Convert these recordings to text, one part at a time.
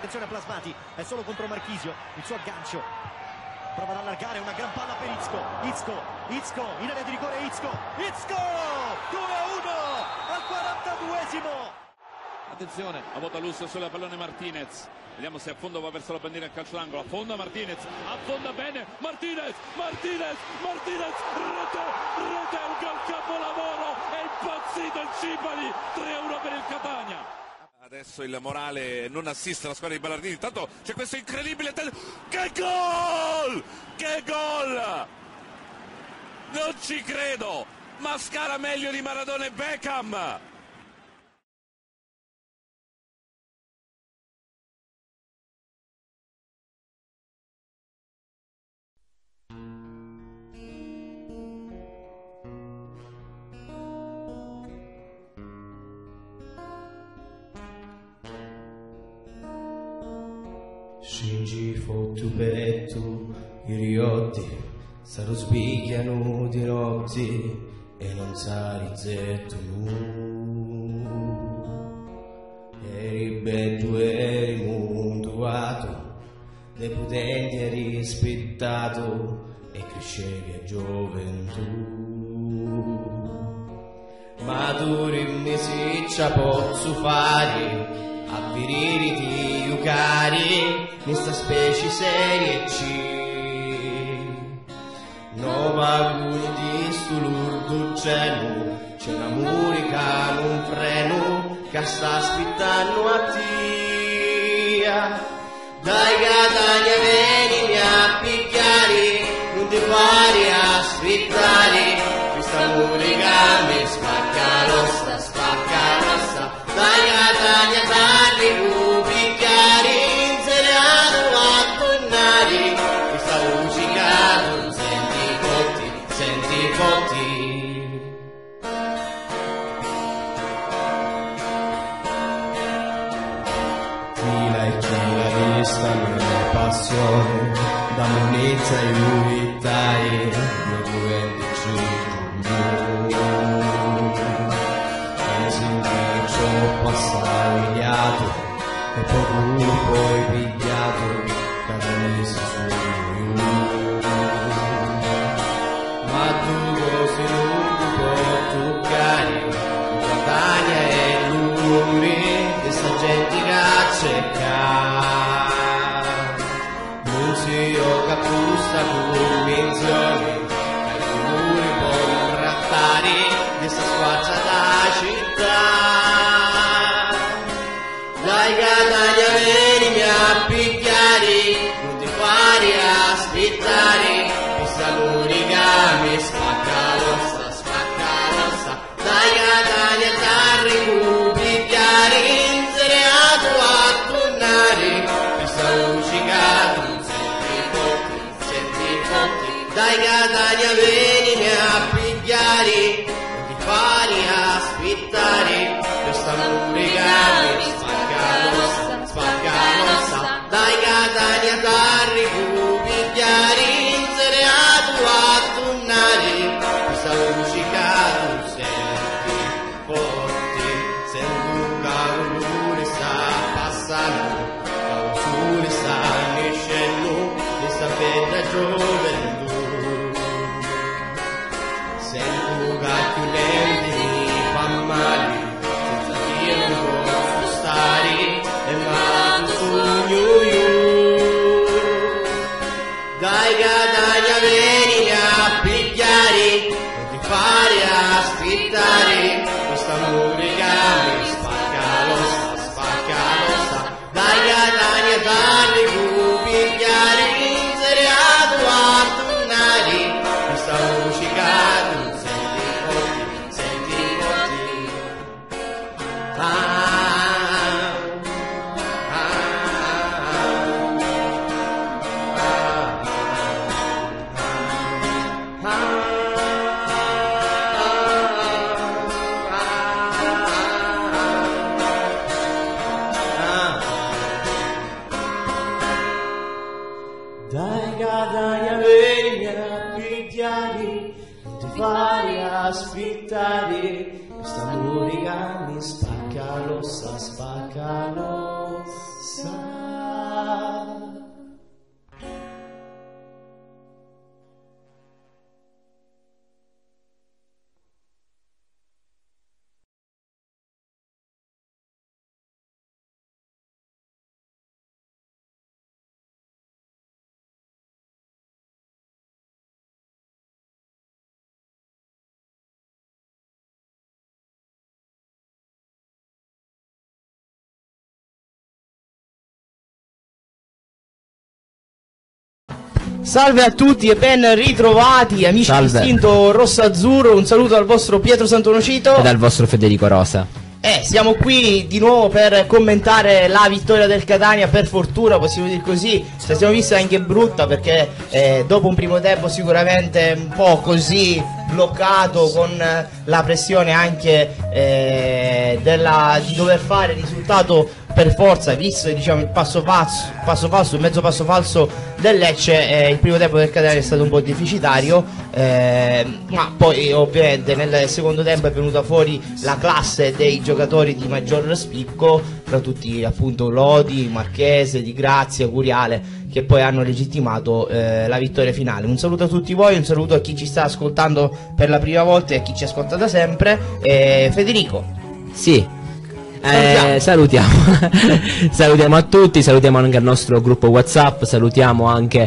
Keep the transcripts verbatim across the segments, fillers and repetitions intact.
attenzione a Plasmati, è solo contro Marchisio, il suo aggancio, prova ad allargare, una gran palla per Izco, Izco, Izco, in area di rigore Izco, Izco, due a uno al quarantaduesimo. Attenzione, a vuota lusso sulla pallone Martinez, vediamo se a fondo va verso la bandiera in calcio d'angolo, affonda Martinez, affonda bene, Martinez, Martinez, Martinez, rete, rete, un gol capolavoro, è impazzito il Cipali, tre a uno per il Catania. Adesso il morale non assiste alla squadra di Ballardini, intanto c'è questo incredibile, che gol, che gol, non ci credo, Mascara meglio di Maradona e Beckham. Scingi fottu petto, i riotti, saru sbigliano di notti e non sari zetto nu. Eri bello, eri montuato, dei potenti eri rispettato e crescevi a gioventù. Maturi mesi ci posso fare a viririti giocare questa specie serie C. No valuno di sto lurdo cielo, c'è un amore che non freno, che sta aspettando a tia. Dai Catania venimi a picchiare, non ti pari a aspettare, questo amore che mi spacca l'ossa, spacca l'ossa. Dai Catania tardi tu picchiare, inseriato a tornare, questa musica non senti cotti, senti cotti. Fila e fila questa mia passione, da monezza e uvitai, mio duende ci passagliato e poco uno poi pigliato cada mese su ma tu così non ti puoi toccare Catania è l'umore che sta gente che cerca non si gioca giusta convinzione che il rumore può trattare questa squarciata città. Dai Catania venimi a picchiare, non ti fare aspettare, questa l'unica mi spacca l'ossa, spacca l'ossa. Dai Catania t'arri tu picchiare, inseriato a tornare, questa musica non senti forti, senti forti. Dai Catania venimi a picchiare, non ti fare aspettare, questa l'unica mi spacca l'ossa, spacca l'ossa. Dai Catania t'arri tu picchiare, inseriato a tornare, questa musica tu senti forte, sento che l'umore sta passando, che l'usure sta nascendo, questa bella gioventù. Sento che più lenti mi fa male, senza dire non posso stare, e vado sogno io. Dai Catania venimi a picchiare, non ti fare aspettare, questo amore che mi spacca l'ossa, spacca l'ossa. Dai Catania darli tu picchiare, inseriato a tornare, questa musica non senti forti, senti forti. Ah. Dai Catania venimi a picchiare, non ti fare aspettare, questa musica mi spacca l'ossa, spacca l'ossa. Salve a tutti e ben ritrovati amici Salve. di Istinto Rosso-Azzurro, un saluto al vostro Pietro Santonocito E dal vostro Federico Rosa. Eh, siamo qui di nuovo per commentare la vittoria del Catania, per fortuna possiamo dire così. Ci siamo visti anche brutta perché eh, dopo un primo tempo sicuramente un po' così bloccato, con eh, la pressione anche eh, della, di dover fare il risultato per forza, visto diciamo il passo falso, passo falso, il mezzo passo falso del Lecce, eh, il primo tempo del Catania è stato un po' deficitario, eh, ma poi ovviamente nel secondo tempo è venuta fuori la classe dei giocatori di maggior spicco, tra tutti appunto Lodi, Marchese, Di Grazia, Curiale, che poi hanno legittimato eh, la vittoria finale. Un saluto a tutti voi, un saluto a chi ci sta ascoltando per la prima volta e a chi ci ascolta da sempre. eh, Federico. Sì. Eh, salutiamo salutiamo a tutti, salutiamo anche al nostro gruppo WhatsApp, salutiamo anche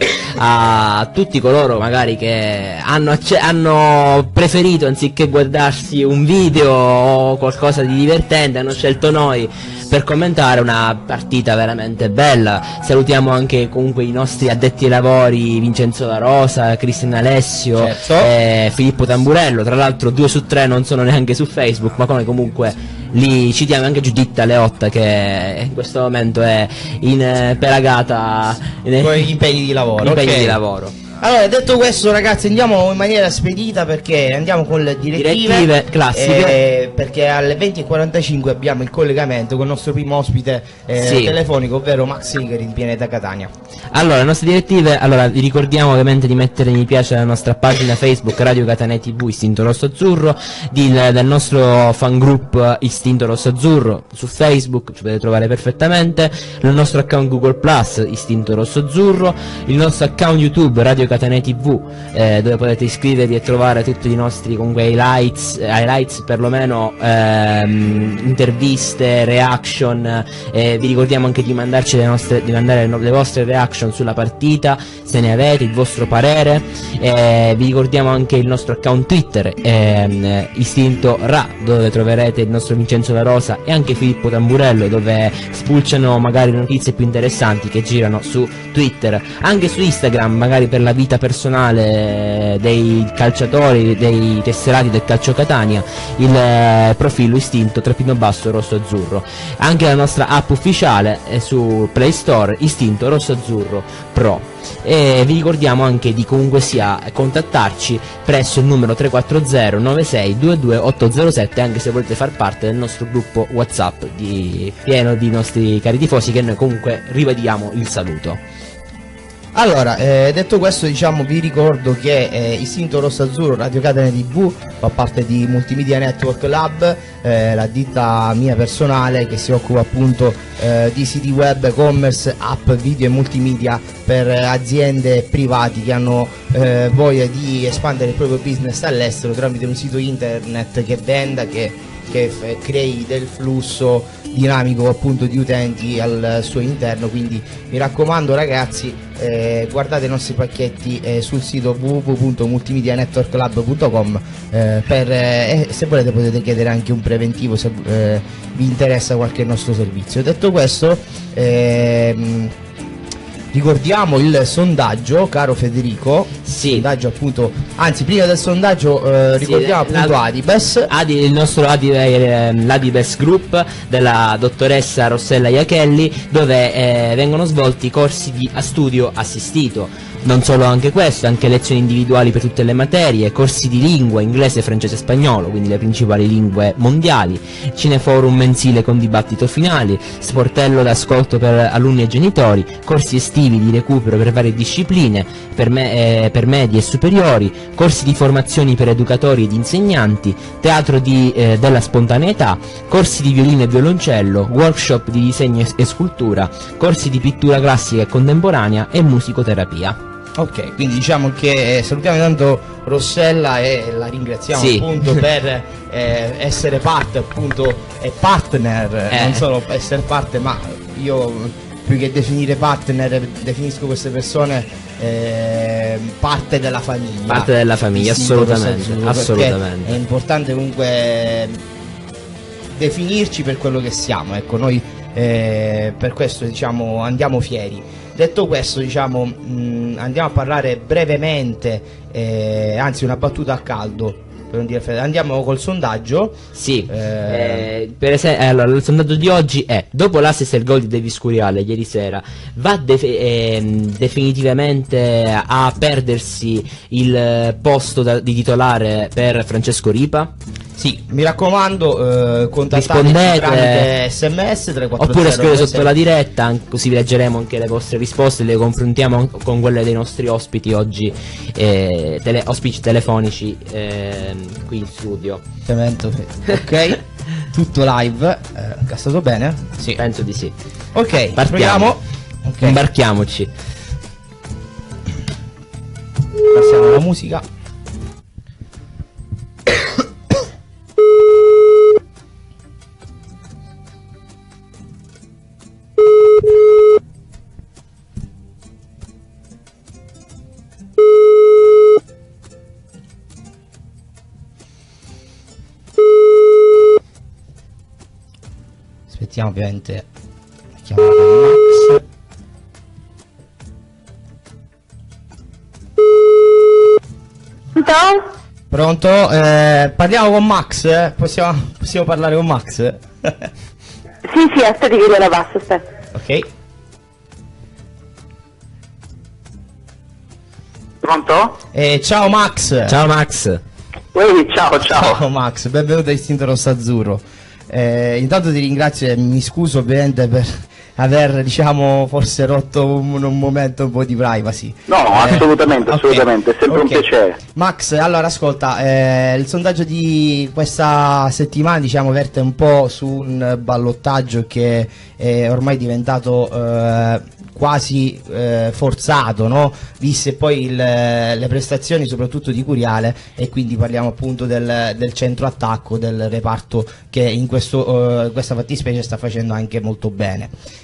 a tutti coloro magari che hanno, hanno preferito, anziché guardarsi un video o qualcosa di divertente, hanno scelto noi per commentare una partita veramente bella. Salutiamo anche comunque i nostri addetti ai lavori, Vincenzo La Rosa, Cristian Alessio, certo. e Filippo Tamburello. Tra l'altro due su tre non sono neanche su Facebook, ma come comunque li citiamo, anche Giuditta Leotta che in questo momento è in eh, pelagata in, con gli impegni di lavoro, impegni okay. di lavoro. Allora, detto questo ragazzi, andiamo in maniera spedita perché andiamo con le direttive, Direttive classiche. eh, perché alle venti e quarantacinque abbiamo il collegamento con il nostro primo ospite eh, Sì. telefonico, ovvero Max Sigari in pianeta Catania. Allora, le nostre direttive, allora vi ricordiamo ovviamente di mettere mi piace alla nostra pagina Facebook Radio Catania T V Istinto Rosso Azzurro, di, del nostro fan group Istinto Rosso Azzurro su Facebook, ci potete trovare perfettamente, il nostro account Google Plus Istinto Rosso Azzurro, il nostro account YouTube Radio Catania T V, eh, dove potete iscrivervi e trovare tutti i nostri comunque highlights, highlights perlomeno ehm, interviste, reaction, eh, vi ricordiamo anche di mandarci le nostre, di mandare le, le vostre reaction sulla partita, se ne avete, il vostro parere, eh, vi ricordiamo anche il nostro account Twitter ehm, Istinto Ra, dove troverete il nostro Vincenzo La Rosa e anche Filippo Tamburello, dove spulciano magari le notizie più interessanti che girano su Twitter, anche su Instagram magari per la vita personale dei calciatori, dei tesserati del Calcio Catania, il eh, profilo Istinto trattino basso Rosso Azzurro, anche la nostra app ufficiale è su Play Store Istinto Rosso Azzurro Pro. E vi ricordiamo anche di comunque sia contattarci presso il numero tre quattro zero nove sei due due otto zero sette, anche se volete far parte del nostro gruppo WhatsApp di, pieno di nostri cari tifosi, che noi comunque ribadiamo il saluto. Allora, eh, detto questo, diciamo, vi ricordo che eh, Istinto Rosso Azzurro Radio Catania T V fa parte di Multimedia Network Lab, eh, la ditta mia personale che si occupa appunto eh, di siti web, e-commerce, app, video e multimedia per eh, aziende e privati che hanno eh, voglia di espandere il proprio business all'estero tramite un sito internet che venda, che, che f- crei del flusso dinamico appunto di utenti al suo interno. Quindi mi raccomando ragazzi, eh, guardate i nostri pacchetti eh, sul sito w w w punto multimedia network lab punto com, eh, per, eh, se volete potete chiedere anche un preventivo se eh, vi interessa qualche nostro servizio. Detto questo, ehm, ricordiamo il sondaggio, caro Federico. Sì. Sondaggio appunto, anzi prima del sondaggio eh, ricordiamo sì, appunto la, Adibes. Adi, il nostro Adi, eh, l'Adibes Group della dottoressa Rossella Iachelli, dove eh, vengono svolti corsi di a studio assistito. Non solo anche questo, anche lezioni individuali per tutte le materie, corsi di lingua, inglese, francese e spagnolo, quindi le principali lingue mondiali, cineforum mensile con dibattito finali, sportello d'ascolto per alunni e genitori, corsi estivi di recupero per varie discipline, per, me, eh, per medie e superiori, corsi di formazioni per educatori ed insegnanti, teatro di, eh, della spontaneità, corsi di violino e violoncello, workshop di disegno e scultura, corsi di pittura classica e contemporanea e musicoterapia. Ok, quindi diciamo che eh, salutiamo intanto Rossella e la ringraziamo Sì. appunto per eh, essere parte appunto e partner, Eh. non solo essere parte, ma io più che definire partner definisco queste persone eh, parte della famiglia. Parte della famiglia, Istinto Rosso assolutamente, Azzurro, perché assolutamente. è importante comunque definirci per quello che siamo, ecco, noi eh, per questo diciamo andiamo fieri. detto questo, diciamo, mh, andiamo a parlare brevemente, eh, anzi una battuta a caldo. Per non dire, andiamo col sondaggio. Sì, eh... eh, per esempio, allora, il sondaggio di oggi è: dopo l'assist e il gol di Davis Curiale ieri sera, va def eh, definitivamente a perdersi il posto da, di titolare per Francesco Ripa? Sì, mi raccomando, eh, contattateci tramite sms tre quattro zero oppure scrivete sotto sei. la diretta, anche, così leggeremo anche le vostre risposte e le confrontiamo con quelle dei nostri ospiti oggi, eh, tele ospiti telefonici eh, qui in studio. Ok, tutto live, eh, è stato bene? Sì, penso di sì. Ok, partiamo. Okay. Imbarchiamoci. Passiamo alla musica. Aspettiamo ovviamente la chiamata di Max. Pronto? Pronto? Eh, parliamo con Max? Eh? Possiamo, possiamo parlare con Max? Sì, sì, aspetti che gliela passo, aspetta. Ok. Pronto? Eh, ciao Max. Ciao Max. Ehi, ciao, ciao. Ciao Max, benvenuto a Istinto Rosso Azzurro. Eh, intanto ti ringrazio e mi scuso ovviamente per aver, diciamo, forse rotto un, un momento un po' di privacy. No, Eh, assolutamente, ok, assolutamente, è sempre ok. un piacere. Max, allora ascolta, eh, il sondaggio di questa settimana, diciamo, verte un po' su un ballottaggio che è ormai diventato eh, quasi eh, forzato, no? Viste poi il, le prestazioni soprattutto di Curiale, e quindi parliamo appunto del, del centro attacco, del reparto che in questo, eh, questa fattispecie sta facendo anche molto bene.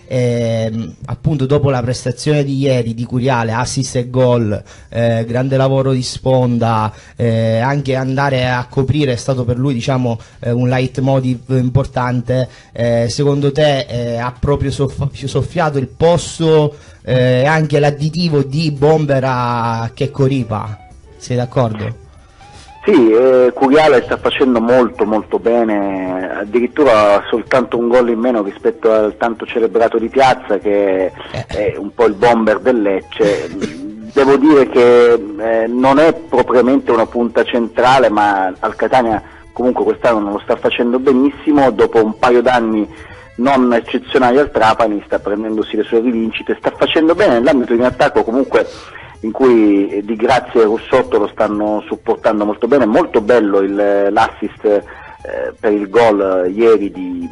E, appunto dopo la prestazione di ieri di Curiale, assist e gol, eh, grande lavoro di sponda, eh, anche andare a coprire è stato per lui, diciamo, eh, un leitmotiv importante. Eh, secondo te eh, ha proprio soff soffiato il posto e eh, anche l'additivo di Bomber a Checco Ripa? Sei d'accordo? Sì, eh, Curiale sta facendo molto molto bene, addirittura soltanto un gol in meno rispetto al tanto celebrato di Piazza, che è un po' il bomber del Lecce. Devo dire che eh, non è propriamente una punta centrale, ma al Catania comunque quest'anno non lo sta facendo benissimo. Dopo un paio d'anni non eccezionali al Trapani sta prendendosi le sue rivincite, sta facendo bene nell'ambito di un attacco comunque in cui Di Grazia e Russotto lo stanno supportando molto bene. Molto bello l'assist eh, per il gol ieri di,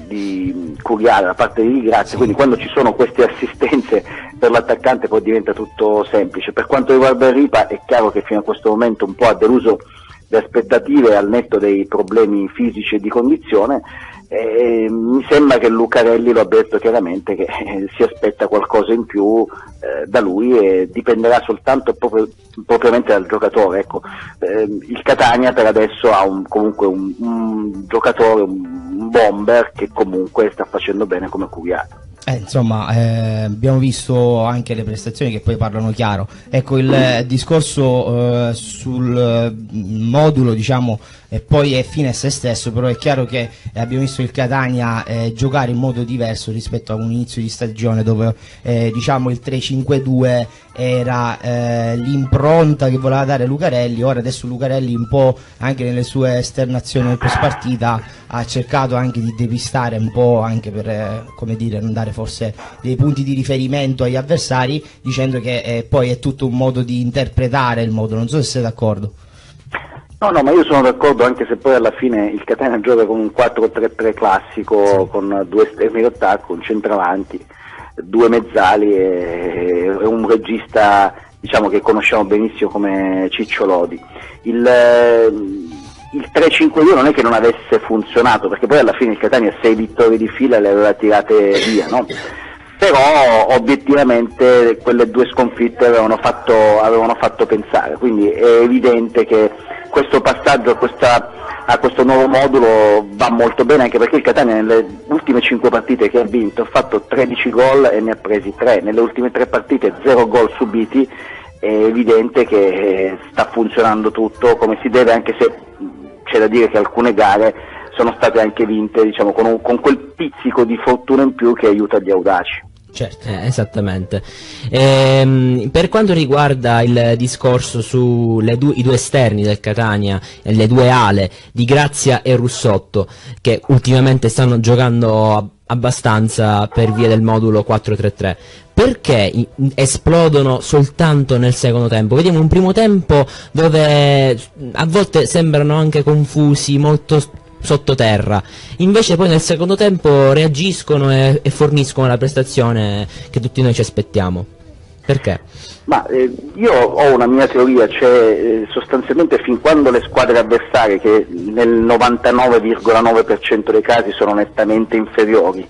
di Curiale da parte di Di Grazia, quindi quando ci sono queste assistenze per l'attaccante poi diventa tutto semplice. Per quanto riguarda Ripa, è chiaro che fino a questo momento un po' ha deluso le aspettative al netto dei problemi fisici e di condizione. Eh, mi sembra che Lucarelli lo abbia detto chiaramente che eh, si aspetta qualcosa in più eh, da lui, e dipenderà soltanto proprio, propriamente dal giocatore. Ecco, eh, il Catania per adesso ha un, comunque un, un giocatore, un, un bomber che comunque sta facendo bene come Curiale. Eh, insomma, eh, abbiamo visto anche le prestazioni che poi parlano chiaro. Ecco, il eh, discorso eh, sul eh, modulo, diciamo, e poi è fine a se stesso, però è chiaro che eh, abbiamo visto il Catania eh, giocare in modo diverso rispetto a un inizio di stagione dove eh, diciamo il tre cinque due era eh, l'impronta che voleva dare Lucarelli. Ora adesso Lucarelli un po' anche nelle sue esternazioni nel post partita ha cercato anche di depistare un po', anche per eh, come dire, non dare forse dei punti di riferimento agli avversari, dicendo che eh, poi è tutto un modo di interpretare il modo. Non so se sei d'accordo. No, no, ma io sono d'accordo, anche se poi alla fine il Catania gioca con un quattro tre tre classico, sì, con due esterni d'attacco, un centravanti, due mezzali e, e un regista, diciamo, che conosciamo benissimo come Ciccio Lodi. Il, il tre cinque due non è che non avesse funzionato, perché poi alla fine il Catania sei vittorie di fila le aveva tirate via, no? Però obiettivamente quelle due sconfitte avevano fatto, avevano fatto pensare, quindi è evidente che questo passaggio a, questa, a questo nuovo modulo va molto bene, anche perché il Catania nelle ultime cinque partite che ha vinto ha fatto tredici gol e ne ha presi tre, nelle ultime tre partite zero gol subiti. È evidente che sta funzionando tutto come si deve, anche se c'è da dire che alcune gare sono state anche vinte, diciamo, con, un, con quel pizzico di fortuna in più che aiuta gli audaci. Certo, eh, esattamente. Ehm, per quanto riguarda il discorso sui du due esterni del Catania, e le due ale di Grazia e Russotto, che ultimamente stanno giocando abbastanza per via del modulo quattro tre tre, perché esplodono soltanto nel secondo tempo? Vediamo un primo tempo dove a volte sembrano anche confusi, molto sottoterra, invece poi nel secondo tempo reagiscono e, e forniscono la prestazione che tutti noi ci aspettiamo. Perché? Ma eh, io ho una mia teoria, cioè eh, sostanzialmente fin quando le squadre avversarie, che nel novantanove virgola nove per cento dei casi sono nettamente inferiori,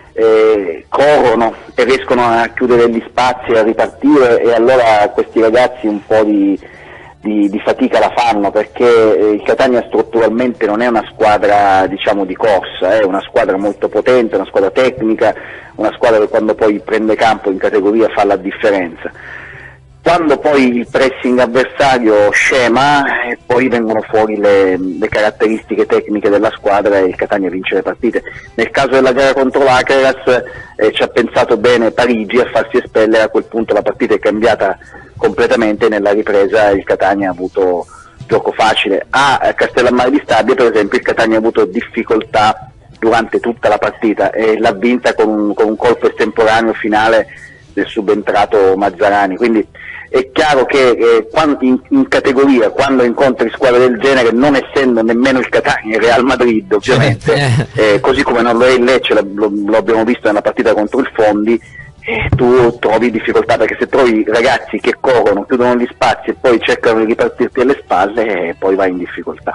eh, corrono e riescono a chiudere gli spazi, a ripartire, e allora questi ragazzi un po' di Di, di fatica la fanno, perché eh, il Catania strutturalmente non è una squadra, diciamo, di corsa, è una squadra molto potente, una squadra tecnica, una squadra che quando poi prende campo in categoria fa la differenza. Quando poi il pressing avversario scema, e poi vengono fuori le, le caratteristiche tecniche della squadra e il Catania vince le partite. Nel caso della gara contro l'Aqueras eh, ci ha pensato bene Parigi a farsi espellere, a quel punto la partita è cambiata completamente, nella ripresa il Catania ha avuto gioco facile. A Castellammare di Stabia per esempio il Catania ha avuto difficoltà durante tutta la partita e l'ha vinta con un, con un colpo estemporaneo finale del subentrato Mazzarani, quindi è chiaro che eh, quando, in, in categoria, quando incontri squadre del genere, non essendo nemmeno il Catania il Real Madrid ovviamente, eh, così come non lo è il Lecce, lo, lo abbiamo visto nella partita contro il Fondi, eh, tu trovi difficoltà, perché se trovi ragazzi che corrono, chiudono gli spazi e poi cercano di ripartirti alle spalle, eh, poi vai in difficoltà.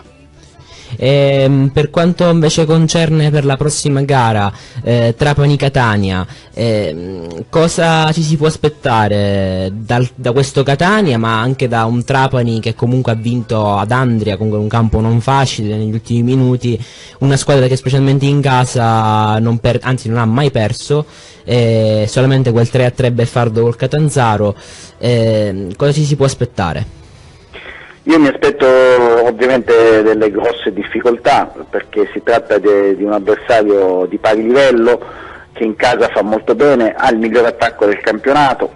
E, per quanto invece concerne per la prossima gara eh, Trapani-Catania, eh, cosa ci si può aspettare dal, da questo Catania, ma anche da un Trapani che comunque ha vinto ad Andria con un campo non facile negli ultimi minuti, una squadra che specialmente in casa non per, anzi non ha mai perso, eh, solamente quel tre a tre beffardo col Catanzaro, eh, cosa ci si può aspettare? Io mi aspetto ovviamente delle grosse difficoltà, perché si tratta de, di un avversario di pari livello, che in casa fa molto bene, ha il miglior attacco del campionato,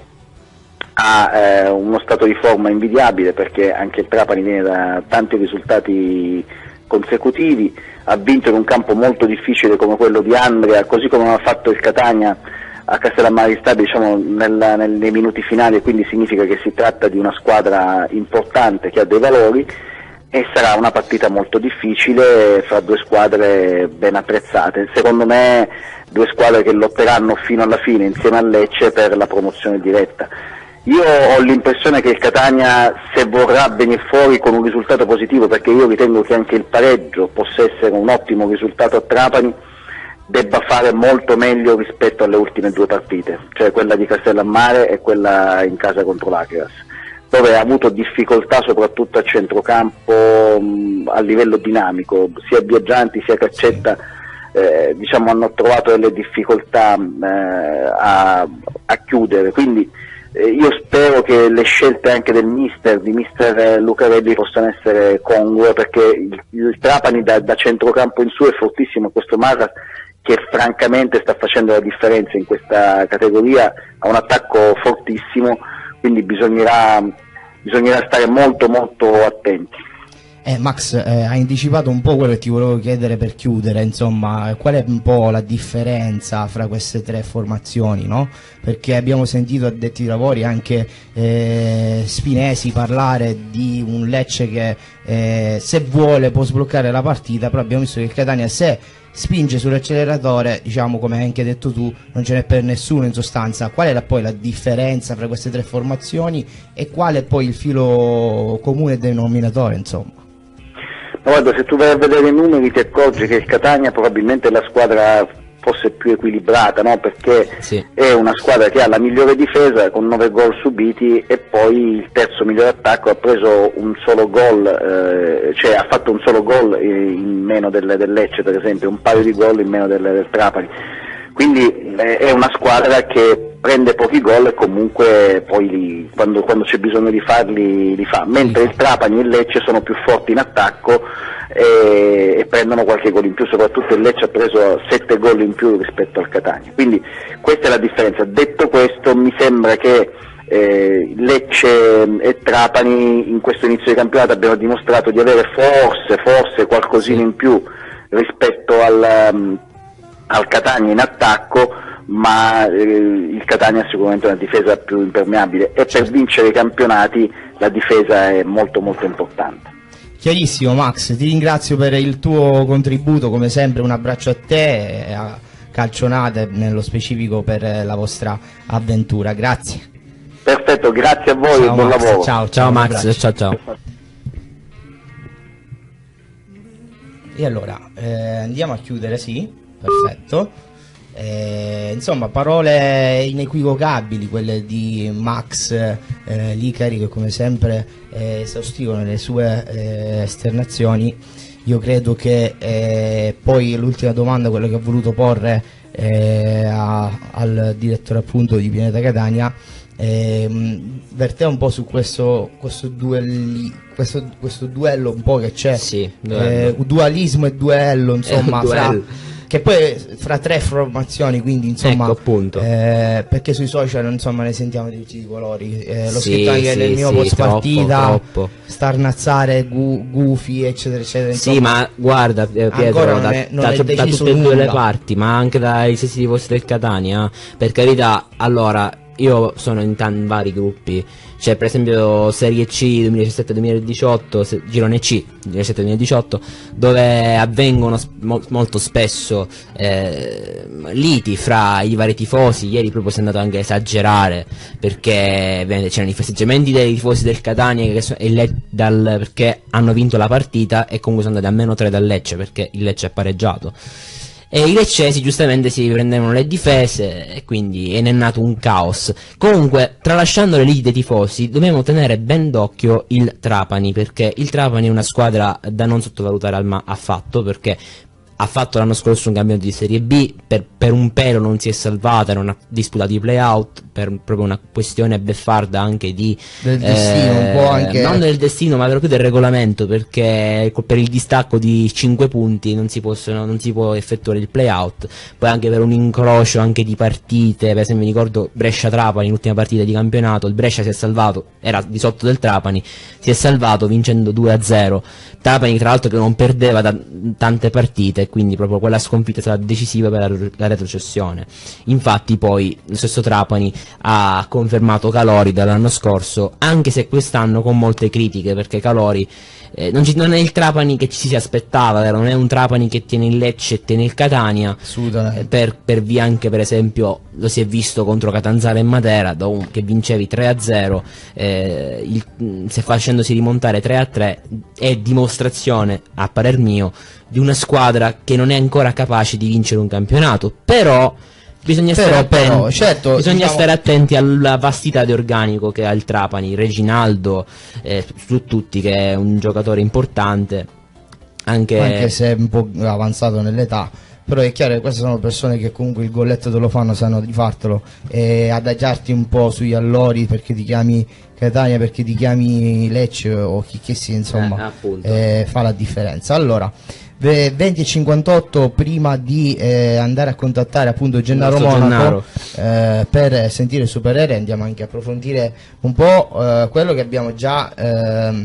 ha eh, uno stato di forma invidiabile, perché anche il Trapani viene da tanti risultati consecutivi, ha vinto in un campo molto difficile come quello di Andria, così come ha fatto il Catania a Castellammare di Stabia, diciamo, nella, nel, nei minuti finali, quindi significa che si tratta di una squadra importante che ha dei valori, e sarà una partita molto difficile fra due squadre ben attrezzate, secondo me due squadre che lotteranno fino alla fine insieme a Lecce per la promozione diretta. Io ho l'impressione che il Catania, se vorrà venire fuori con un risultato positivo, perché io ritengo che anche il pareggio possa essere un ottimo risultato a Trapani, debba fare molto meglio rispetto alle ultime due partite, cioè quella di Castellammare e quella in casa contro l'Aqueras, dove ha avuto difficoltà soprattutto a centrocampo mh, a livello dinamico, sia Biaggianti sia Caccetta eh, diciamo, hanno trovato delle difficoltà eh, a, a chiudere, quindi eh, io spero che le scelte anche del mister, di mister Lucarelli, possano essere congrue, perché il, il Trapani da, da centrocampo in su è fortissimo, questo Marra che francamente sta facendo la differenza in questa categoria, ha un attacco fortissimo, quindi bisognerà, bisognerà stare molto molto attenti. Eh, Max, eh, hai anticipato un po' quello che ti volevo chiedere per chiudere, insomma, qual è un po' la differenza fra queste tre formazioni, no? Perché abbiamo sentito addetti ai lavori anche eh, Spinesi parlare di un Lecce che eh, se vuole può sbloccare la partita, però abbiamo visto che il Catania, se spinge sull'acceleratore, diciamo, come hai anche detto tu, non ce n'è per nessuno in sostanza. Qual è la, poi la differenza fra queste tre formazioni e qual è poi il filo comune denominatore, insomma? Ma guarda, se tu vai a vedere i numeri ti accorgi che il Catania probabilmente è la squadra fosse più equilibrata, no? Perché sì. è una squadra che ha la migliore difesa con nove gol subiti e poi il terzo migliore attacco, ha preso un solo gol, eh, cioè ha fatto un solo gol in meno del, del Lecce per esempio, un paio di gol in meno del, del Trapani, quindi eh, è una squadra che prende pochi gol e comunque poi li, quando, quando c'è bisogno di farli li fa, mentre il Trapani e il Lecce sono più forti in attacco e, e prendono qualche gol in più, soprattutto il Lecce ha preso sette gol in più rispetto al Catania, quindi questa è la differenza. Detto questo, mi sembra che eh, Lecce e Trapani in questo inizio di campionato abbiano dimostrato di avere forse, forse qualcosina in più rispetto al, um, al Catania in attacco, ma eh, il Catania ha sicuramente una difesa più impermeabile e per vincere i campionati la difesa è molto molto importante. Chiarissimo Max, ti ringrazio per il tuo contributo, come sempre un abbraccio a te e a Calcionate nello specifico per la vostra avventura, grazie. Perfetto, grazie a voi ciao, e buon Max, lavoro. Ciao Ciao, ciao Max, ciao ciao. E allora, eh, andiamo a chiudere, sì, perfetto. Eh, insomma, parole inequivocabili quelle di Max eh, Licari, che come sempre è esaustivo nelle sue eh, esternazioni. Io credo che eh, poi l'ultima domanda, quella che ho voluto porre eh, a, al direttore appunto di Pineta Catania, eh, verte un po' su questo, questo, duelli, questo, questo duello un po' che c'è, sì, eh, dualismo e duello, insomma, eh, fra, che poi fra tre formazioni, quindi insomma, ecco, appunto. Eh, perché sui social insomma ne sentiamo di tutti i colori, eh, l'ho sì, scritto anche sì, nel mio sì, post partita, troppo, troppo. starnazzare, gu, gufi eccetera eccetera, insomma, sì, ma guarda eh, Pietro, non da, è, non da, è da tutte e due le parti, ma anche dai stessi tifosi del Catania, per carità. Allora, io sono in tanti vari gruppi, c'è per esempio Serie C duemiladiciassette duemiladiciotto, se, girone C duemiladiciassette duemiladiciotto, dove avvengono mo molto spesso eh, liti fra i vari tifosi. Ieri proprio si è andato anche a esagerare, perché c'erano i festeggiamenti dei tifosi del Catania che so, e dal, perché hanno vinto la partita e comunque sono andati a meno tre dal Lecce perché il Lecce è pareggiato. E i leccesi giustamente si prendevano le difese e quindi e ne è nato un caos. Comunque, tralasciando le liti dei tifosi, dobbiamo tenere ben d'occhio il Trapani, perché il Trapani è una squadra da non sottovalutare al ma affatto, perché ha fatto l'anno scorso un campionato di Serie B, per, per un pelo non si è salvata, non ha disputato i play-out, per proprio una questione beffarda anche di del destino, eh, un po' anche non del destino ma proprio del regolamento, perché per il distacco di cinque punti non si possono, non si può effettuare il play-out. Poi anche per un incrocio anche di partite, per esempio mi ricordo Brescia-Trapani, l'ultima partita di campionato, il Brescia si è salvato, era di sotto del Trapani, si è salvato vincendo due a zero. Trapani tra l'altro che non perdeva da tante partite, quindi proprio quella sconfitta è stata decisiva per la, la retrocessione. Infatti poi lo stesso Trapani ha confermato Calori dall'anno scorso, anche se quest'anno con molte critiche, perché Calori eh, non, ci, non è il Trapani che ci si aspettava, non è un Trapani che tiene il Lecce e tiene il Catania, eh, per, per via anche per esempio lo si è visto contro Catanzaro e Matera, da un, che vincevi tre a zero, eh, il, se facendosi rimontare tre a tre, è dimostrazione a parer mio di una squadra che non è ancora capace di vincere un campionato. Però bisogna, però, stare, attenti, però, certo, bisogna diciamo... stare attenti alla vastità di organico che ha il Trapani. Reginaldo eh, su tutti, che è un giocatore importante, anche, anche se è un po' avanzato nell'età, però è chiaro che queste sono persone che comunque il golletto te lo fanno, sanno di fartelo, e adagiarti un po' sugli allori perché ti chiami Catania, perché ti chiami Lecce o chi che sia, insomma, eh, eh, fa la differenza. Allora, venti e cinquantotto, prima di eh, andare a contattare appunto Gennaro Monaco eh, per sentire il suo parere, andiamo anche a approfondire un po' eh, quello che abbiamo già eh,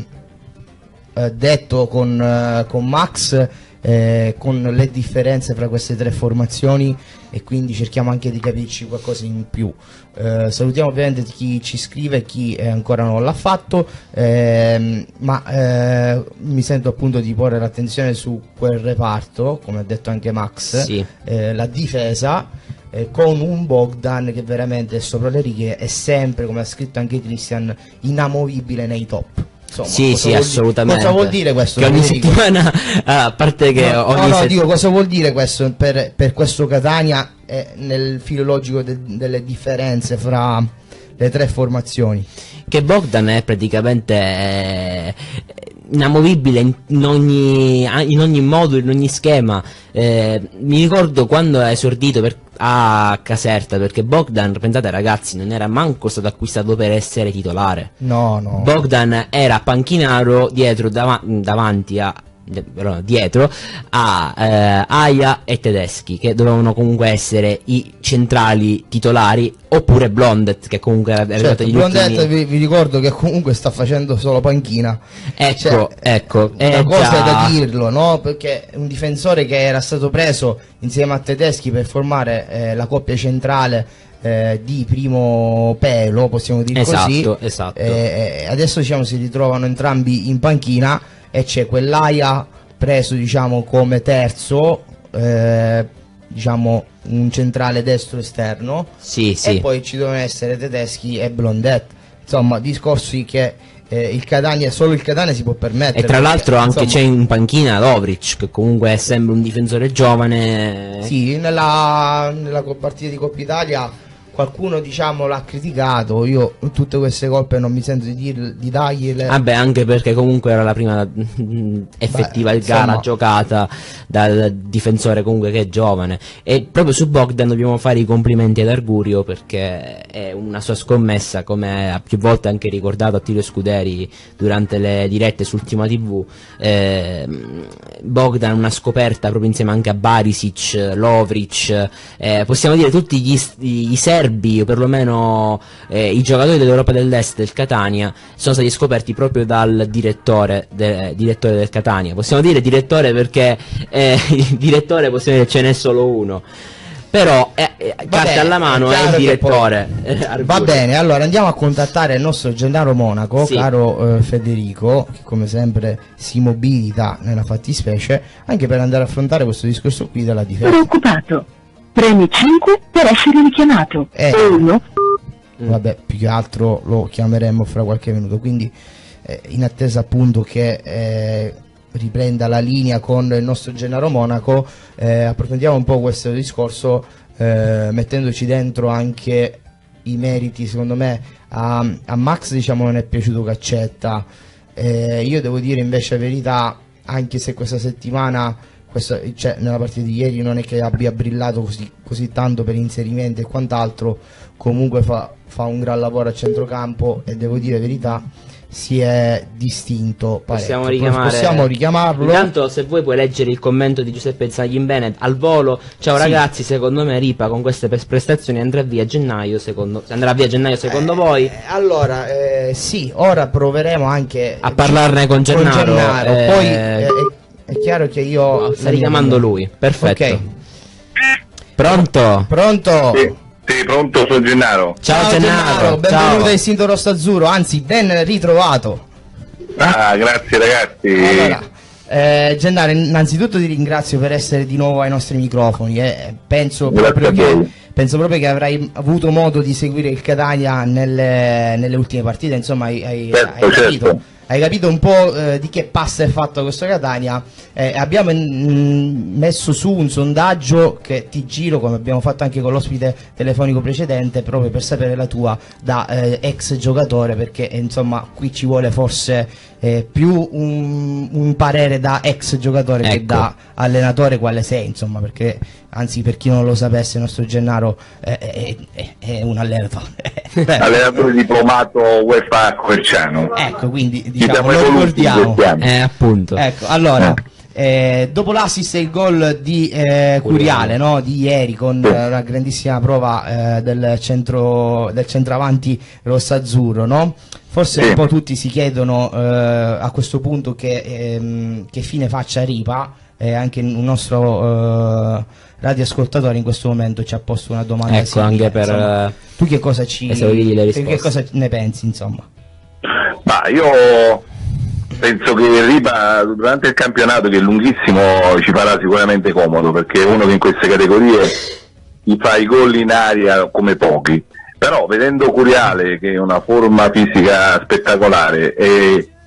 eh, detto con, eh, con Max, eh, con le differenze fra queste tre formazioni, e quindi cerchiamo anche di capirci qualcosa in più. Eh, salutiamo ovviamente chi ci scrive e chi eh, ancora non l'ha fatto, ehm, ma eh, mi sento appunto di porre l'attenzione su quel reparto, come ha detto anche Max, sì. eh, la difesa, eh, con un Bogdan che veramente è sopra le righe, è sempre, come ha scritto anche Christian, inamovibile nei top. Insomma, sì, sì, assolutamente. Cosa vuol dire questo? Che ogni settimana, a parte che no, ogni no, no set... dico, cosa vuol dire questo per, per questo Catania eh, nel filologico de, delle differenze fra le tre formazioni? Che Bogdan è praticamente eh, inamovibile in, in, ogni, in ogni modo, in ogni schema. Eh, mi ricordo quando è esordito per, a Caserta, perché Bogdan, pensate ragazzi, non era manco stato acquistato per essere titolare. No, no. Bogdan era panchinaro dietro, dav davanti a dietro a eh, Aia e Tedeschi, che dovevano comunque essere i centrali titolari, oppure Blondet, che comunque era arrivato certo, agli Blondet ultimi... vi, vi ricordo che comunque sta facendo solo panchina, ecco, cioè, ecco una eh, cosa già... è da dirlo, no? Perché un difensore che era stato preso insieme a Tedeschi per formare eh, la coppia centrale eh, di primo pelo, possiamo dire esatto, così, esatto. Eh, adesso diciamo si ritrovano entrambi in panchina e c'è quell'Aia preso diciamo come terzo, eh, diciamo un centrale destro esterno, sì, sì. E poi ci devono essere Tedeschi e Blondet, insomma discorsi che eh, il Catania, solo il Catania si può permettere. E tra l'altro anche insomma, c'è in panchina Lovric, che comunque è sempre un difensore giovane. Sì, nella, nella partita di Coppa Italia qualcuno diciamo l'ha criticato, io tutte queste colpe non mi sento di, dir, di dargliele. Vabbè, anche perché comunque era la prima mh, effettiva Beh, gara insomma... giocata dal difensore comunque che è giovane, e proprio su Bogdan dobbiamo fare i complimenti ad Argurio, perché è una sua scommessa, come ha più volte anche ricordato Attilio Scuderi durante le dirette su Ultima tivù. eh, Bogdan una scoperta proprio insieme anche a Barisic, Lovric, eh, possiamo dire tutti gli, gli serbi o perlomeno eh, i giocatori dell'Europa dell'Est del Catania sono stati scoperti proprio dal direttore, de, direttore del Catania. Possiamo dire direttore perché eh, il direttore possiamo dire ce n'è solo uno, però eh, eh, carta alla mano è, è il direttore. Poi... Va bene, allora andiamo a contattare il nostro Gennaro Monaco, sì. Caro eh, Federico, che come sempre si mobilita nella fattispecie anche per andare a affrontare questo discorso qui della difesa. Preoccupato. Premi cinque per essere richiamato. Eh, e uno. Vabbè, più che altro lo chiameremo fra qualche minuto, quindi eh, in attesa appunto che eh, riprenda la linea con il nostro Gennaro Monaco, eh, approfondiamo un po' questo discorso eh, mettendoci dentro anche i meriti, secondo me a, a Max diciamo non è piaciuto Caccetta, eh, io devo dire invece la verità, anche se questa settimana Questo, cioè, nella partita di ieri non è che abbia brillato così, così tanto per inserimenti e quant'altro, comunque fa, fa un gran lavoro a centrocampo e devo dire la verità si è distinto parecchio. Possiamo richiamare, possiamo richiamarlo. Intanto se vuoi puoi leggere il commento di Giuseppe Zaglin-Bene al volo. Ciao sì. Ragazzi, secondo me Ripa con queste prestazioni andrà via a gennaio, secondo, andrà via a gennaio secondo eh, voi? Allora eh, sì, ora proveremo anche a parlarne con Gennaro, con Gennaro. Eh... Poi eh, è chiaro che io sta richiamando lui, perfetto. Okay. Pronto? Pronto? Sì. Sì, pronto, sono Gennaro. Ciao, Ciao Gennaro, Gennaro, benvenuto ciao. al Sinto Rosso Azzurro, anzi ben ritrovato. Ah, grazie ragazzi. Allora, eh, Gennaro, innanzitutto ti ringrazio per essere di nuovo ai nostri microfoni. Eh. Penso, proprio che, penso proprio che avrai avuto modo di seguire il Catania nelle, nelle ultime partite, insomma hai, hai, certo, hai capito. Certo. Hai capito un po' eh, di che passa è fatto questo Catania. Eh, abbiamo mh, messo su un sondaggio che ti giro, come abbiamo fatto anche con l'ospite telefonico precedente, proprio per sapere la tua da eh, ex giocatore, perché eh, insomma qui ci vuole forse eh, più un, un parere da ex giocatore ecco. che da allenatore quale sei, insomma, perché anzi per chi non lo sapesse il nostro Gennaro eh, è, è, è un allenatore. Allenatore diplomato UEFA Coverciano. Ecco, quindi diciamo lo ricordiamo. Eh, appunto. Ecco, allora eh, dopo l'assist e il gol di eh, Curiale, no? Di ieri con sì. eh, una grandissima prova eh, del centro del centravanti rossazzurro, no? Forse sì. un po' tutti si chiedono eh, a questo punto che, ehm, che fine faccia Ripa, eh, anche un nostro eh, radioascoltatore in questo momento ci ha posto una domanda ecco simile, anche per insomma. Tu che cosa ci che cosa ne pensi, insomma? Ma io penso che Ripa durante il campionato, che è lunghissimo, ci farà sicuramente comodo, perché è uno che in queste categorie gli fa i gol in aria come pochi. Però vedendo Curiale, che è una forma fisica spettacolare, e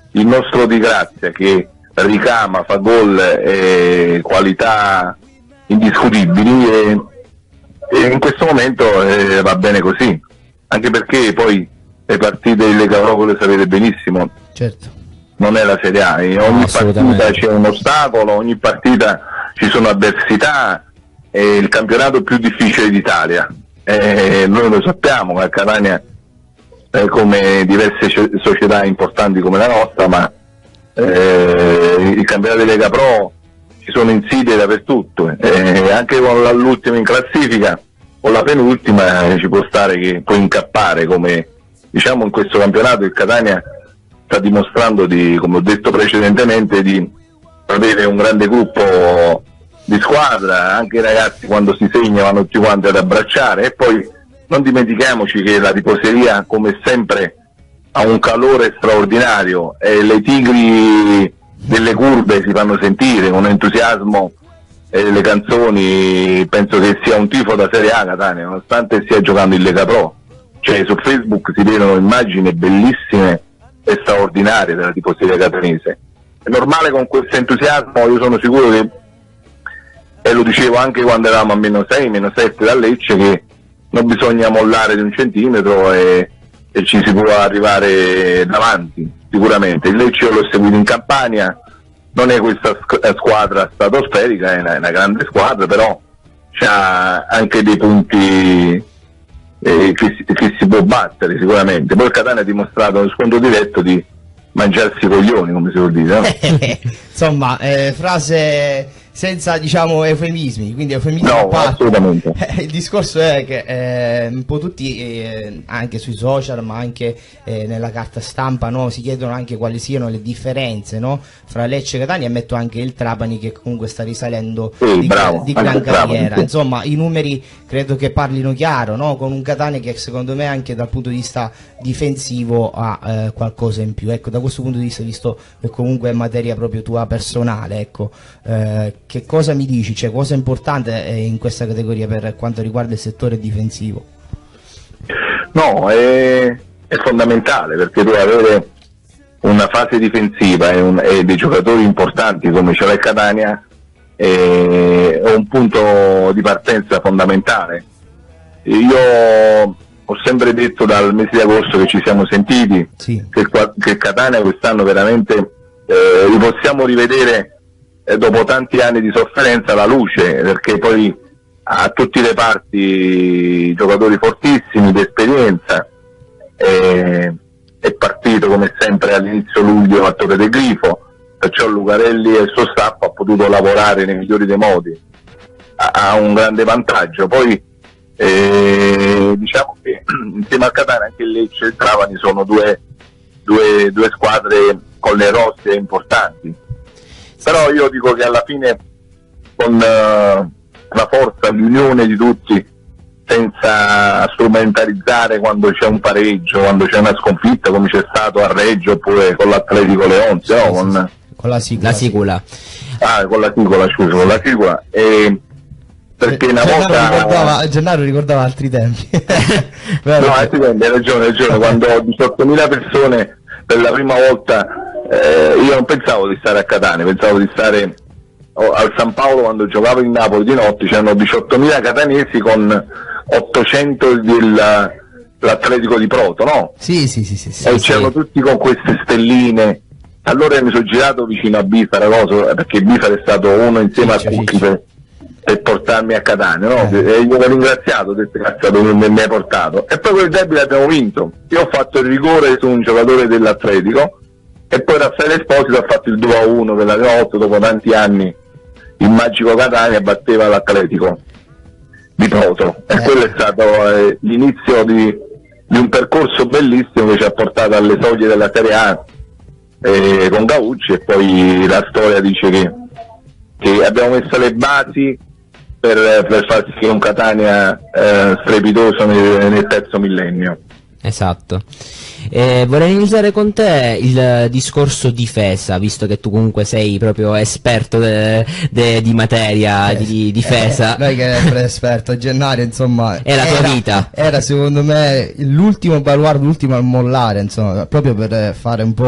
il nostro Di Grazia che ricama, fa gol e qualità indiscutibili, e, e in questo momento eh, va bene così, anche perché poi le partite di Lega Pro, lo sapete benissimo, certo, non è la Serie A, in ogni partita c'è un ostacolo, ogni partita ci sono avversità, è il campionato più difficile d'Italia, e noi lo sappiamo che a Catania, eh, come diverse società importanti come la nostra, ma eh, il campionato di Lega Pro ci sono insidie dappertutto, eh, anche con l'ultima in classifica o la penultima eh, ci può stare che può incappare, come diciamo in questo campionato il Catania sta dimostrando di, come ho detto precedentemente, di avere un grande gruppo di squadra, anche i ragazzi quando si segna vanno tutti quanti ad abbracciare, e poi non dimentichiamoci che la tifoseria come sempre ha un calore straordinario e le tigri delle curve si fanno sentire con entusiasmo, e le canzoni, penso che sia un tifo da Serie A Catania, nonostante stia giocando in Lega Pro, cioè su Facebook si vedono immagini bellissime e straordinarie della tifoseria catanese. È normale con questo entusiasmo, io sono sicuro che, e lo dicevo anche quando eravamo a meno sei, meno sette da Lecce, che non bisogna mollare di un centimetro e, e ci si può arrivare davanti, sicuramente. Il Lecce io l'ho seguito in Campania, non è questa squadra stratosferica, è una, una grande squadra, però c'ha anche dei punti eh, che, si, che si può battere sicuramente. Poi il Catania ha dimostrato nel scontro diretto di mangiarsi i coglioni, come si vuol dire, no? Insomma, eh, frase senza, diciamo, eufemismi, quindi eufemismi no, a parte. Assolutamente. Eh, il discorso è che eh, un po' tutti, eh, anche sui social, ma anche eh, nella carta stampa, no, si chiedono anche quali siano le differenze, no, fra Lecce e Catania, e metto anche il Trapani che comunque sta risalendo sì, di, bravo, di gran Trapani, carriera. sì. Insomma, i numeri credo che parlino chiaro, no, con un Catania che secondo me anche dal punto di vista difensivo ha eh, qualcosa in più. Ecco, da questo punto di vista, visto che comunque è materia proprio tua personale, ecco, eh, che cosa mi dici? Cioè, cosa importante è in questa categoria per quanto riguarda il settore difensivo? No, è, è fondamentale, perché tu avere una fase difensiva e, un, e dei giocatori importanti come ce l'ha il Catania è, è un punto di partenza fondamentale. Io ho sempre detto dal mese di agosto che ci siamo sentiti, sì, che, che il Catania quest'anno veramente eh, li possiamo rivedere eh, dopo tanti anni di sofferenza la luce, perché poi ha tutti i reparti giocatori fortissimi di esperienza, eh, è partito come sempre all'inizio luglio a Torre del Grifo, perciò Lucarelli e il suo staff ha potuto lavorare nei migliori dei modi, ha, ha un grande vantaggio. Poi eh, diciamo che insieme al Catania anche il Lecce e il Trapani sono due, due, due squadre con le rosse importanti, però io dico che alla fine con uh, la forza, l'unione di tutti, senza strumentalizzare quando c'è un pareggio, quando c'è una sconfitta come c'è stato a Reggio oppure con l'Atletico Leonte, sì, no? con, sì, sì. con la Sicula, la Sicula. Ah, con la Sicula, scusa, con la Sicula. E perché una Gennaro volta ricordava, Gennaro ricordava altri tempi. no, altri tempi, hai ragione, hai ragione, quando diciottomila persone per la prima volta, eh, io non pensavo di stare a Catania, pensavo di stare al San Paolo quando giocavo in Napoli di notte, c'erano diciottomila catanesi con ottocento dell'Atletico di Proto, no? Sì, sì, sì, sì, sì, e sì. c'erano tutti con queste stelline. Allora mi sono girato vicino a Bifara, cosa, perché Bifara è stato uno insieme Ciccio, a Cucchi Ciccio. per, per portarmi a Catania, no? Eh. E io l'ho ringraziato, ho detto cazzo dove mi hai portato. E poi quel derby l'abbiamo vinto. Io ho fatto il rigore su un giocatore dell'Atletico e poi Raffaele Esposito ha fatto il due a uno per la notte, dopo tanti anni il magico Catania batteva l'Atletico di Proto, e eh. quello è stato eh, l'inizio di, di un percorso bellissimo che ci ha portato alle soglie della Serie A eh, con Gaucci, e poi la storia dice che, che abbiamo messo le basi per, per far sì che un Catania eh, strepitoso nel, nel terzo millennio. Esatto. Eh, vorrei iniziare con te il discorso difesa, visto che tu comunque sei proprio esperto de, de, di materia eh, di difesa. Eh, non è che è esperto, Gennario, insomma, è la tua era, vita. Era secondo me l'ultimo baluardo, l'ultimo a mollare, insomma, proprio per fare un po'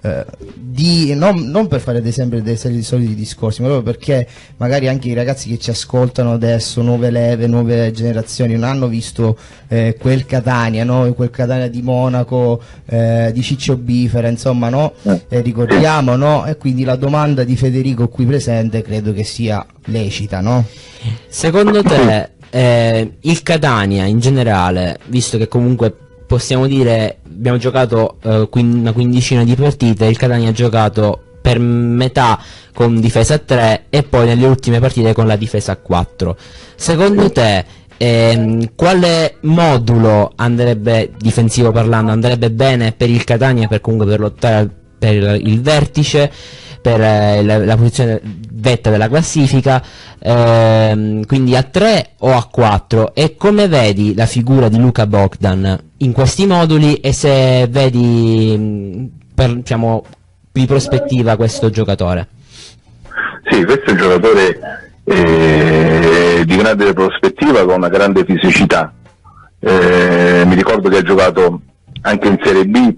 eh, di, non, non per fare dei, sempre dei soliti discorsi, ma proprio perché magari anche i ragazzi che ci ascoltano adesso, nuove leve, nuove generazioni, non hanno visto eh, quel Catania, no? Quel Catania di Monaco, eh, di Ciccio Bifera, insomma, no? Eh, ricordiamo, no? E quindi la domanda di Federico qui presente credo che sia lecita, no? Secondo te eh, il Catania in generale, visto che comunque possiamo dire abbiamo giocato eh, una quindicina di partite, il Catania ha giocato per metà con difesa a tre e poi nelle ultime partite con la difesa a quattro. Secondo te ehm, quale modulo andrebbe, difensivo parlando, andrebbe bene per il Catania per comunque per lottare per il vertice, per eh, la, la posizione vetta della classifica, ehm, quindi a tre o a quattro, e come vedi la figura di Luka Bogdan in questi moduli, e se vedi mh, per, diciamo, di prospettiva questo giocatore? Sì, questo è un giocatore eh, di grande prospettiva, con una grande fisicità. Eh, mi ricordo che ha giocato anche in Serie B,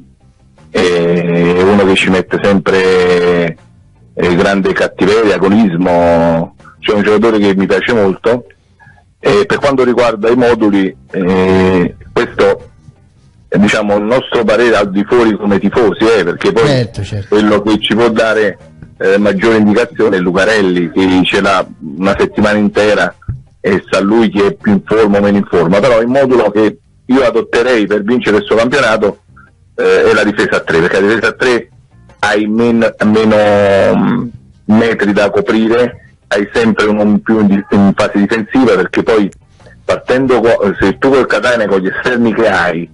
è uno che ci mette sempre eh, grande cattiveria, agonismo, cioè un giocatore che mi piace molto. E per quanto riguarda i moduli, eh, questo è, diciamo, il nostro parere al di fuori come tifosi, eh, perché poi certo, certo. quello che ci può dare eh, maggiore indicazione è Lucarelli, che ce l'ha una settimana intera e sa lui chi è più in forma o meno in forma. Però il modulo che io adotterei per vincere questo campionato Eh, è la difesa a tre, perché la difesa a tre hai men meno um, metri da coprire, hai sempre uno in più in, in fase difensiva, perché poi partendo, se tu col Catania con gli esterni che hai,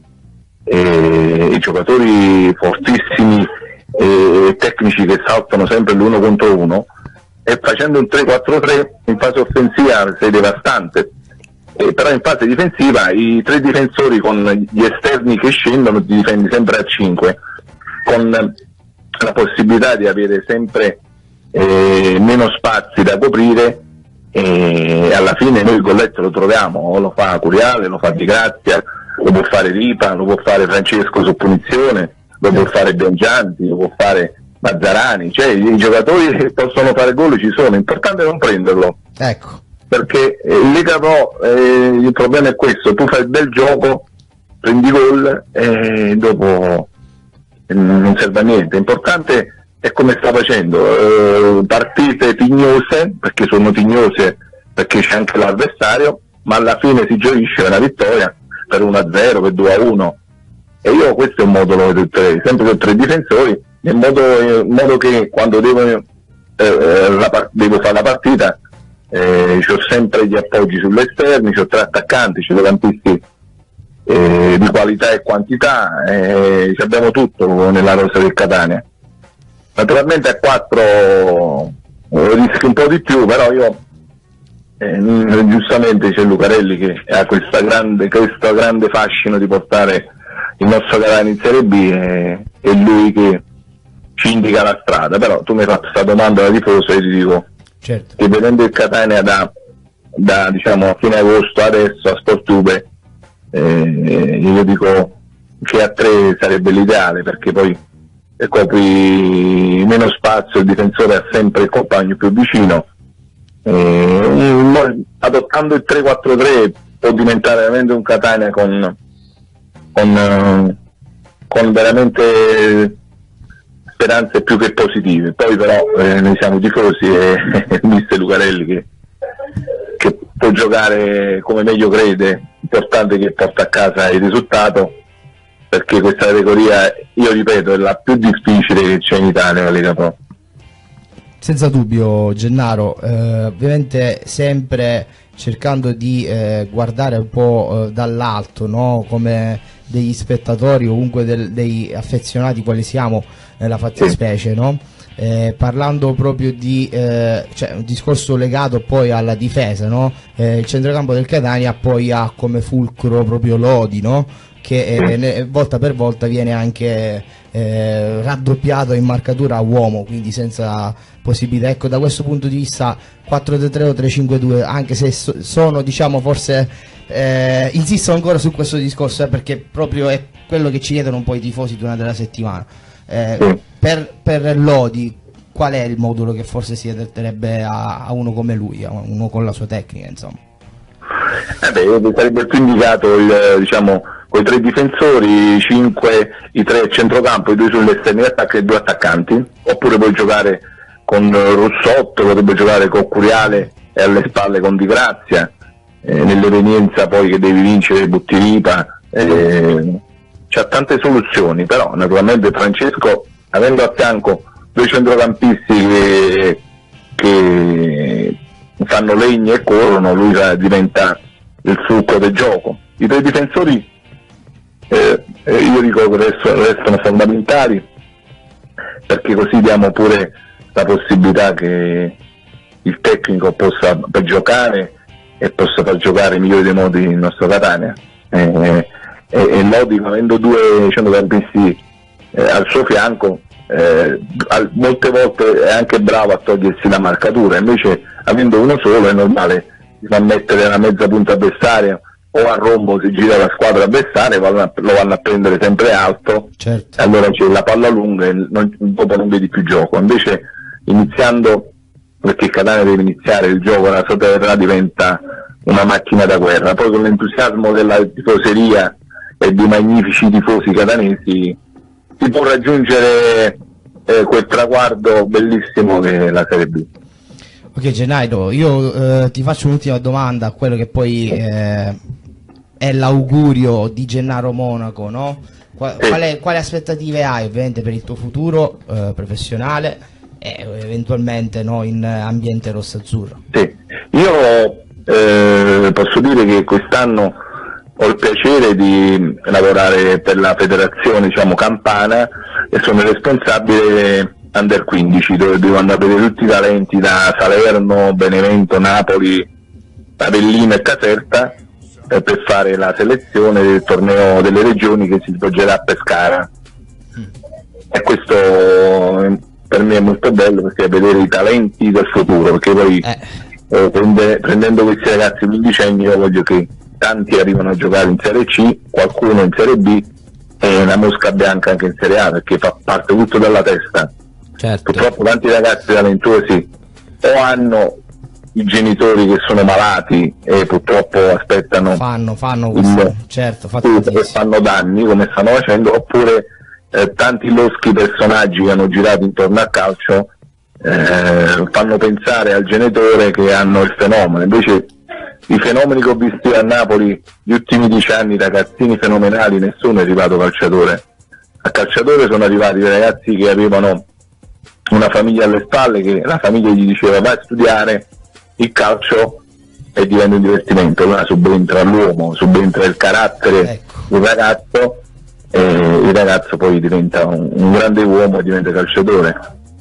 eh, i giocatori fortissimi e eh, tecnici che saltano sempre l'uno contro uno, e facendo un tre quattro tre in fase offensiva sei devastante. Eh, però in fase difensiva i tre difensori con gli esterni che scendono ti difendi sempre a cinque, con la possibilità di avere sempre eh, meno spazi da coprire, e alla fine noi il golletto lo troviamo, o lo fa Curiale, lo fa Di Grazia, lo può fare Ripa, lo può fare Francesco su punizione, lo può fare Bengianti, lo può fare Mazzarani, cioè i giocatori che possono fare gol ci sono, l'importante è non prenderlo. Ecco. Perché in Lega Pro eh, il problema è questo: tu fai il bel gioco, prendi gol e dopo eh, non serve a niente. L'importante è come sta facendo, eh, partite tignose, perché sono tignose, perché c'è anche l'avversario, ma alla fine si gioisce una vittoria per uno a zero, per due a uno, e io questo è un modo lo vedrei, sempre con tre difensori, in modo, in modo che quando devo, eh, la, devo fare la partita, Eh, c'ho sempre gli appoggi sull'esterno, c'ho tre attaccanti, c'ho campisti eh, di qualità e quantità, eh, abbiamo tutto nella rosa del Catania. Naturalmente a quattro eh, rischi un po' di più, però io eh, giustamente c'è Lucarelli che ha questa grande, questo grande fascino di portare il nostro Catania in Serie B, e è lui che ci indica la strada. Però tu mi hai fatto questa domanda da tifoso e io ti dico, certo, che vedendo il Catania da, da diciamo a fine agosto adesso a Sportube, eh, io dico che a tre sarebbe l'ideale, perché poi e copri meno spazio, il difensore ha sempre il compagno più vicino, eh, adottando il tre quattro tre può diventare veramente un Catania con, con, con veramente speranze più che positive. Poi però eh, noi siamo tifosi e mister Lucarelli che, che può giocare come meglio crede, l'importante è che porta a casa il risultato, perché questa categoria, io ripeto, è la più difficile che c'è in Italia, la Lega Pro. Senza dubbio, Gennaro, eh, ovviamente sempre cercando di eh, guardare un po' eh, dall'alto, no? Come degli spettatori o comunque del, dei affezionati quali siamo nella fattispecie, no? Eh, parlando proprio di eh, cioè un discorso legato poi alla difesa, no? Eh, il centrocampo del Catania poi ha come fulcro proprio Lodi, no? Che eh, volta per volta viene anche eh, raddoppiato in marcatura a uomo, quindi senza possibilità. Ecco, da questo punto di vista quattro tre tre o tre cinque due, anche se so, sono diciamo forse eh, insisto ancora su questo discorso, eh, perché proprio è quello che ci chiedono un po' i tifosi durante la settimana. Eh, per, per Lodi qual è il modulo che forse si adatterebbe a, a uno come lui, a uno con la sua tecnica, insomma? Eh beh, sarebbe più indicato il, diciamo, con i tre difensori, cinque, i tre a centrocampo, i due sugli esterni d'attacco e i due attaccanti, oppure puoi giocare con Russotto, potrebbe giocare con Curiale e alle spalle con Di Grazia, eh, nell'evenienza poi che devi vincere butti Ripa, eh, c'ha tante soluzioni, però naturalmente Francesco, avendo a fianco due centrocampisti che, che fanno legno e corrono, lui diventa il succo del gioco. I tre difensori eh, io dico che restano, restano fondamentali, perché così diamo pure la possibilità che il tecnico possa per giocare e possa far giocare i migliori dei modi il nostro Catania, eh, e, e Lodi, avendo due centrocampisti eh, al suo fianco, eh, al, molte volte è anche bravo a togliersi la marcatura, invece avendo uno solo è normale si fa mettere la mezza punta avversaria o a rombo si gira la squadra avversaria, lo vanno a prendere sempre alto, certo. Allora c'è la palla lunga e non, dopo non vedi più gioco. Invece iniziando, perché Catania deve iniziare il gioco nella sua terra, diventa una macchina da guerra, poi con l'entusiasmo della tifoseria e di magnifici tifosi catanesi si può raggiungere eh, quel traguardo bellissimo che è la Serie B. Ok Genairo, io eh, ti faccio un'ultima domanda a quello che poi eh, è l'augurio di Gennaro Monaco, no? Qual, sì. quale, quali aspettative hai ovviamente per il tuo futuro eh, professionale e eventualmente, no, in ambiente rosso-azzurro? Sì, io eh, posso dire che quest'anno ho il piacere di lavorare per la federazione, diciamo, campana, e sono responsabile under quindici, dove devo andare a vedere tutti i talenti da Salerno, Benevento, Napoli, Avellino e Caserta eh, per fare la selezione del torneo delle regioni che si svolgerà a Pescara. Mm. E questo eh, per me è molto bello, perché è vedere i talenti del futuro, perché poi eh. Eh, prende, prendendo questi ragazzi quindicenni io voglio che tanti arrivano a giocare in Serie C, qualcuno in Serie B e una mosca bianca anche in Serie A, perché fa parte tutto dalla testa. Certo. Purtroppo tanti ragazzi talentuosi o hanno i genitori che sono malati e purtroppo aspettano fanno, fanno questo, il, certo, e fanno danni come stanno facendo, oppure eh, tanti loschi personaggi che hanno girato intorno al calcio eh, fanno pensare al genitore che hanno il fenomeno. Invece i fenomeni che ho visto a Napoli gli ultimi dieci anni, ragazzini fenomenali, nessuno è arrivato calciatore. A calciatore sono arrivati i ragazzi che avevano una famiglia alle spalle, che la famiglia gli diceva vai a studiare il calcio e diventa un divertimento. Allora subentra l'uomo, subentra il carattere, ecco, del ragazzo, e il ragazzo poi diventa un, un grande uomo e diventa calciatore,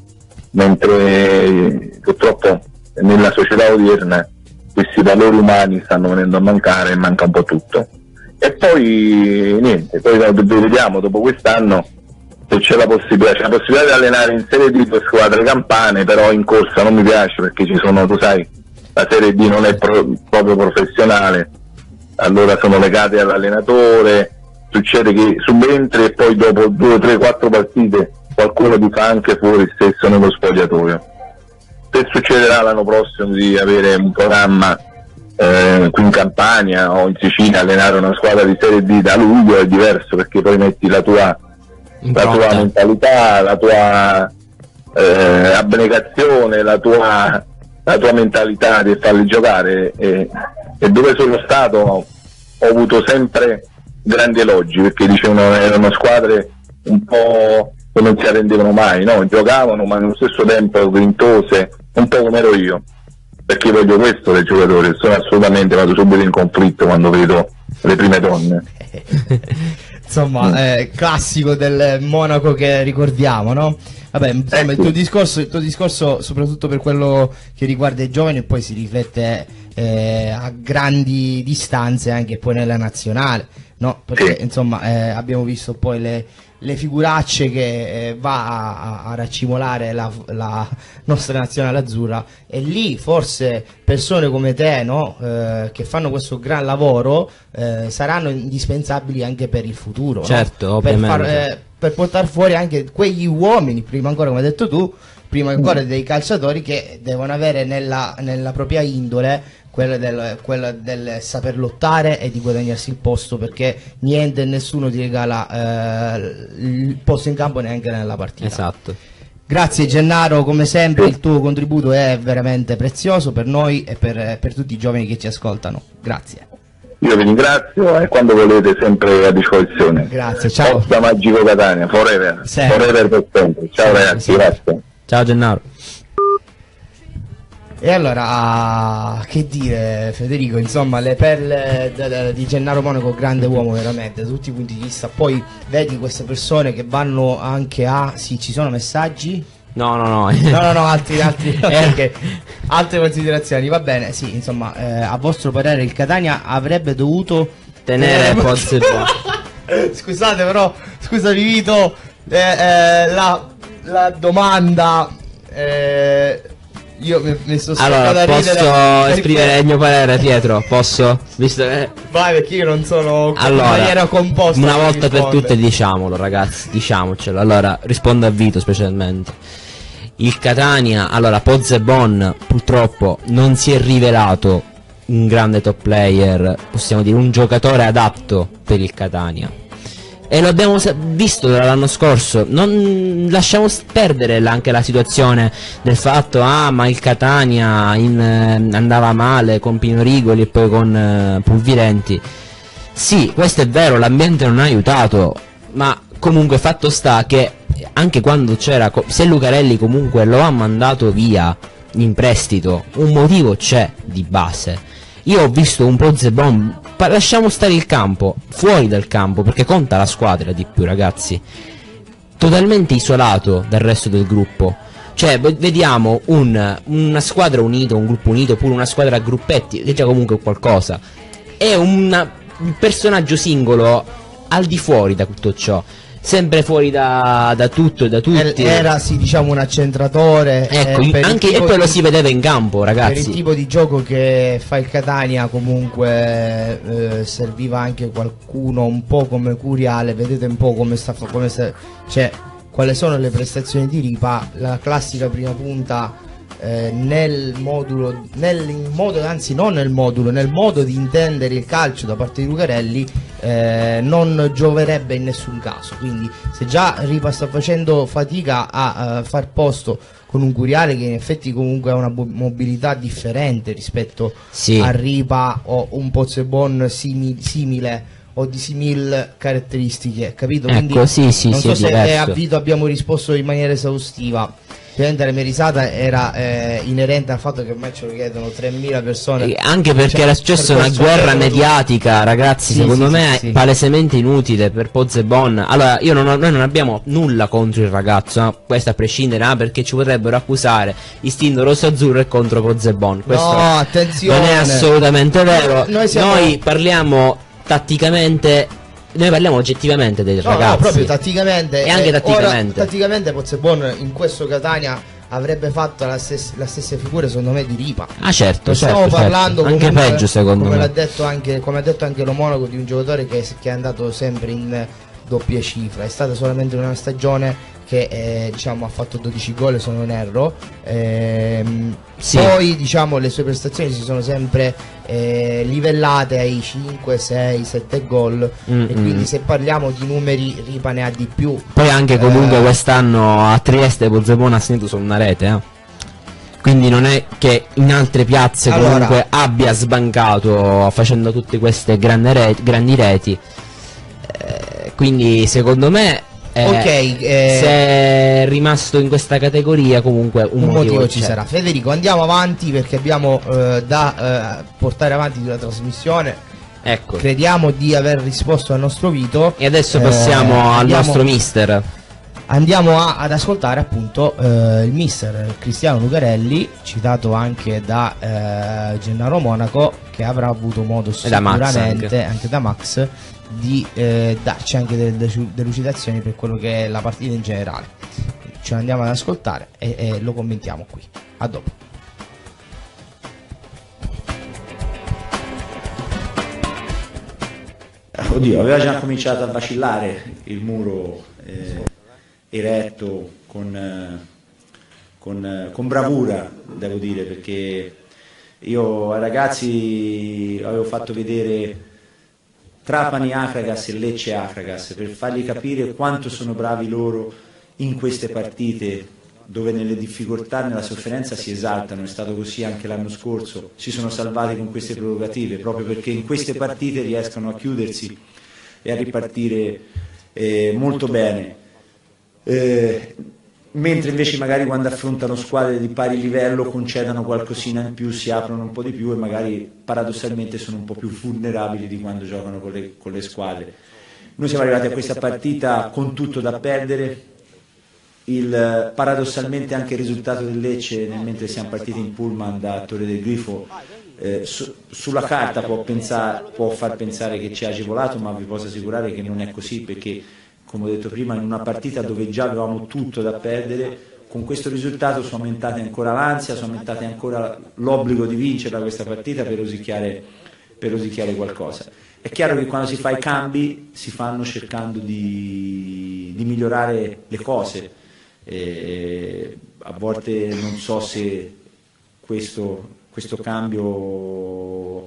mentre purtroppo nella società odierna questi valori umani stanno venendo a mancare e manca un po' tutto. E poi niente, poi vediamo dopo quest'anno se c'è la possibilità, c'è la possibilità di allenare in Serie D per squadre campane, però in corsa non mi piace, perché ci sono, tu sai, la Serie D non è pro, proprio professionale, allora sono legate all'allenatore, succede che subentri e poi dopo due, tre, quattro partite qualcuno ti fa anche fuori stesso nello spogliatoio. Se succederà l'anno prossimo di avere un programma eh, qui in Campania o in Sicilia, allenare una squadra di Serie D da luglio è diverso, perché poi metti la tua la tua mentalità, la tua eh, abnegazione, la tua, la tua mentalità di farli giocare, e, e dove sono stato ho avuto sempre grandi elogi, perché dicevano erano squadre un po' che non si arrendevano mai, no? Giocavano ma nello stesso tempo vintose, un po' come ero io, perché voglio questo dai giocatori, sono assolutamente, vado subito in conflitto quando vedo le prime donne. Insomma, mm. eh, classico del Monaco che ricordiamo, no? Vabbè, insomma, il tuo discorso, il tuo discorso soprattutto per quello che riguarda i giovani, poi si riflette eh, a grandi distanze anche poi nella nazionale, no? Perché insomma eh, abbiamo visto poi le, le figuracce che eh, va a, a raccimolare la, la nostra nazionale azzurra, e lì forse persone come te, no? eh, che fanno questo gran lavoro eh, saranno indispensabili anche per il futuro, certo, no? ovviamente. Per far, eh, per portare fuori anche quegli uomini, prima ancora come hai detto tu, prima ancora dei calciatori che devono avere nella, nella propria indole quello del, quello del saper lottare e di guadagnarsi il posto, perché niente e nessuno ti regala eh, il posto in campo neanche nella partita. Esatto. Grazie Gennaro, come sempre il tuo contributo è veramente prezioso per noi e per, per tutti i giovani che ci ascoltano. Grazie. Io vi ringrazio e quando volete sempre a disposizione. Grazie, ciao. Forza Magico Catania, forever, Sempre. forever per sempre. Ciao Sempre, ragazzi, sempre. grazie. Ciao Gennaro. E allora, che dire Federico, insomma le perle de- de- di Gennaro Monaco, grande uomo veramente da tutti i punti di vista. Poi vedi queste persone che vanno anche a... Sì, ci sono messaggi? No, no, no. No, no, no, altri, altri, Eh. ok. Altre considerazioni, va bene, sì, insomma, eh, a vostro parere il Catania avrebbe dovuto Tenere Pozzo Scusate però, scusami Vito, eh, eh, la, la domanda, eh, io mi, mi sto Allora, a posso ridere esprimere perché- il mio parere, Pietro? Posso? Visto che... Vai, perché io non sono in Allora, maniera composta. una per volta per rispondere. tutte diciamolo ragazzi, diciamocelo. Allora, rispondo a Vito specialmente. Il Catania, allora Pozzebon purtroppo non si è rivelato un grande top player, possiamo dire un giocatore adatto per il Catania. E lo abbiamo sa- visto dall'anno scorso. Non lasciamo s- perdere la- anche la situazione del fatto ah ma il Catania in, eh, andava male con Pino Rigoli e poi con eh, Pulvirenti. Sì, questo è vero, l'ambiente non ha aiutato, ma comunque fatto sta che anche quando c'era co- se Lucarelli comunque lo ha mandato via in prestito, un motivo c'è di base. Io ho visto un Pozzebon, pa- lasciamo stare il campo, fuori dal campo, perché conta la squadra di più ragazzi, totalmente isolato dal resto del gruppo. Cioè ve- vediamo un, una squadra unita, un gruppo unito, oppure una squadra a gruppetti, che già comunque è qualcosa. È una- un personaggio singolo al di fuori da tutto ciò, sempre fuori da, da tutto e da tutti. Era sì, diciamo un accentratore. Ecco, eh, per il anche e tipo poi lo di- si vedeva in campo Per il ragazzi. tipo di gioco che fa il Catania comunque eh, serviva anche qualcuno un po' come Curiale, vedete un po' come sta, come sta cioè quali sono le prestazioni di Ripa, la classica prima punta eh, nel modulo, nel modo, anzi non nel modulo, nel modo di intendere il calcio da parte di Lucarelli eh, non gioverebbe in nessun caso. Quindi se già Ripa sta facendo fatica a, a far posto con un Curiale che in effetti comunque ha una bo- mobilità differente rispetto Sì. a Ripa o un Pozzebon simi- simile o di simil caratteristiche, capito? Quindi Ecco, sì, sì, non sì, so è se diverso. a Vito abbiamo risposto in maniera esaustiva. Ovviamente la mia risata era eh, inerente al fatto che ormai ce lo chiedono tremila persone. Eh, Anche perché Cioè, era successa per una questo guerra chiedono mediatica, ragazzi, Sì, secondo sì, me sì, sì. palesemente inutile per Pozzebon. Allora, io non ho- noi non abbiamo nulla contro il ragazzo, eh, questo a prescindere, ah, perché ci potrebbero accusare istinto rosso-azzurro e contro Pozzebon. Questo No, attenzione. non è assolutamente vero. Noi siamo- Noi parliamo tatticamente, noi parliamo oggettivamente dei No, ragazzi. no, proprio tatticamente. E anche eh, tatticamente. Ora, tatticamente Pozzebon in questo Catania avrebbe fatto la, stessa la stessa figura secondo me di Ripa. Ah certo, Non certo, stiamo certo. parlando Anche comunque, peggio secondo come me. l'ha detto anche, come ha detto anche lo Monaco, di un giocatore che, che è andato sempre in doppia cifra. È stata solamente una stagione che eh, diciamo ha fatto dodici gol se non erro. Ehm, Sì. Poi diciamo le sue prestazioni si sono sempre eh, livellate ai cinque, sei, sette gol. Mm, E mm. quindi se parliamo di numeri Ripa ne ha di più. Poi anche comunque Eh, quest'anno a Trieste Pozzebon ha segnato solo una rete, eh. Quindi non è che in altre piazze Allora- comunque abbia sbancato facendo tutte queste grandi reti, grandi reti. Eh, quindi secondo me eh, Ok, eh, se è rimasto in questa categoria comunque un, un motivo ci c'è. sarà. Federico, andiamo avanti perché abbiamo eh, da eh, portare avanti la trasmissione. Ecco. Crediamo di aver risposto al nostro Vito. E adesso Eh, passiamo al andiamo- nostro mister. Andiamo a- ad ascoltare appunto eh, il mister Cristiano Lucarelli, citato anche da eh, Gennaro Monaco, che avrà avuto modo E da Max sicuramente anche. anche da Max di eh, darci anche delle delle delucidazioni per quello che è la partita in generale. Ce l'andiamo ad ascoltare e, e lo commentiamo qui. A dopo. Oddio, aveva già cominciato a vacillare il muro eh, eretto, con, eh, con, eh, con bravura, devo dire, perché io ai ragazzi avevo fatto vedere Trapani Akragas e Lecce Akragas per fargli capire quanto sono bravi loro in queste partite, dove nelle difficoltà, nella sofferenza si esaltano. È stato così anche l'anno scorso, si sono salvati con queste prerogative, proprio perché in queste partite riescono a chiudersi e a ripartire eh, molto bene, eh, mentre invece magari quando affrontano squadre di pari livello concedono qualcosina in più, si aprono un po' di più e magari paradossalmente sono un po' più vulnerabili di quando giocano con le, con le squadre. Noi siamo arrivati a questa partita con tutto da perdere. Il, paradossalmente anche il risultato del Lecce, nel mentre siamo partiti in pullman da Torre del Grifo, eh, su, sulla carta può, pensare, può far pensare che ci ha agevolato, ma vi posso assicurare che non è così, perché come ho detto prima, in una partita dove già avevamo tutto da perdere, con questo risultato sono aumentate ancora l'ansia, sono aumentate ancora l'obbligo di vincere questa partita per rosicchiare, per rosicchiare qualcosa. È chiaro che quando si fa i cambi si fanno cercando di, di migliorare le cose. E a volte non so se questo, questo cambio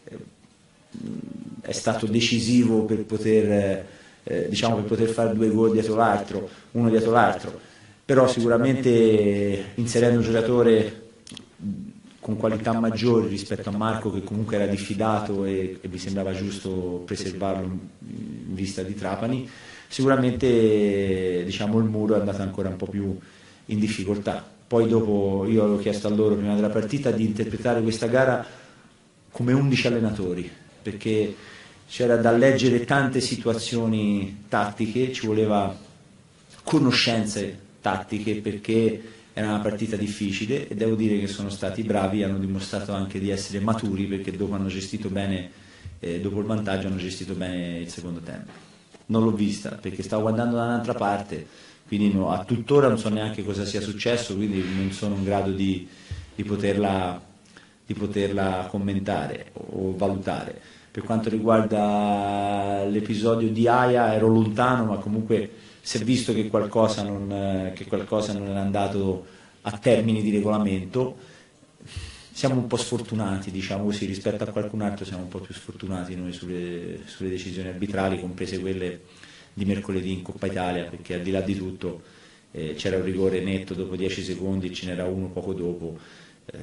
è stato decisivo per poter, eh, diciamo, per poter fare due gol dietro l'altro, uno dietro l'altro, però sicuramente inserendo un giocatore con qualità maggiori rispetto a Marco, che comunque era diffidato e, e mi sembrava giusto preservarlo in vista di Trapani, sicuramente, diciamo, il muro è andato ancora un po' più in difficoltà. Poi dopo io avevo chiesto a loro prima della partita di interpretare questa gara come undici allenatori, perché c'era da leggere tante situazioni tattiche, ci voleva conoscenze tattiche, perché era una partita difficile, e devo dire che sono stati bravi, hanno dimostrato anche di essere maturi, perché dopo hanno gestito bene, eh, dopo il vantaggio hanno gestito bene il secondo tempo. Non l'ho vista perché stavo guardando da un'altra parte, quindi no, a tuttora non so neanche cosa sia successo, quindi non sono in grado di, di, poterla, di poterla commentare o valutare. Per quanto riguarda l'episodio di Aia ero lontano, ma comunque si è visto che qualcosa non, che qualcosa non era andato a termini di regolamento. Siamo un po' sfortunati, diciamo così, rispetto a qualcun altro siamo un po' più sfortunati noi sulle, sulle decisioni arbitrali, comprese quelle di mercoledì in Coppa Italia, perché al di là di tutto eh, c'era un rigore netto dopo dieci secondi, ce n'era uno poco dopo, eh,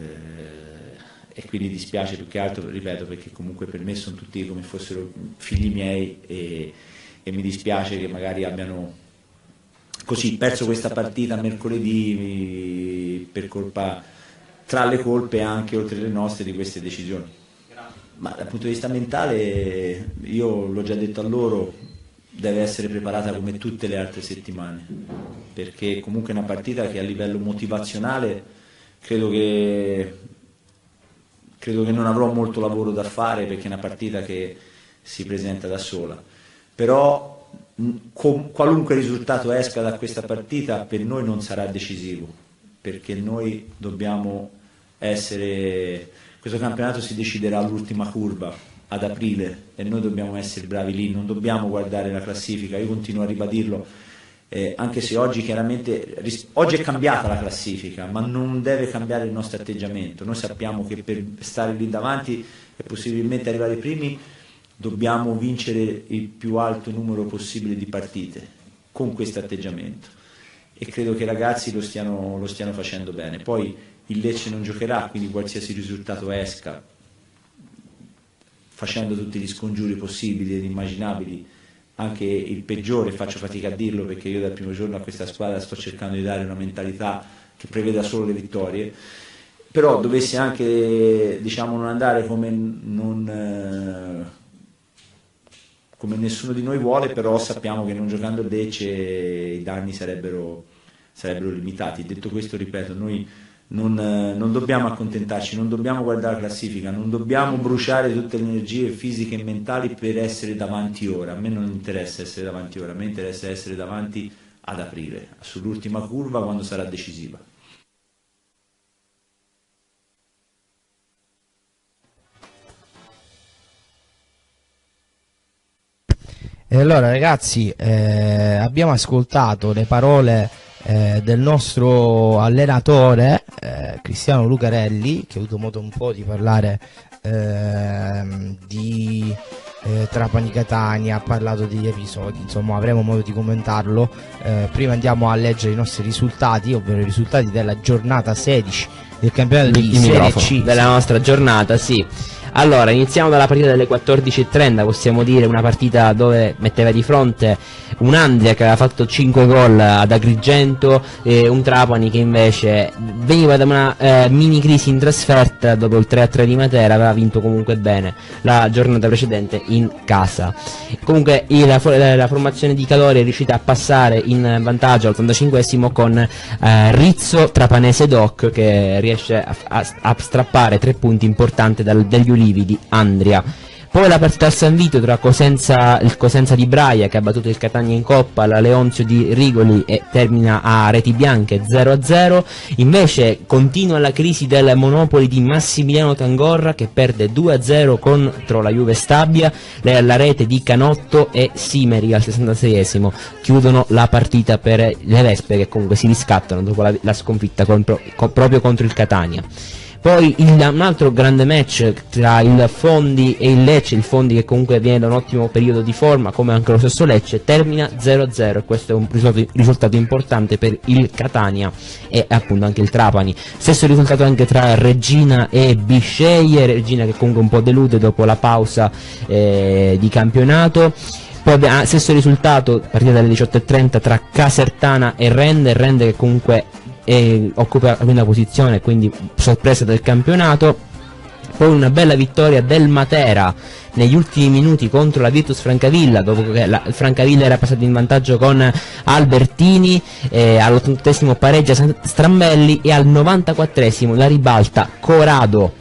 e quindi dispiace più che altro, ripeto, perché comunque per me sono tutti come fossero figli miei, e, e mi dispiace che magari abbiano così perso questa partita mercoledì per colpa, tra le colpe anche oltre le nostre, di queste decisioni. Ma dal punto di vista mentale, io l'ho già detto a loro, deve essere preparata come tutte le altre settimane, perché comunque è una partita che a livello motivazionale credo che, credo che non avrò molto lavoro da fare, perché è una partita che si presenta da sola. Però con qualunque risultato esca da questa partita per noi non sarà decisivo, perché noi dobbiamo essere, questo campionato si deciderà all'ultima curva ad aprile e noi dobbiamo essere bravi lì, non dobbiamo guardare la classifica. Io continuo a ribadirlo, eh, anche se oggi chiaramente oggi è cambiata la classifica, ma non deve cambiare il nostro atteggiamento. Noi sappiamo che per stare lì davanti e possibilmente arrivare ai primi dobbiamo vincere il più alto numero possibile di partite con questo atteggiamento, e credo che i ragazzi lo stiano, lo stiano facendo bene. Poi il Lecce non giocherà, quindi qualsiasi risultato esca, facendo tutti gli scongiuri possibili ed immaginabili, anche il peggiore, faccio fatica a dirlo perché io dal primo giorno a questa squadra sto cercando di dare una mentalità che preveda solo le vittorie, però dovesse anche, diciamo, non andare come non... come nessuno di noi vuole, però sappiamo che non giocando il Lecce i danni sarebbero, sarebbero limitati. Detto questo, ripeto, noi non, non dobbiamo accontentarci, non dobbiamo guardare la classifica, non dobbiamo bruciare tutte le energie fisiche e mentali per essere davanti ora. A me non interessa essere davanti ora, a me interessa essere davanti ad aprile, sull'ultima curva, quando sarà decisiva. E allora ragazzi, eh, abbiamo ascoltato le parole eh, del nostro allenatore eh, Cristiano Lucarelli, che ha avuto modo un po' di parlare eh, di eh, Trapani Catania, ha parlato degli episodi, insomma avremo modo di commentarlo. Eh, prima andiamo a leggere i nostri risultati, ovvero i risultati della giornata sedici del campionato di, di Serie C della nostra giornata, sì. Allora, iniziamo dalla partita delle quattordici e trenta, possiamo dire una partita dove metteva di fronte un Andria che aveva fatto cinque gol ad Agrigento e un Trapani che invece veniva da una eh, mini crisi in trasferta dopo il tre a tre di Matera, aveva vinto comunque bene la giornata precedente in casa. Comunque la, la formazione di Cadore è riuscita a passare in vantaggio all'ottantacinquesimo con eh, Rizzo Trapanese Doc, che riesce a, a, a strappare tre punti importanti dal, dagli Ulivi di Andria. Poi la partita al San Vito tra Cosenza, il Cosenza di Braia, che ha battuto il Catania in Coppa, la Leonzio di Rigoli, e termina a reti bianche zero a zero. Invece continua la crisi del Monopoli di Massimiliano Tangorra, che perde due a zero contro la Juve Stabia. La rete di Canotto e Simeri al sessantaseiesimo chiudono la partita per le Vespe, che comunque si riscattano dopo la, la sconfitta contro, co, proprio contro il Catania. Poi il, un altro grande match tra il Fondi e il Lecce, il Fondi che comunque viene da un ottimo periodo di forma, come anche lo stesso Lecce, termina zero a zero, e questo è un risultato, risultato importante per il Catania e appunto anche il Trapani. Stesso risultato anche tra Regina e Bisceglie, Regina che comunque un po' delude dopo la pausa eh, di campionato. Poi abbiamo stesso risultato, partita dalle diciotto e trenta, tra Casertana e Rende, Rende che comunque e occupa la quinta posizione, quindi sorpresa del campionato. Poi una bella vittoria del Matera negli ultimi minuti contro la Virtus Francavilla, dopo che la Francavilla era passato in vantaggio con Albertini, eh, all'ottantattesimo pareggia Strambelli e al novantaquattresimo la ribalta Corado.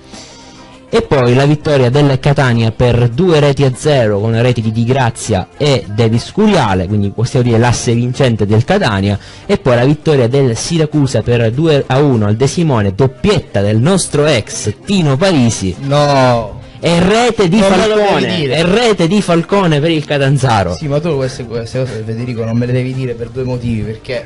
E poi la vittoria del Catania per due reti a zero con reti di Di Grazia e Davis Curiale, quindi possiamo dire l'asse vincente del Catania. E poi la vittoria del Siracusa per due a uno al De Simone, doppietta del nostro ex Tino Parisi. No! E rete di non Falcone, e rete di Falcone per il Catanzaro. Sì, ma tu queste, queste cose, Federico, non me le devi dire per due motivi, perché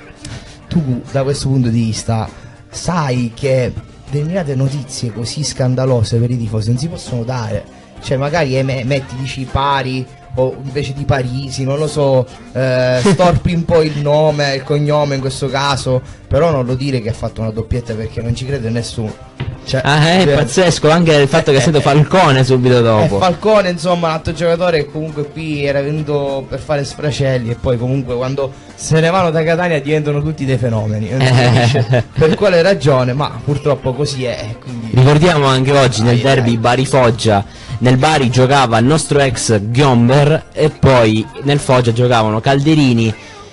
tu da questo punto di vista sai che determinate notizie così scandalose per i tifosi non si possono dare. Cioè magari em- metti, dici Pari o invece di Parisi, non lo so, eh, storpi un po' il nome, il cognome in questo caso, però non lo dire che ha fatto una doppietta, perché non ci crede nessuno. Cioè, ah, è cioè, pazzesco anche il fatto eh, che è stato Falcone subito dopo. Eh, Falcone, insomma, un altro giocatore che comunque qui era venuto per fare sfracelli, e poi comunque quando se ne vanno da Catania diventano tutti dei fenomeni. Non si capisce per quale ragione, ma purtroppo così è. Quindi... Ricordiamo anche oggi nel derby Bari-Foggia, nel Bari giocava il nostro ex Ghiomber e poi nel Foggia giocavano Calderini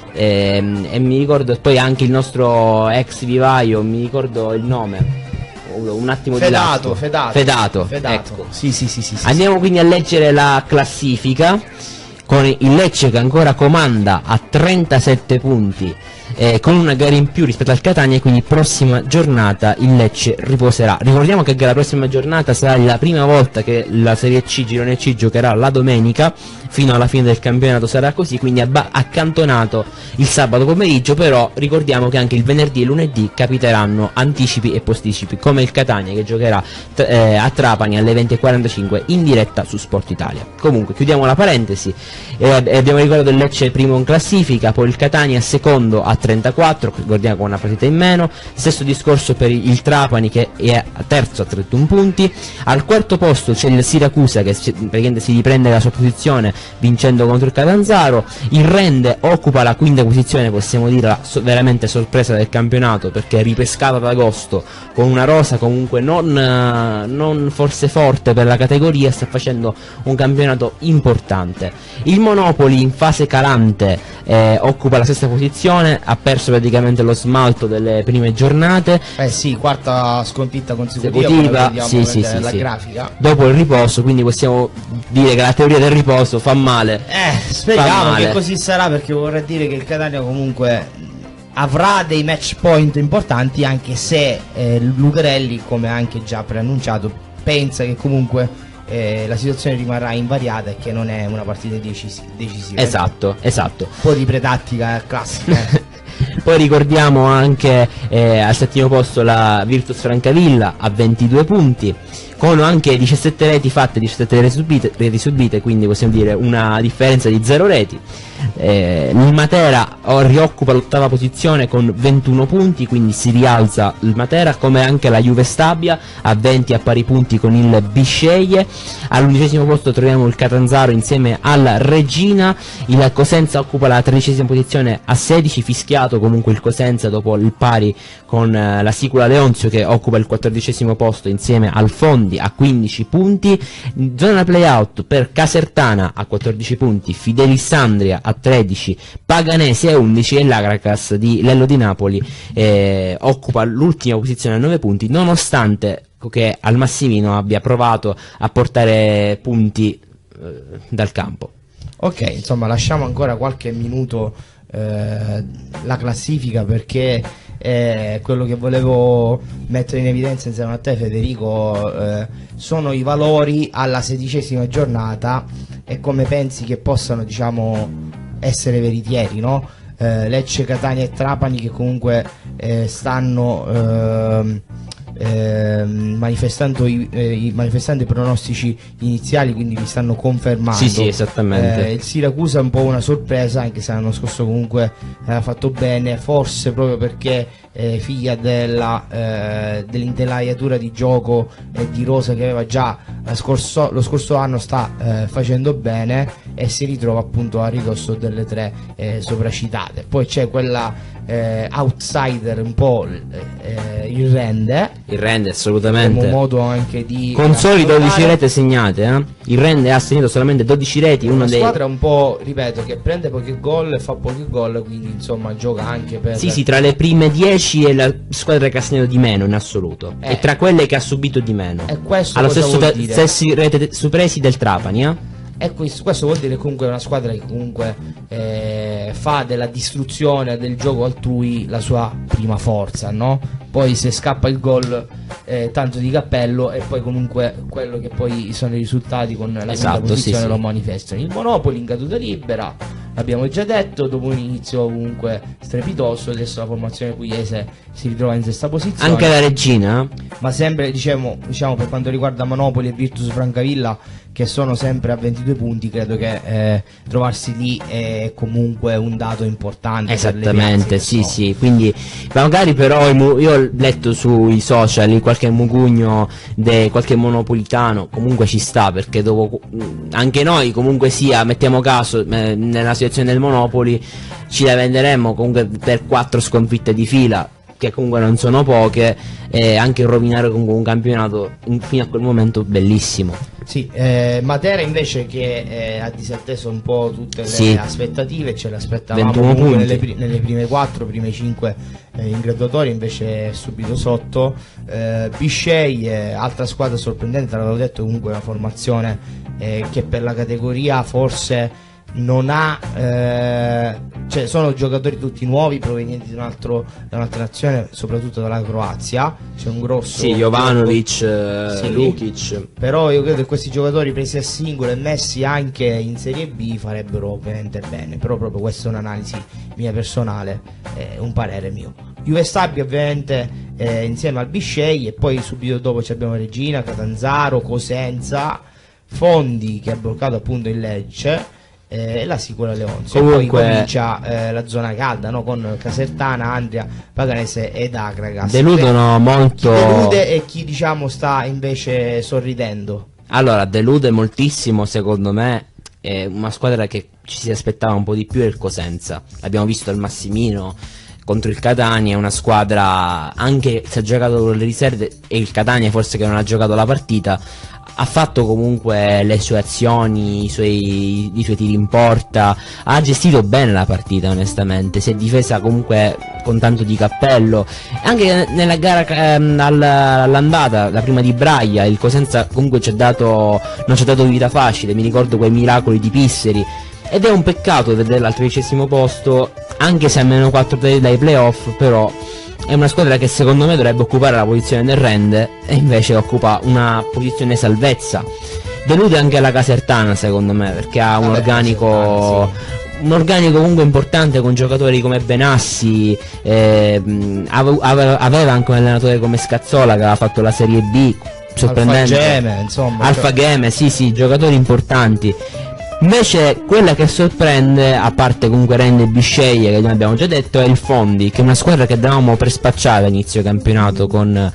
ehm, e mi ricordo poi anche il nostro ex vivaio, mi ricordo il nome. Un attimo Fedato, di Fedato, Fedato, Fedato. Ecco. Sì, sì, sì, sì, sì. Andiamo quindi a leggere la classifica con il Lecce che ancora comanda a trentasette punti, eh, con una gara in più rispetto al Catania, quindi prossima giornata il Lecce riposerà. Ricordiamo che la prossima giornata sarà la prima volta che la Serie C, Girone C, giocherà la domenica, fino alla fine del campionato sarà così, quindi abba- accantonato il sabato pomeriggio, però ricordiamo che anche il venerdì e lunedì capiteranno anticipi e posticipi, come il Catania che giocherà t- eh, a Trapani alle venti e quarantacinque in diretta su Sport Italia. Comunque chiudiamo la parentesi, eh, abbiamo ricordato il Lecce primo in classifica, poi il Catania secondo a trentaquattro, ricordiamo con una partita in meno, stesso discorso per il Trapani che è terzo a trentuno punti, al quarto posto c'è il Siracusa che si, praticamente si riprende la sua posizione vincendo contro il Catanzaro, il Rende occupa la quinta posizione, possiamo dire la so, veramente sorpresa del campionato, perché è ripescata ad agosto con una rosa comunque non, uh, non forse forte per la categoria, sta facendo un campionato importante. Il Monopoli in fase calante eh, occupa la sesta posizione, ha perso praticamente lo smalto delle prime giornate. Eh sì, quarta sconfitta consecutiva, consecutiva sì, sì, sì, la sì. grafica. Dopo il riposo, quindi possiamo dire che la teoria del riposo fa male. Eh, speriamo male. che così sarà, perché vorrei dire che il Catania comunque avrà dei match point importanti, anche se eh, Lucarelli, come anche già preannunciato, pensa che comunque eh, la situazione rimarrà invariata e che non è una partita decisi- decisiva. Esatto, esatto. Un po' di pretattica classica. eh. Poi ricordiamo anche eh, al settimo posto la Virtus Francavilla a ventidue punti, con anche diciassette reti fatte, diciassette reti subite, reti subite, quindi possiamo dire una differenza di zero reti. Eh, il Matera rioccupa l'ottava posizione con ventuno punti, quindi si rialza il Matera, come anche la Juve Stabia a venti a pari punti con il Bisceglie. All'undicesimo posto troviamo il Catanzaro insieme alla Regina. Il Cosenza occupa la tredicesima posizione a sedici, fischiato comunque il Cosenza dopo il pari con eh, la Sicula Leonzio, che occupa il quattordicesimo posto insieme al Fondi a quindici punti. Zona playout per Casertana a quattordici punti, Fidelissandria a tredici, Paganese a undici e l'Agracas di Lello di Napoli eh, occupa l'ultima posizione a nove punti, nonostante che al Massimino abbia provato a portare punti eh, dal campo. Ok, insomma, lasciamo ancora qualche minuto eh, la classifica, perché eh, quello che volevo mettere in evidenza insieme a te, Federico, eh, sono i valori alla sedicesima giornata e come pensi che possano, diciamo, essere veritieri, no? Eh, Lecce, Catania e Trapani che comunque eh, stanno eh, eh, manifestando, i, eh, i, manifestando i pronostici iniziali, quindi li stanno confermando. Sì, sì, esattamente. Eh, il Siracusa è un po' una sorpresa, anche se l'anno scorso comunque aveva fatto bene, forse proprio perché eh, figlia della, eh, dell'intelaiatura di gioco e di rosa che aveva già lo scorso, lo scorso anno, sta eh, facendo bene e si ritrova appunto a ridosso delle tre eh, sopracitate. Poi c'è quella eh, outsider un po' eh, il Rende. Il Rende assolutamente. Un modo anche di con soli dodici reti segnate, eh? Il Rende ha segnato solamente dodici reti, uno una dei... squadra un po', ripeto, che prende pochi gol e fa pochi gol, quindi insomma gioca anche per... Sì, sì, tra le prime dieci è la squadra che ha segnato di meno in assoluto, eh. e tra quelle che ha subito di meno. E questo allo cosa stesso vuol te- dire? stessi rete su presi del Trapani, eh? E questo, questo vuol dire comunque una squadra che comunque eh, fa della distruzione del gioco altrui la sua prima forza, no? Poi se scappa il gol eh, tanto di cappello, e poi comunque quello che poi sono i risultati con la esatto, quinta posizione sì, lo sì. manifestano. Il Monopoli in caduta libera, l'abbiamo già detto, dopo un inizio comunque strepitoso, adesso la formazione pugliese si ritrova in sesta posizione. Anche la Regina? Ma sempre, diciamo, diciamo per quanto riguarda Monopoli e Virtus Francavilla, che sono sempre a ventidue punti, credo che eh, trovarsi lì è comunque un dato importante. Esattamente, per le sì, so. sì, quindi magari però io ho letto sui social qualche mugugno di qualche monopolitano, comunque ci sta, perché dopo anche noi comunque sia, mettiamo caso, eh, nella situazione del Monopoli ci la venderemmo comunque per quattro sconfitte di fila, che comunque non sono poche, e anche rovinare comunque un campionato in, fino a quel momento bellissimo. Sì, eh, Matera invece che eh, ha disatteso un po' tutte le Sì. aspettative, ce l'aspettavamo ventuno comunque punti. nelle, pri- nelle prime quattro, prime cinque eh, in graduatoria, invece è subito sotto. eh, Biscei, eh, altra squadra sorprendente, l'avevo detto, comunque una formazione eh, che per la categoria forse non ha eh, cioè sono giocatori tutti nuovi provenienti da, un altro, da un'altra nazione, soprattutto dalla Croazia. C'è un grosso Sì, Jovanovic, eh, Sì. Lukic. Però io credo che questi giocatori presi a singolo e messi anche in Serie B farebbero ovviamente bene. Però proprio questa è un'analisi mia personale, eh, un parere mio. Juve Stabia ovviamente eh, insieme al Biscei, e poi subito dopo ci abbiamo Regina, Catanzaro, Cosenza, Fondi che ha bloccato appunto il Lecce e la Sicula Leonzio. Comunque... E poi comincia eh, la zona calda, no? Con Casertana, Andria, Paganese ed Agragas. Deludono molto. Chi delude e chi diciamo sta invece sorridendo. Allora, delude moltissimo secondo me, è una squadra che ci si aspettava un po' di più, è il Cosenza. L'abbiamo visto al Massimino contro il Catania, è una squadra anche se ha giocato con le riserve, e il Catania forse che non ha giocato la partita, ha fatto comunque le sue azioni, i suoi, i suoi tiri in porta, ha gestito bene la partita onestamente, si è difesa comunque con tanto di cappello. Anche nella gara ehm, all'andata, la prima di Braia, il Cosenza comunque ci ha dato, non ci ha dato vita facile, mi ricordo quei miracoli di Pisseri, ed è un peccato vederla al tredicesimo posto, anche se a meno quattro dai playoff, però è una squadra che secondo me dovrebbe occupare la posizione del Rende e invece occupa una posizione salvezza. Delude anche la Casertana secondo me, perché ha un Vabbè, organico un organico comunque importante con giocatori come Benassi, eh, ave- ave- aveva anche un allenatore come Scazzola che aveva fatto la Serie B, sorprendente. Alfa Geme, insomma. Alfa Geme, sì sì, giocatori importanti. Invece quella che sorprende, a parte comunque Rende e Bisceglie che noi abbiamo già detto, è il Fondi, che è una squadra che davamo per spacciata a inizio campionato con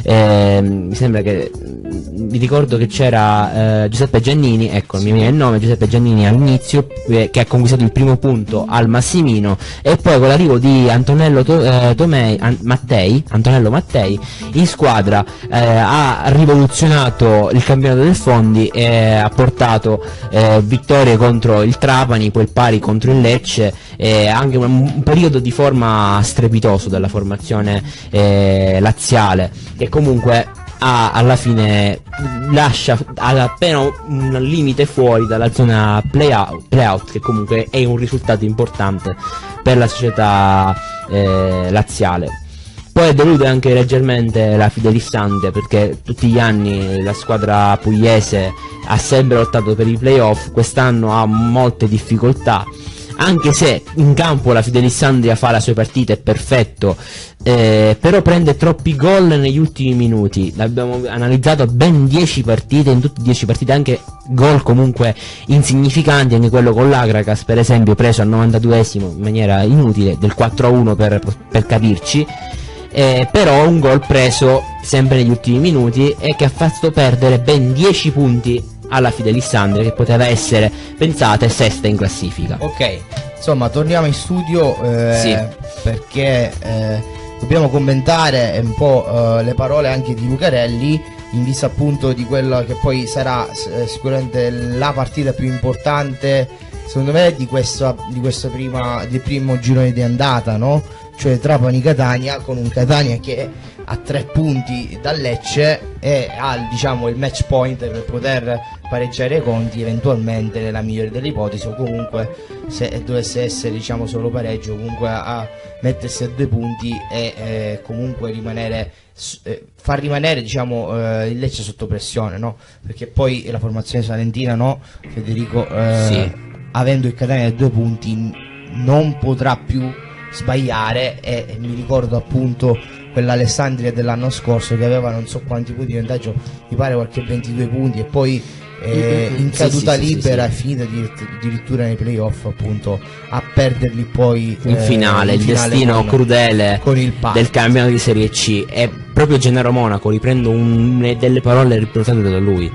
eh, mi sembra che vi ricordo che c'era eh, Giuseppe Giannini, ecco, mi viene il nome, Giuseppe Giannini all'inizio, eh, che ha conquistato il primo punto al Massimino, e poi con l'arrivo di Antonello to- eh, Tomei, An- Mattei, Antonello Mattei in squadra eh, ha rivoluzionato il campionato del Fondi e ha portato eh, vittorie contro il Trapani, poi il pari contro il Lecce, e anche un, un periodo di forma strepitoso della formazione eh, laziale, che comunque ha, alla fine lascia appena un limite fuori dalla zona play-out, play-out, che comunque è un risultato importante per la società eh, laziale. Poi delude anche leggermente la Fidelissante, perché tutti gli anni la squadra pugliese ha sempre lottato per i playoff, quest'anno ha molte difficoltà, anche se in campo la Fidelissandria fa la sua partita, è perfetto, eh, però prende troppi gol negli ultimi minuti. L'abbiamo analizzato ben dieci partite, in tutte dieci partite anche gol comunque insignificanti, anche quello con l'Agracas per esempio, preso al novantaduesimo in maniera inutile, del quattro a uno per, per capirci. Eh, però un gol preso sempre negli ultimi minuti e che ha fatto perdere ben dieci punti alla Fidelissandria, che poteva essere, pensate, sesta in classifica. Ok, insomma torniamo in studio eh, Sì. perché eh, dobbiamo commentare un po' eh, le parole anche di Lucarelli in vista appunto di quella che poi sarà eh, sicuramente la partita più importante secondo me di questa, di questa prima, del primo girone di andata, no? Cioè Trapani-Catania, con un Catania che a tre punti dal Lecce e ha, diciamo, il match point per poter pareggiare i conti eventualmente nella migliore delle ipotesi, o comunque se dovesse essere, diciamo, solo pareggio, comunque a, a mettersi a due punti e eh, comunque rimanere eh, far rimanere, diciamo, eh, il Lecce sotto pressione, no? Perché poi la formazione salentina, no, Federico, eh, Sì. avendo il Catania a due punti non potrà più sbagliare, e, e mi ricordo appunto quell'Alessandria dell'anno scorso che aveva non so quanti punti di vantaggio, mi pare qualche ventidue punti, e poi eh, in caduta sì, sì, libera sì, è finita addirittura nei playoff appunto a perderli poi In eh, finale, in il finale destino con- crudele con il Parma. del campionato di Serie C. È proprio Gennaro Monaco, riprendo un, delle parole riportate da lui,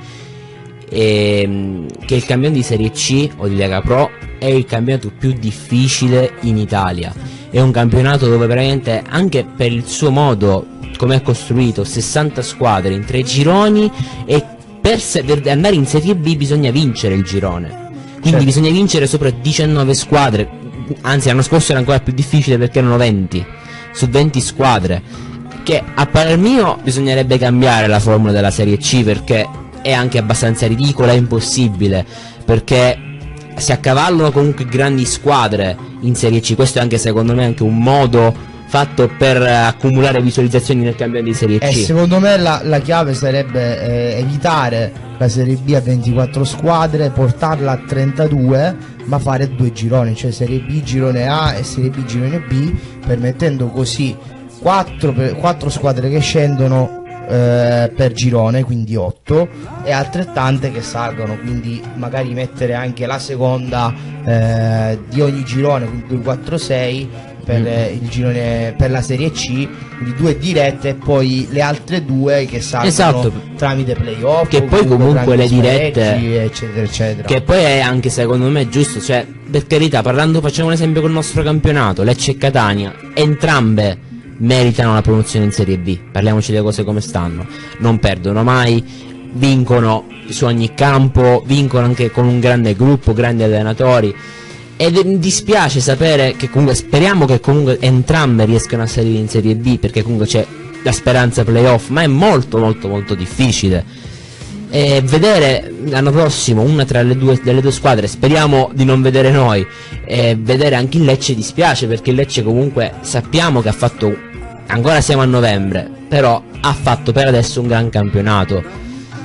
ehm, che il campionato di Serie C o di Lega Pro è il campionato più difficile in Italia. È un campionato dove veramente, anche per il suo modo come è costruito, sessanta squadre in tre gironi, e per, se- per andare in Serie B bisogna vincere il girone, quindi Certo. bisogna vincere sopra diciannove squadre, anzi l'anno scorso era ancora più difficile perché erano venti su venti squadre, che a parer mio bisognerebbe cambiare la formula della Serie C, perché è anche abbastanza ridicola e impossibile, perché si accavallano comunque grandi squadre in Serie C. Questo è anche secondo me anche un modo fatto per eh, accumulare visualizzazioni nel campionato di Serie E C. secondo me la, la chiave sarebbe eh, evitare la Serie B a ventiquattro squadre, portarla a trentadue, ma fare due gironi, cioè Serie B girone A e Serie B girone B, permettendo così quattro, per, quattro squadre che scendono eh, per girone, quindi otto, e altrettante che salgono, quindi magari mettere anche la seconda eh, di ogni girone, quindi due, quattro, sei per Mm. eh, il girone, per la Serie C, quindi due dirette e poi le altre due che salgono Esatto. tramite playoff, Che o poi comunque tramite le dirette- spareggi, eccetera eccetera. Che poi è anche secondo me giusto, cioè per carità, parlando, facciamo un esempio col nostro campionato, Lecce e Catania, entrambe meritano la promozione in Serie B, parliamoci delle cose come stanno, non perdono mai, vincono su ogni campo, vincono anche con un grande gruppo, grandi allenatori, ed mi dispiace sapere che comunque, speriamo che comunque entrambe riescano a salire in Serie B, perché comunque c'è la speranza playoff, ma è molto molto molto difficile. E vedere l'anno prossimo una tra le due, delle due squadre, speriamo di non vedere noi, e vedere anche il Lecce dispiace, perché il Lecce comunque sappiamo che ha fatto, ancora siamo a novembre, però ha fatto per adesso un gran campionato,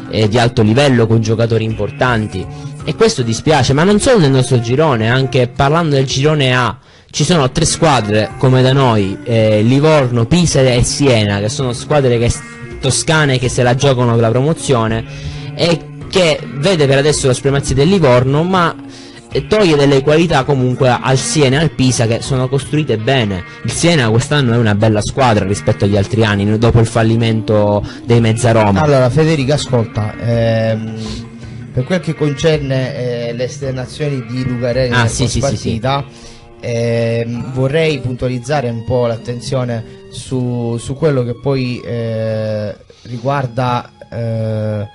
eh, di alto livello, con giocatori importanti, e questo dispiace. Ma non solo nel nostro girone, anche parlando del girone A ci sono tre squadre come da noi, eh, Livorno, Pisa e Siena, che sono squadre che, toscane che se la giocano per la promozione, e che vede per adesso la supremazia del Livorno, ma toglie delle qualità comunque al Siena e al Pisa, che sono costruite bene. Il Siena quest'anno è una bella squadra rispetto agli altri anni, dopo il fallimento dei Mezzaroma. Allora Federica, ascolta, ehm, per quel che concerne eh, le esternazioni di Lucarelli ah, nel sì, sì, partita, sì, sì. ehm, vorrei puntualizzare un po' l'attenzione su, su quello che poi eh, riguarda eh,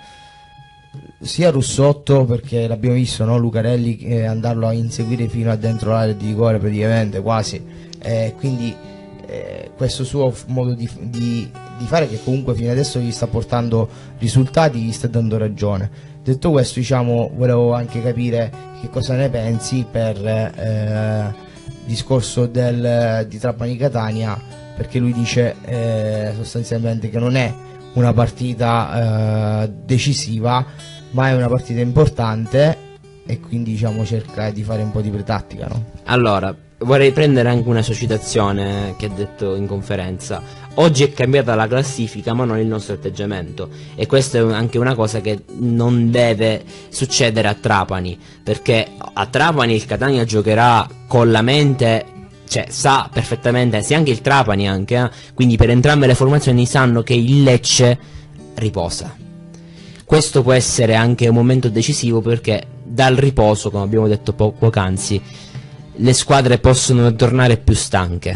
sia Russotto, perché l'abbiamo visto, no? Lucarelli eh, andarlo a inseguire fino a dentro l'area di rigore praticamente, quasi, eh, quindi eh, questo suo modo di, di, di fare, che comunque fino adesso gli sta portando risultati, gli sta dando ragione. Detto questo, diciamo, volevo anche capire che cosa ne pensi per eh, discorso del, di Trapani Catania, perché lui dice eh, sostanzialmente che non è una partita eh, decisiva, ma è una partita importante, e quindi diciamo cerca di fare un po' di pretattica, no? Allora, vorrei prendere anche una sua citazione che ha detto in conferenza: oggi è cambiata la classifica ma non il nostro atteggiamento, e questa è anche una cosa che non deve succedere a Trapani, perché a Trapani il Catania giocherà con la mente, cioè sa perfettamente, sia anche il Trapani anche, eh? Quindi per entrambe le formazioni sanno che il Lecce riposa. Questo può essere anche un momento decisivo, perché dal riposo, come abbiamo detto po poc'anzi, le squadre possono tornare più stanche,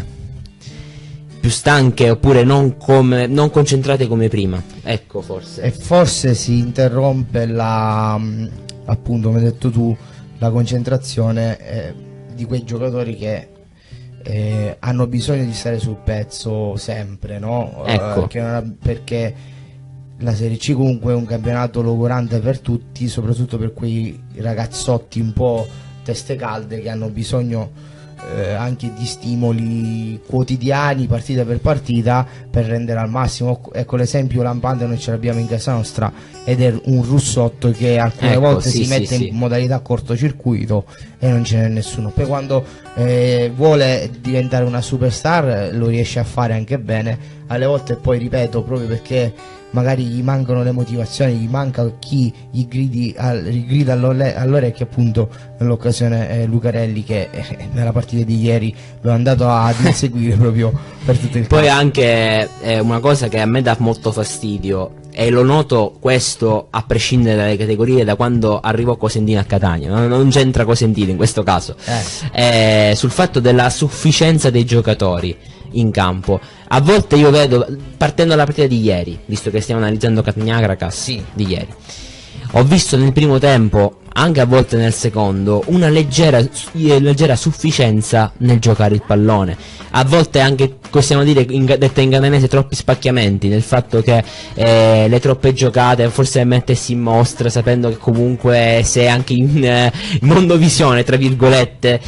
più stanche oppure non, come, non concentrate come prima, ecco, forse. E forse si interrompe la, appunto come hai detto tu, la concentrazione eh, di quei giocatori che eh, hanno bisogno di stare sul pezzo sempre, no? Ecco. Eh, perché, non ha, perché la Serie C comunque è un campionato logorante per tutti, soprattutto per quei ragazzotti un po' teste calde che hanno bisogno eh, anche di stimoli quotidiani, partita per partita, per rendere al massimo. Ecco, l'esempio lampante noi ce l'abbiamo in casa nostra, ed è un Russotto che alcune ecco, volte sì, si mette sì, in sì. modalità cortocircuito e non ce n'è nessuno. Poi quando eh, vuole diventare una superstar lo riesce a fare anche bene, alle volte poi, ripeto, proprio perché magari gli mancano le motivazioni, gli manca chi gli gridi al, gli grida all'orecchio, appunto nell'occasione eh, Lucarelli, che eh, nella partita di ieri lo è andato ad inseguire proprio per tutto il Poi campo. anche eh, una cosa che a me dà molto fastidio, e lo noto questo a prescindere dalle categorie, da quando arrivò Cosentino a Catania, non, non c'entra Cosentino in questo caso, eh. Eh, sul fatto della sufficienza dei giocatori in campo. A volte io vedo, partendo dalla partita di ieri, visto che stiamo analizzando Catania-Caracas, sì, di ieri, ho visto nel primo tempo, anche a volte nel secondo, una leggera, leggera sufficienza nel giocare il pallone. A volte anche, possiamo dire, in, detta in catanese, troppi spacchiamenti, nel fatto che eh, le troppe giocate, forse mettersi in mostra, sapendo che comunque sei anche in, eh, in mondovisione, tra virgolette,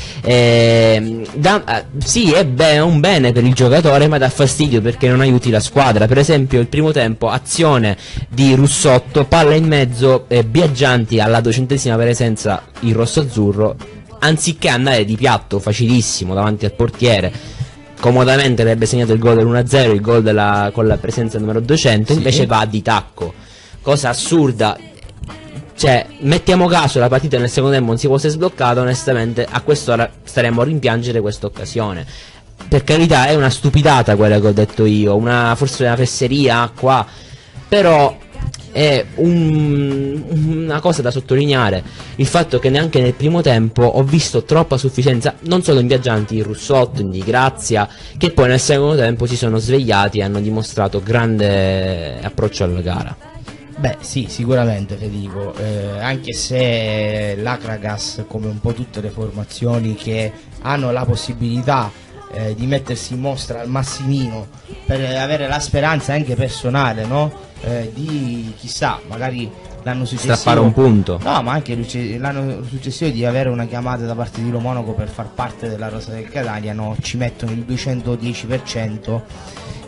eh, da, eh, sì, è be un bene per il giocatore, ma dà fastidio perché non aiuti la squadra. Per esempio il primo tempo, azione di Russotto, palla in mezzo, eh, Biaggianti alla duecentesima presenza in rosso-azzurro, anziché andare di piatto facilissimo davanti al portiere, comodamente avrebbe segnato il gol dell'uno a zero, il gol della, con la presenza numero duecento, sì. Invece va di tacco, cosa assurda. Cioè, mettiamo caso la partita nel secondo tempo non si fosse sbloccata, onestamente a quest'ora staremmo a rimpiangere questa occasione. Per carità, è una stupidata quella che ho detto io, una, forse una fesseria qua, però è un, una cosa da sottolineare, il fatto che neanche nel primo tempo ho visto troppa sufficienza, non solo in Biaggianti, in Russotto, in Di Grazia, che poi nel secondo tempo si sono svegliati e hanno dimostrato grande approccio alla gara. Beh sì, sicuramente Federico, eh, anche se l'Acragas, come un po' tutte le formazioni che hanno la possibilità eh, di mettersi in mostra al massimino per avere la speranza anche personale, no? Eh, di chissà, magari l'anno successivo strappare un punto, no, ma anche l'anno successivo di avere una chiamata da parte di Lo Monaco per far parte della rosa del Catania, no? Ci mettono il duecentodieci per cento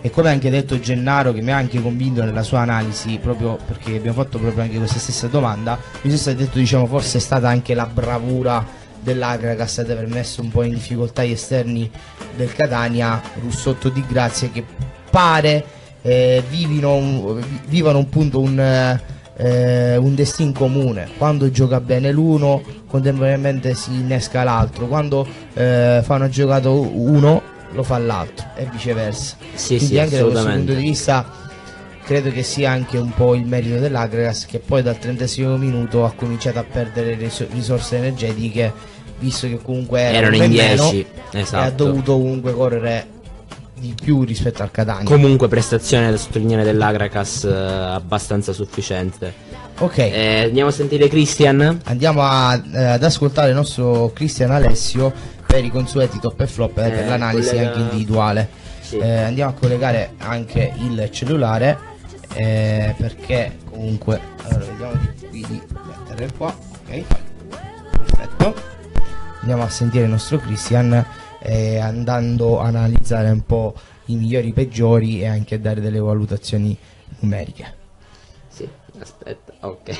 e come ha anche detto Gennaro, che mi ha anche convinto nella sua analisi, proprio perché abbiamo fatto proprio anche questa stessa domanda, mi sono detto, diciamo, forse è stata anche la bravura dell'Agragas ad aver messo un po' in difficoltà gli esterni del Catania, Russotto, Di Grazia, che pare eh, vivino un, vivano un punto un, eh, un destino comune. Quando gioca bene l'uno, contemporaneamente si innesca l'altro, quando eh, fa una giocata uno lo fa l'altro e viceversa. Sì, quindi sì, anche da questo assolutamente. punto di vista credo che sia anche un po' il merito dell'Agragas, che poi dal trentesimo minuto ha cominciato a perdere ris- risorse energetiche, visto che comunque erano in dieci, esatto, e ha dovuto comunque correre di più rispetto al Catania. Comunque prestazione da sottolineare dell'Agragas eh, abbastanza sufficiente. Ok, eh, andiamo a sentire Christian. Andiamo a, eh, ad ascoltare il nostro Cristian Alessio per i consueti top e flop e eh, per l'analisi collega... anche individuale. Sì. Eh, andiamo a collegare anche il cellulare eh, perché comunque allora vediamo di, di mettere qua. Ok, perfetto. Andiamo a sentire il nostro Christian eh, andando a analizzare un po' i migliori, i peggiori e anche a dare delle valutazioni numeriche. Sì, aspetta, ok.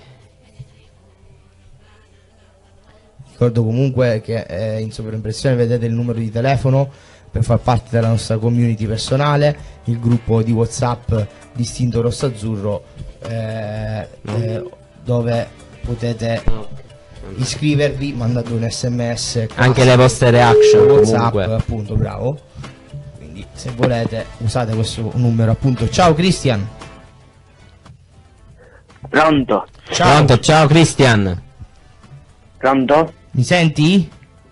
Ricordo comunque che eh, in sovraimpressione vedete il numero di telefono per far parte della nostra community personale, il gruppo di WhatsApp Distinto Rossazzurro eh, no. eh, dove potete no. iscrivervi, mandate un sms, anche le vostre reaction WhatsApp, comunque. Appunto, bravo. Quindi se volete usate questo numero, appunto. Ciao Christian. Pronto? Ciao. Pronto, ciao Christian. Pronto? Mi senti?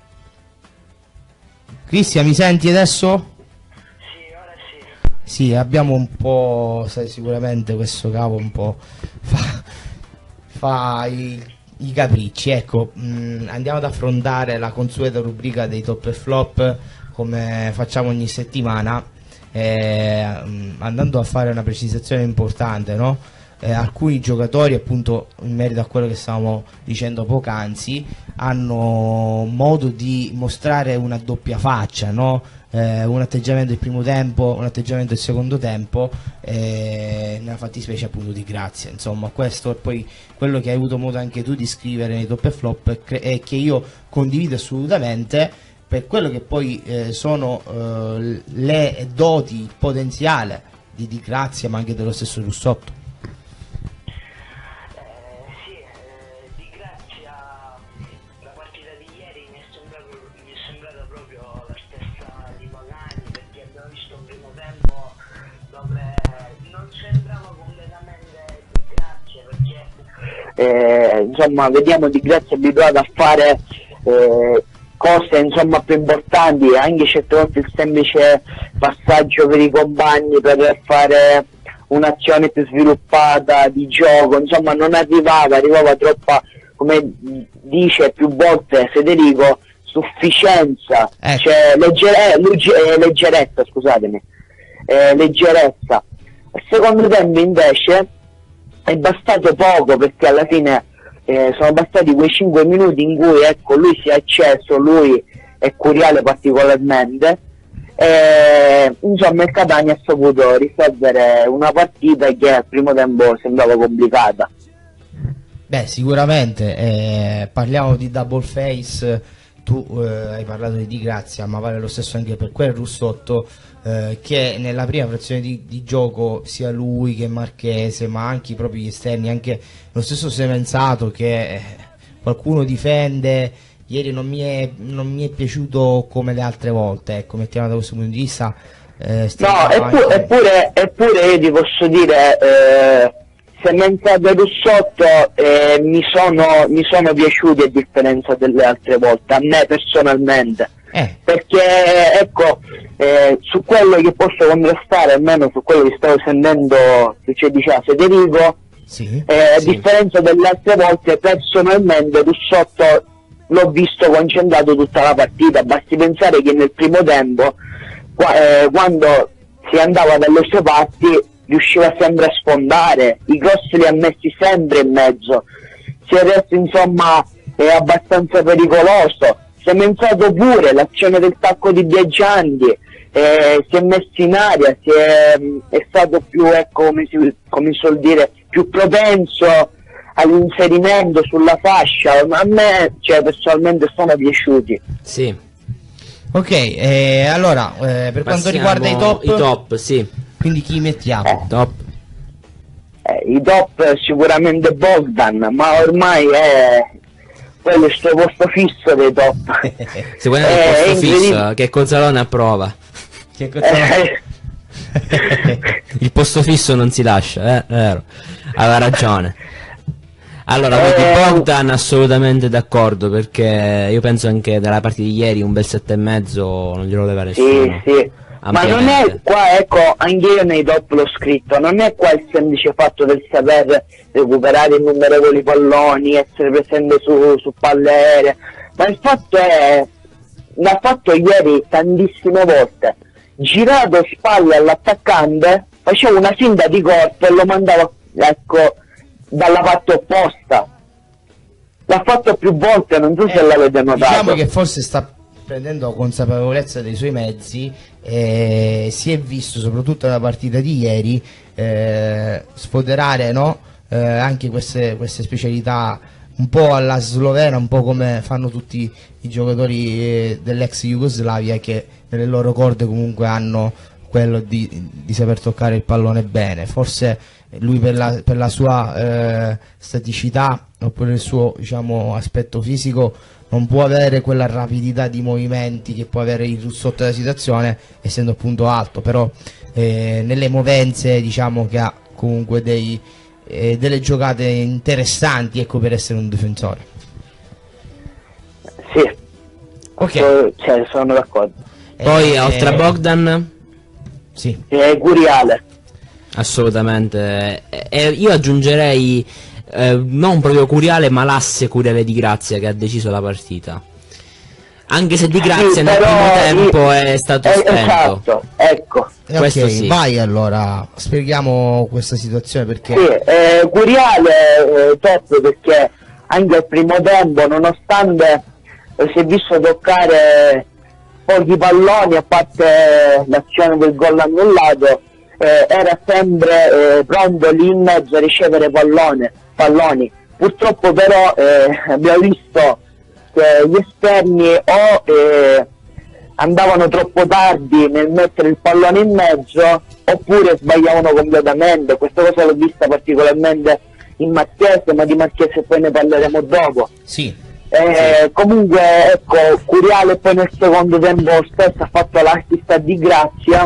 Cristian, mi senti adesso? Sì, ora sì. Sì, abbiamo un po', sai, sicuramente questo cavo un po' fa, fa i, i capricci, ecco. Mh, andiamo ad affrontare la consueta rubrica dei top e flop come facciamo ogni settimana, eh, mh, andando a fare una precisazione importante, no? Eh, alcuni giocatori, appunto in merito a quello che stavamo dicendo poc'anzi, hanno modo di mostrare una doppia faccia, no? Eh, un atteggiamento il primo tempo, un atteggiamento il secondo tempo, eh, nella fattispecie appunto Di Grazia. Insomma, questo è poi quello che hai avuto modo anche tu di scrivere nei top e flop e che io condivido assolutamente, per quello che poi eh, sono eh, le doti, il potenziale di Di Grazia, ma anche dello stesso Russotto. Eh, insomma, vediamo Di Grazia abituato a fare eh, cose insomma più importanti, anche certe volte il semplice passaggio per i compagni per fare un'azione più sviluppata di gioco, insomma non arrivava, arrivava troppa, come dice più volte Federico, sufficienza, eh. cioè leggere, legge, leggerezza, scusatemi, eh, leggerezza. Al secondo tempo invece è bastato poco, perché alla fine eh, sono bastati quei cinque minuti in cui ecco lui si è acceso, lui e Curiale particolarmente, e, insomma il Catania ha saputo risolvere una partita che al primo tempo sembrava complicata. Beh, sicuramente eh, parliamo di double face, tu eh, hai parlato di Di Grazia, ma vale lo stesso anche per quel Russotto, eh, che nella prima frazione di, di gioco sia lui che Marchese, ma anche i propri esterni, anche lo stesso Semenzato che eh, qualcuno difende, ieri non mi, è, non mi è piaciuto come le altre volte, ecco, mettiamo da questo punto di vista. Eh, no, eppure, anche... eppure, eppure io ti posso dire, eh, Semenzato e Russotto eh, mi, sono, mi sono piaciuti a differenza delle altre volte, a me personalmente. Eh. Perché ecco, eh, su quello che posso contrastare, almeno su quello che stavo sentendo che ci diceva Federico, sì, eh, sì. a differenza delle altre volte, personalmente Russotto l'ho visto concentrato tutta la partita. Basti pensare che nel primo tempo, qua, eh, quando si andava dalle sue parti, riusciva sempre a sfondare, i cross li ha messi sempre in mezzo, si è resto insomma è abbastanza pericoloso. Semenzato pure, l'azione del tacco di Biaggianti, eh, si è messo in aria, si è, è stato più, ecco, come si, come si suol dire, più propenso all'inserimento sulla fascia. A me, cioè, personalmente sono piaciuti. Sì. Ok, eh, allora, eh, per quanto riguarda i top, i top, sì. Quindi chi mettiamo? Eh. Top. Eh, I top sicuramente Bogdan, ma ormai è quello il suo posto fisso dei top. Secondo me Eh, il è posto fisso incredibile. che Cozzalone approva. Che cosa? Eh, Il posto fisso non si lascia, eh? Vero. Aveva ragione. Allora, quindi Eh, Bogdan assolutamente d'accordo, perché io penso anche dalla partita di ieri un bel sette e mezzo non glielo leva sì, nessuno. sì. Ma non è qua, ecco, anche io nei top l'ho scritto, non è qua il semplice fatto del saper recuperare innumerevoli palloni, essere presente su, su palle aeree, ma il fatto è, l'ha fatto ieri tantissime volte, girato spalle all'attaccante, faceva una finta di corpo e lo mandava, ecco, dalla parte opposta. L'ha fatto più volte, non so se Eh, l'avete notato. Diciamo che forse sta prendendo consapevolezza dei suoi mezzi, e si è visto soprattutto nella partita di ieri eh, sfoderare, no? eh, anche queste, queste specialità un po' alla slovena, un po' come fanno tutti i giocatori eh, dell'ex Jugoslavia, che nelle loro corde comunque hanno quello di, di saper toccare il pallone bene. Forse lui per la, per la sua eh, staticità oppure il suo, diciamo, aspetto fisico non può avere quella rapidità di movimenti che può avere il Russotto della situazione, essendo appunto alto, però eh, nelle movenze, diciamo che ha comunque dei, eh, delle giocate interessanti, ecco, per essere un difensore. Sì, Ok. so- cioè, sono d'accordo. Poi Eh, oltre a Bogdan, Sì. Eh, Curiale. assolutamente. E e io aggiungerei eh, non proprio Curiale, ma l'asse Curiale di Grazia, che ha deciso la partita. Anche se Di Grazia Sì, nel però primo tempo io- è stato eh, spento. esatto, ecco. Eh, Questo ok, sì. vai allora, spieghiamo questa situazione perché... Sì, eh, Curiale eh, top, perché anche al primo tempo, nonostante eh, si è visto toccare pochi palloni, a parte l'azione del gol annullato, eh, era sempre eh, pronto lì in mezzo a ricevere pallone, palloni. Purtroppo però eh, abbiamo visto che gli esterni o eh, andavano troppo tardi nel mettere il pallone in mezzo, oppure sbagliavano completamente. Questa cosa l'ho vista particolarmente in Marchese, ma di Marchese poi ne parleremo dopo. Sì. Eh, comunque, ecco, Curiale poi nel secondo tempo stesso ha fatto l'assist di Grazia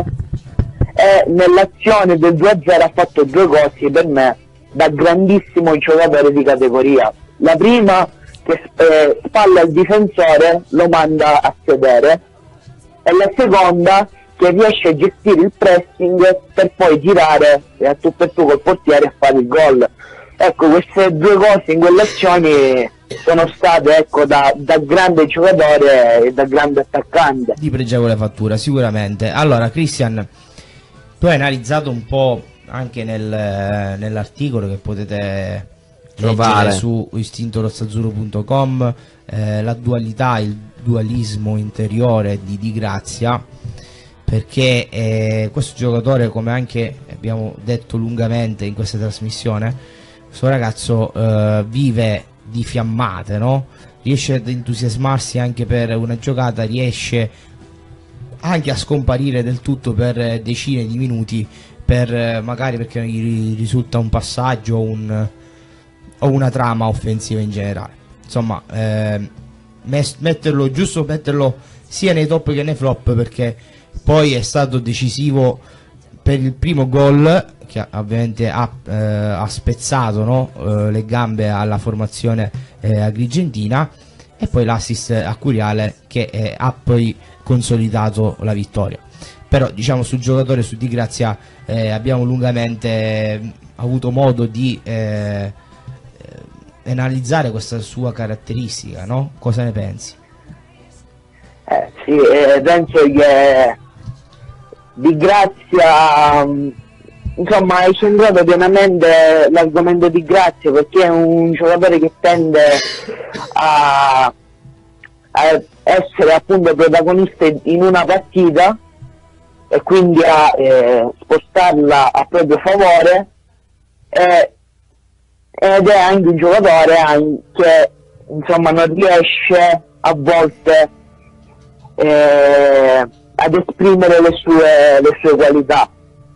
e nell'azione del due a zero ha fatto due cose per me da grandissimo giocatore di categoria. La prima, che eh, spalla al difensore, lo manda a sedere, e la seconda, che riesce a gestire il pressing per poi girare a tu per tu col portiere e fare il gol. Ecco, queste due cose in quelle azioni sono state, ecco, da, da grande giocatore e da grande attaccante. Di pregevole fattura, sicuramente. Allora, Christian, tu hai analizzato un po' anche nel, nell'articolo che potete Trovare leggere su istinto rossazzurro punto com, eh, la dualità, il dualismo interiore di Di Grazia, perché eh, questo giocatore, come anche abbiamo detto lungamente in questa trasmissione, questo ragazzo eh, vive di fiammate, no? Riesce ad entusiasmarsi anche per una giocata, riesce anche a scomparire del tutto per decine di minuti, per eh, magari perché gli risulta un passaggio o, un, o una trama offensiva in generale. Insomma, eh, mes- metterlo giusto, metterlo sia nei top che nei flop, perché poi è stato decisivo per il primo gol, che ovviamente ha, eh, ha spezzato, no? eh, le gambe alla formazione eh, agrigentina, e poi l'assist a Curiale che eh, ha poi consolidato la vittoria. Però, diciamo, sul giocatore, su Di Grazia, eh, abbiamo lungamente eh, avuto modo di eh, eh, analizzare questa sua caratteristica, no? Cosa ne pensi? Eh, sì, eh, penso che Di Grazia, mh, insomma, hai centrato pienamente l'argomento Di Grazia, perché è un giocatore che tende a a essere appunto protagonista in una partita, e quindi a eh, spostarla a proprio favore, e, ed è anche un giocatore che insomma non riesce a volte eh, ad esprimere le sue, le sue qualità.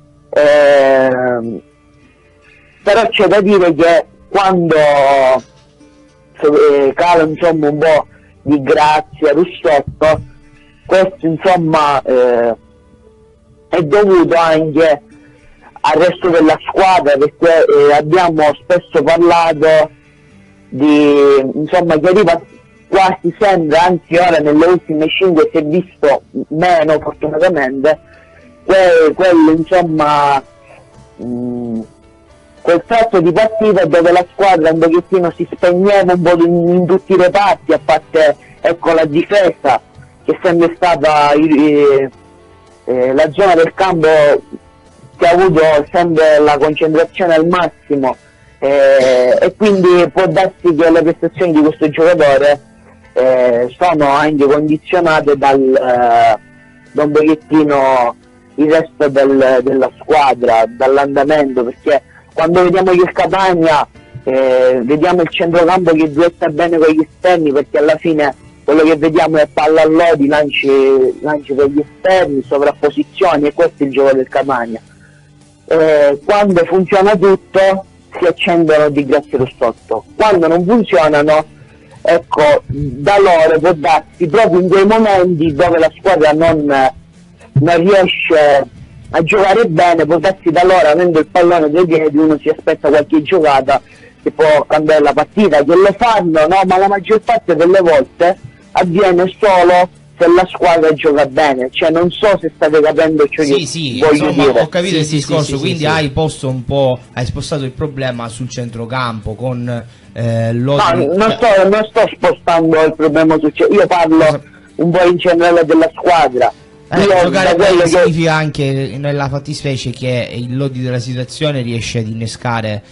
Eh, però c'è da dire che quando eh, cala insomma un po' di grazia Russotto, questo insomma eh, è dovuto anche al resto della squadra, perché eh, abbiamo spesso parlato di insomma che arriva quasi sempre, anzi ora nelle ultime cinque si è visto meno fortunatamente, que quello insomma mh, quel tratto di partita dove la squadra un pochettino si spegneva un po' in, in tutti i reparti, a parte ecco la difesa che è sempre stata eh, eh, la zona del campo che ha avuto sempre la concentrazione al massimo, eh, e quindi può darsi che le prestazioni di questo giocatore eh, sono anche condizionate dal, eh, da un pochettino il resto del, della squadra, dall'andamento, perché quando vediamo il Catania eh, vediamo il centrocampo che duetta bene con gli esterni, perché alla fine quello che vediamo è palla all'odi, lanci, lanci per gli esterni, sovrapposizioni, e questo è il gioco del Catania. Eh, quando funziona tutto si accendono di grazia Russotto, quando non funzionano, ecco, da loro può darsi proprio in quei momenti dove la squadra non, non riesce a giocare bene, può darsi da loro, avendo il pallone dai piedi, uno si aspetta qualche giocata che può cambiare la partita, che lo fanno, no? Ma la maggior parte delle volte avviene solo se la squadra gioca bene, cioè non so se state capendo ciò sì, che sì, voglio insomma, dire. ho capito sì, il sì, discorso, sì, sì, quindi sì, hai sì. posto un po', hai spostato il problema sul centrocampo con eh, Lodi. No, non sto, non sto spostando il problema sul centro, io parlo un po' in generale della squadra. Eh, Io, giocare da bene che... significa anche nella fattispecie che il Lodi della situazione riesce ad innescare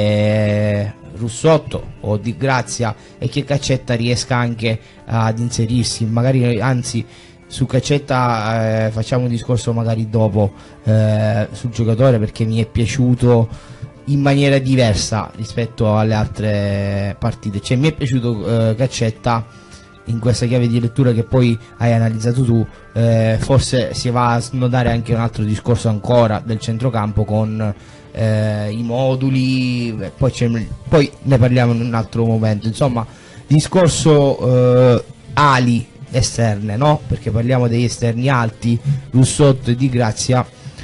eh, Russotto o Di Grazia, e che Caccetta riesca anche ad inserirsi, magari anzi su Caccetta eh, facciamo un discorso magari dopo eh, sul giocatore, perché mi è piaciuto in maniera diversa rispetto alle altre partite, cioè mi è piaciuto eh, Caccetta in questa chiave di lettura che poi hai analizzato tu. Eh, forse si va a snodare anche un altro discorso ancora del centrocampo con eh, i moduli, beh, poi, poi ne parliamo in un altro momento, insomma discorso eh, ali esterne, no? Perché parliamo degli esterni alti, Russotto e Di Grazia.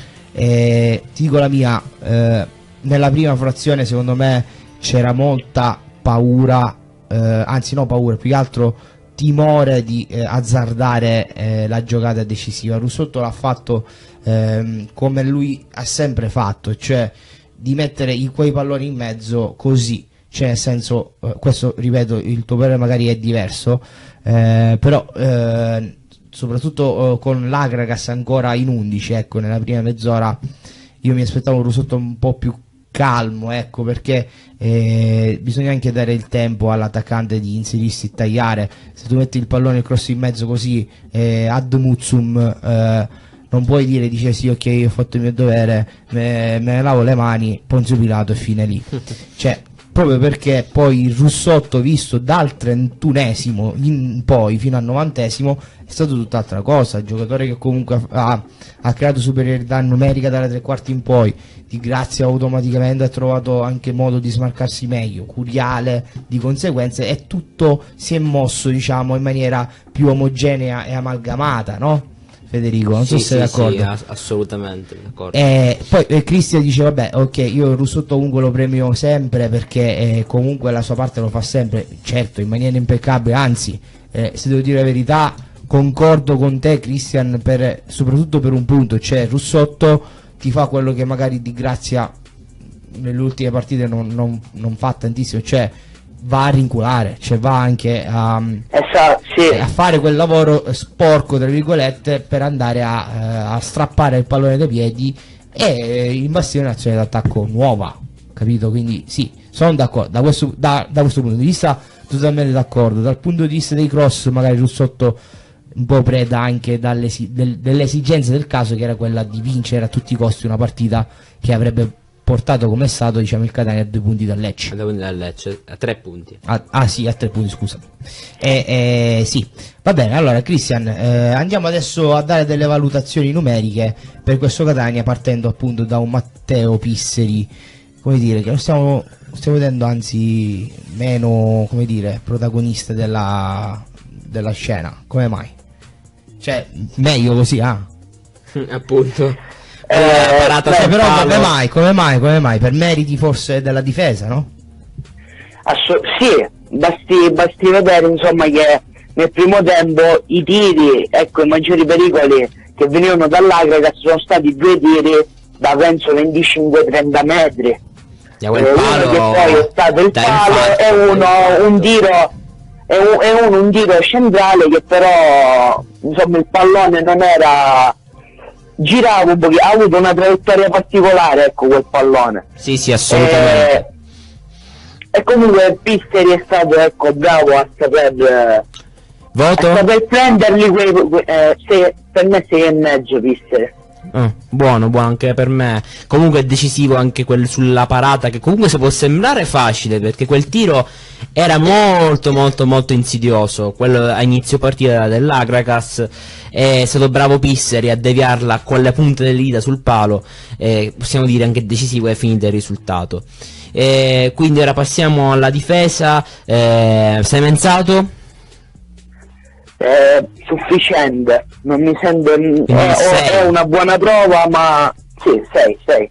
Eh, ti dico la mia, eh, nella prima frazione secondo me c'era molta paura, eh, anzi no paura, più che altro timore di eh, azzardare eh, la giocata decisiva. Russotto l'ha fatto ehm, come lui ha sempre fatto, cioè di mettere i, quei palloni in mezzo così, cioè nel senso, eh, questo ripeto, il tuo parere magari è diverso, eh, però eh, soprattutto eh, con l'Agragas ancora in undici, ecco, nella prima mezz'ora io mi aspettavo un Russotto un po' più calmo, ecco, perché eh, bisogna anche dare il tempo all'attaccante di inserirsi e tagliare. Se tu metti il pallone il cross in mezzo così eh, ad muzzum, eh, non puoi dire, dice sì ok io ho fatto il mio dovere, me, me ne lavo le mani, Ponzio Pilato e fine lì. Cioè proprio perché poi il Russotto visto dal trentunesimo in poi fino al novantesimo è stato tutt'altra cosa, il giocatore che comunque ha, ha creato superiorità numerica dalle tre quarti in poi. Di Grazia automaticamente ha trovato anche modo di smarcarsi meglio, Curiale di conseguenza, e tutto si è mosso diciamo in maniera più omogenea e amalgamata, no? Federico, non so sì, se sei sì, d'accordo. sì, ass assolutamente d'accordo. Eh, poi eh, Cristian dice vabbè ok, io il Russotto comunque lo premio sempre perché eh, comunque la sua parte lo fa sempre, certo in maniera impeccabile, anzi eh, se devo dire la verità concordo con te Cristian, per, soprattutto per un punto, cioè Russotto ti fa quello che magari Di Grazia nelle ultime partite non, non, non fa tantissimo, cioè va a rinculare, cioè va anche a, esatto, sì. a fare quel lavoro sporco tra virgolette per andare a, a strappare il pallone dai piedi e imbastire un'azione d'attacco nuova, capito? Quindi sì, sono d'accordo da questo, da, da questo punto di vista, totalmente d'accordo. Dal punto di vista dei cross magari Russotto un po' preda anche dalle, del, delle esigenze del caso, che era quella di vincere a tutti i costi una partita che avrebbe portato, come è stato, diciamo, il Catania a due punti dal Lecce. A due punti dal Lecce, a tre punti. Ah, ah sì, a tre punti, scusa. E, e, sì, va bene. Allora, Cristian, eh, andiamo adesso a dare delle valutazioni numeriche per questo Catania, partendo appunto da un Matteo Pisseri, come dire, che lo stiamo, stiamo vedendo anzi meno, come dire, protagonista della, della scena. Come mai? Cioè, meglio così, ah? Appunto. Eh, beh, però come mai, come mai, come mai? Per meriti forse della difesa, no? Asso- sì, basti, basti vedere insomma che nel primo tempo i tiri, ecco, i maggiori pericoli che venivano dall'Agragas sono stati due tiri da penso venticinque trenta metri. Da quel eh, palo, uno che poi è stato il palo e uno un tiro e, un, e uno un tiro centrale che però insomma il pallone non era, girava un pochino, ha avuto una traiettoria particolare, ecco, quel pallone. Sì, sì, assolutamente. E, e comunque Pisseri è stato, ecco, bravo a saper, Voto? a saper prenderli quei, eh, se, per me sei e mezzo Pisseri. Ah, buono, buono anche per me. Comunque è decisivo anche quel sulla parata, che comunque se può sembrare facile, perché quel tiro era molto molto molto insidioso, quello a inizio partita dell'Agragas. È stato bravo Pisseri a deviarla con le punte delle dita sul palo, eh, possiamo dire anche decisivo e finito il risultato. Eh, quindi ora passiamo alla difesa. eh, Semenzato? Eh, sufficiente, non mi sembra, è, è una buona prova, ma sì, sei, sei.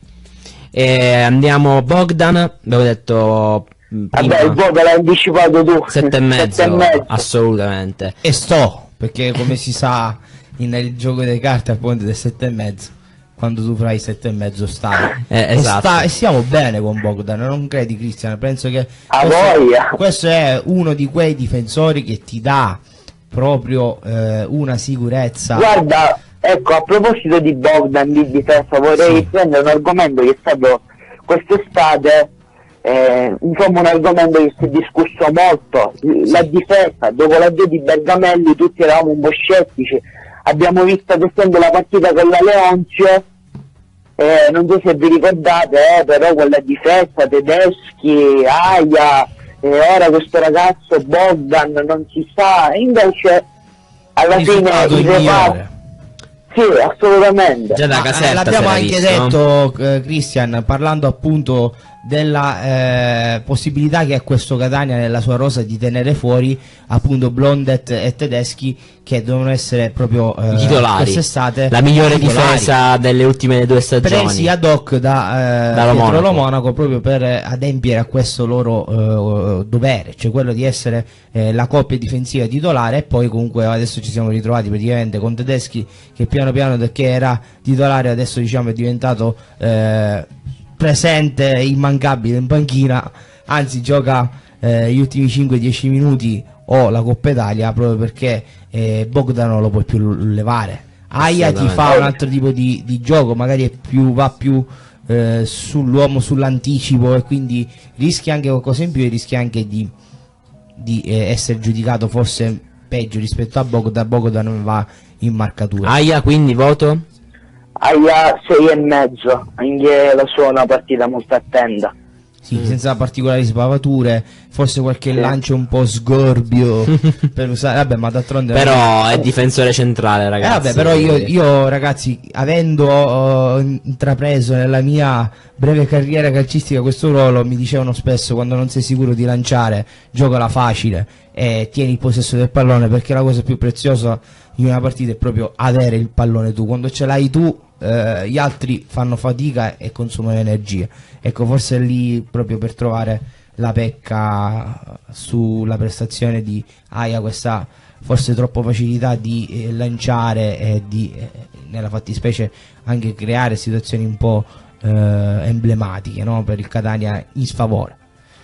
E andiamo Bogdan, avevo detto prima. Vabbè, il voto l'hai anticipato tu. Sette e mezzo, Sette e mezzo. assolutamente. E sto, perché come si sa nel gioco delle carte appunto del sette e mezzo, quando tu fai sette e mezzo stai. Eh, e, esatto. sta, e stiamo bene con Bogdan, non credi Cristian? Penso che A questo, voglia. questo è uno di quei difensori che ti dà proprio eh, una sicurezza. Guarda, ecco, a proposito di Bogdan, di difesa, vorrei Sì. prendere un argomento che è stato quest'estate, eh, insomma un argomento che si è discusso molto, la difesa. Dopo l'addio di Bergamelli tutti eravamo un po' scettici, abbiamo visto ad esempio la partita con la Leonzio, eh, non so se vi ricordate, eh, però quella difesa, Tedeschi, Aia, e ora questo ragazzo Bogdan non si sa, invece alla fine Risultato il il reparto, migliore. sì, assolutamente. Già da Ma, Caserta eh, l'abbiamo si era anche visto. detto, eh, Cristian, parlando appunto della eh, possibilità che ha questo Catania nella sua rosa di tenere fuori appunto Blondet e Tedeschi, che devono essere proprio eh, I titolari, quest'estate la migliore titolari, difesa delle ultime due stagioni, presi ad hoc da, eh, Dalla Pietro Monaco. Lo Monaco, proprio per eh, adempiere a questo loro eh, dovere, cioè quello di essere eh, la coppia difensiva titolare. E poi comunque adesso ci siamo ritrovati praticamente con Tedeschi che piano piano, perché era titolare, adesso diciamo è diventato eh, presente, immancabile in panchina, anzi gioca eh, gli ultimi cinque dieci minuti o la Coppa Italia, proprio perché eh, Bogdan non lo puoi più levare. Aia ti fa un altro tipo di, di gioco, magari è più, va più eh, sull'uomo, sull'anticipo, e quindi rischi anche qualcosa in più, e rischi anche di, di eh, essere giudicato forse peggio rispetto a Bogdan. Bogdan non va in marcatura. Aia, quindi voto? Aia sei e mezzo, anche la sua è una partita molto attenta. Sì, mm. senza particolari spavature, forse qualche sì. lancio un po' sgorbio per usare, vabbè, ma d'altronde però è difensore centrale, ragazzi. Eh, vabbè, però io, io ragazzi, avendo uh, intrapreso nella mia breve carriera calcistica questo ruolo, mi dicevano spesso: quando non sei sicuro di lanciare, giocala facile e tieni il possesso del pallone, perché la cosa più preziosa in una partita è proprio avere il pallone tu. Quando ce l'hai tu, eh, gli altri fanno fatica e consumano energia. Ecco, forse è lì proprio per trovare la pecca sulla prestazione di Aia, questa forse troppo facilità di eh, lanciare e di, eh, nella fattispecie, anche creare situazioni un po' eh, emblematiche, no? Per il Catania in sfavore.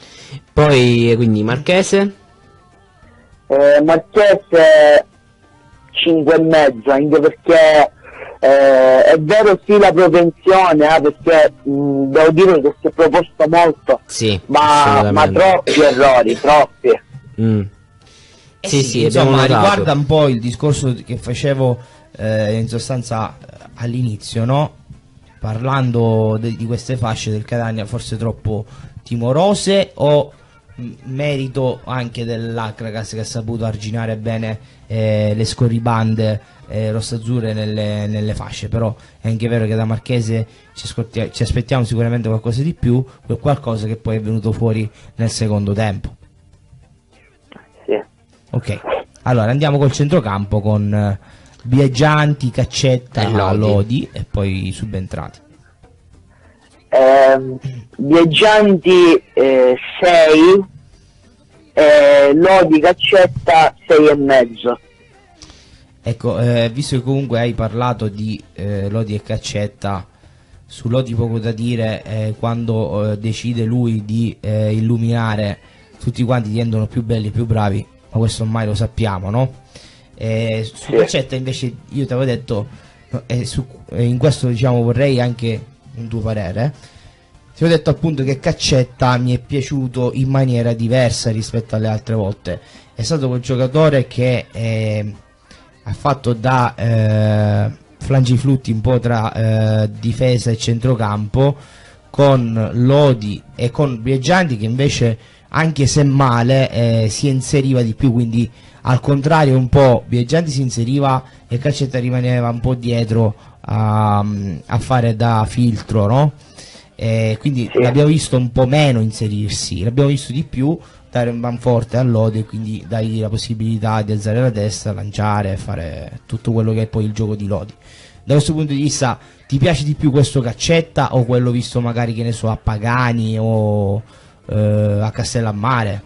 Poi quindi Marchese? Eh, Marchese cinque e mezzo, anche perché eh, è vero sì la propensione, eh, perché mh, devo dire che si è proposto molto, sì, ma, ma troppi errori, troppi. Mm. Eh sì, sì, sì, insomma, abbiamo notato. riguarda un po' il discorso che facevo eh, in sostanza all'inizio, no? Parlando de- di queste fasce del Catania forse troppo timorose o m- merito anche dell'Acragas che ha saputo arginare bene eh, le scorribande eh, rossazzurre nelle, nelle fasce. Però è anche vero che da Marchese ci, ascolti- ci aspettiamo sicuramente qualcosa di più, quel qualcosa che poi è venuto fuori nel secondo tempo. Sì. Ok, allora andiamo col centrocampo con eh, Biaggianti, Caccetta, E Lodi. Lodi e poi subentrati. Ehm, Viaggianti sei, eh, Lodi Caccetta sei e mezzo. Ecco, eh, visto che comunque hai parlato di eh, Lodi e Caccetta, su Lodi poco da dire, eh, quando eh, decide lui di eh, illuminare tutti quanti diventano più belli e più bravi, ma questo ormai lo sappiamo, no? Eh, su Sì. Caccetta invece io ti avevo detto, no, eh, su, eh, in questo diciamo vorrei anche un tuo parere. Ti ho detto appunto che Caccetta mi è piaciuto in maniera diversa rispetto alle altre volte. È stato quel giocatore che eh, ha fatto da eh, flangiflutti un po' tra eh, difesa e centrocampo, con Lodi e con Biaggianti che invece, anche se male, eh, si inseriva di più, quindi al contrario un po' Biaggianti si inseriva e Caccetta rimaneva un po' dietro a, a fare da filtro, no? Eh, quindi Sì. l'abbiamo visto un po' meno inserirsi, l'abbiamo visto di più dare un manforte a Lodi e quindi dargli la possibilità di alzare la testa, lanciare, fare tutto quello che è poi il gioco di Lodi. Da questo punto di vista ti piace di più questo Caccetta o quello visto magari, che ne so, a Pagani o eh, a Castellammare?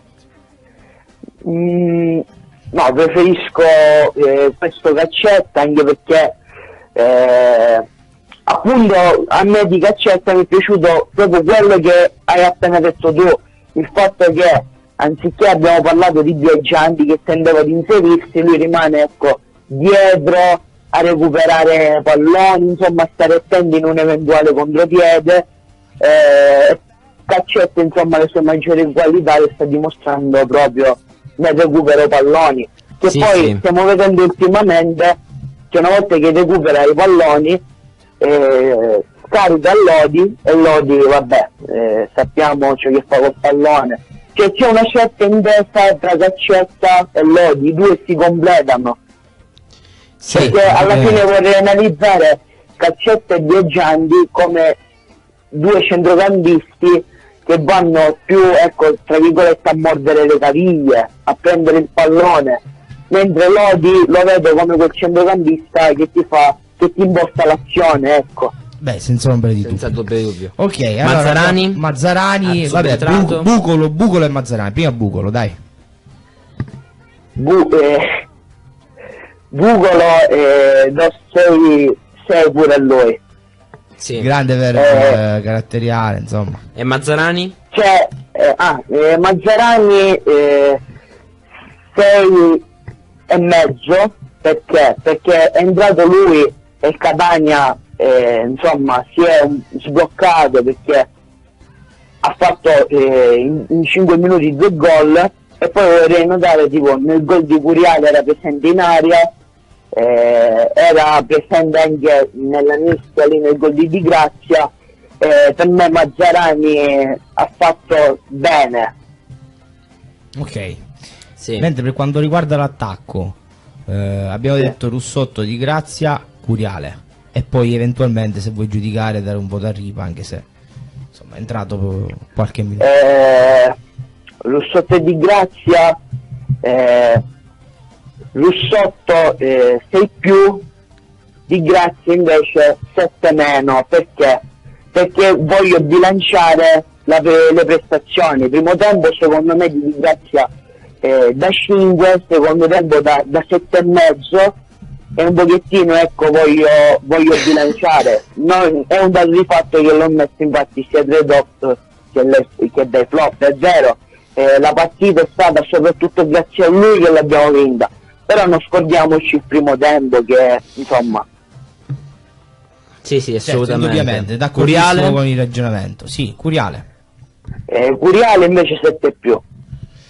Mm, no, preferisco eh, questo Caccetta, anche perché eh, appunto a me di Caccetta mi è piaciuto proprio quello che hai appena detto tu, il fatto che anziché abbiamo parlato di Biaggianti che tendeva ad inserirsi, lui rimane, ecco, dietro a recuperare palloni, insomma a stare attenti in un eventuale contropiede. eh, Caccetta, insomma, le sue maggiori qualità le sta dimostrando proprio nel recupero palloni, che Sì, poi sì. stiamo vedendo ultimamente che una volta che recupera i palloni eh, carica Lodi e Lodi, vabbè, eh, sappiamo ciò che fa col pallone, cioè c'è una certa intesa tra Caccetta e Lodi, i due si completano. Sì, Perché alla eh. fine vorrei analizzare Caccetta e Biaggianti come due centrocampisti che vanno più, ecco, tra virgolette, a mordere le caviglie, a prendere il pallone, mentre Lodi lo vedo come quel centrocampista che ti fa, che ti imposta l'azione, ecco. Beh, senza ombra di dubbio. senza dubbio di dubbio. Ok, allora, Mazzarani? Mazzarani, Ah, vabbè, subentrato. Bu- Bucolo, Bucolo e Mazzarani. Prima Bucolo, dai. Bu- eh, Bucolo eh, do sei pure a lui. Sì. Grande per Eh. eh, caratteriale, insomma. E Mazzarani? Cioè, eh, ah, eh, Mazzarani eh, sei e mezzo, perché? Perché è entrato lui e il Catania eh, insomma si è un- sbloccato, perché ha fatto eh, in, in cinque minuti due gol, e poi vorrei notare tipo nel gol di Curiale era presente in aria, eh, era presente anche nella mischia lì nel gol di Di Grazia. Eh, per me Mazzarani ha fatto bene. Ok. Sì. Mentre per quanto riguarda l'attacco, eh, abbiamo Sì. detto Russotto, Di Grazia, Curiale. E poi eventualmente, se vuoi giudicare, dare un voto a Ripa, anche se insomma è entrato per qualche minuto. eh, Russotto e Di Grazia, eh, Russotto sei più, Di Grazia invece sette meno, perché? Perché voglio bilanciare la, le prestazioni. Primo tempo secondo me di Di Grazia eh, da cinque, secondo tempo da, da sette e mezzo, e un pochettino, ecco, voglio, voglio bilanciare. Non, è un dato di fatto che l'ho messo infatti sia dai top che, le, che dai flop, è vero. Eh, la partita è stata soprattutto grazie a lui che l'abbiamo vinta, però non scordiamoci il primo tempo che, insomma, Sì, sì, Certo, assolutamente. indubbiamente, d'accordissimo Curiale? con il ragionamento. Sì, Curiale. eh, Curiale invece sette più.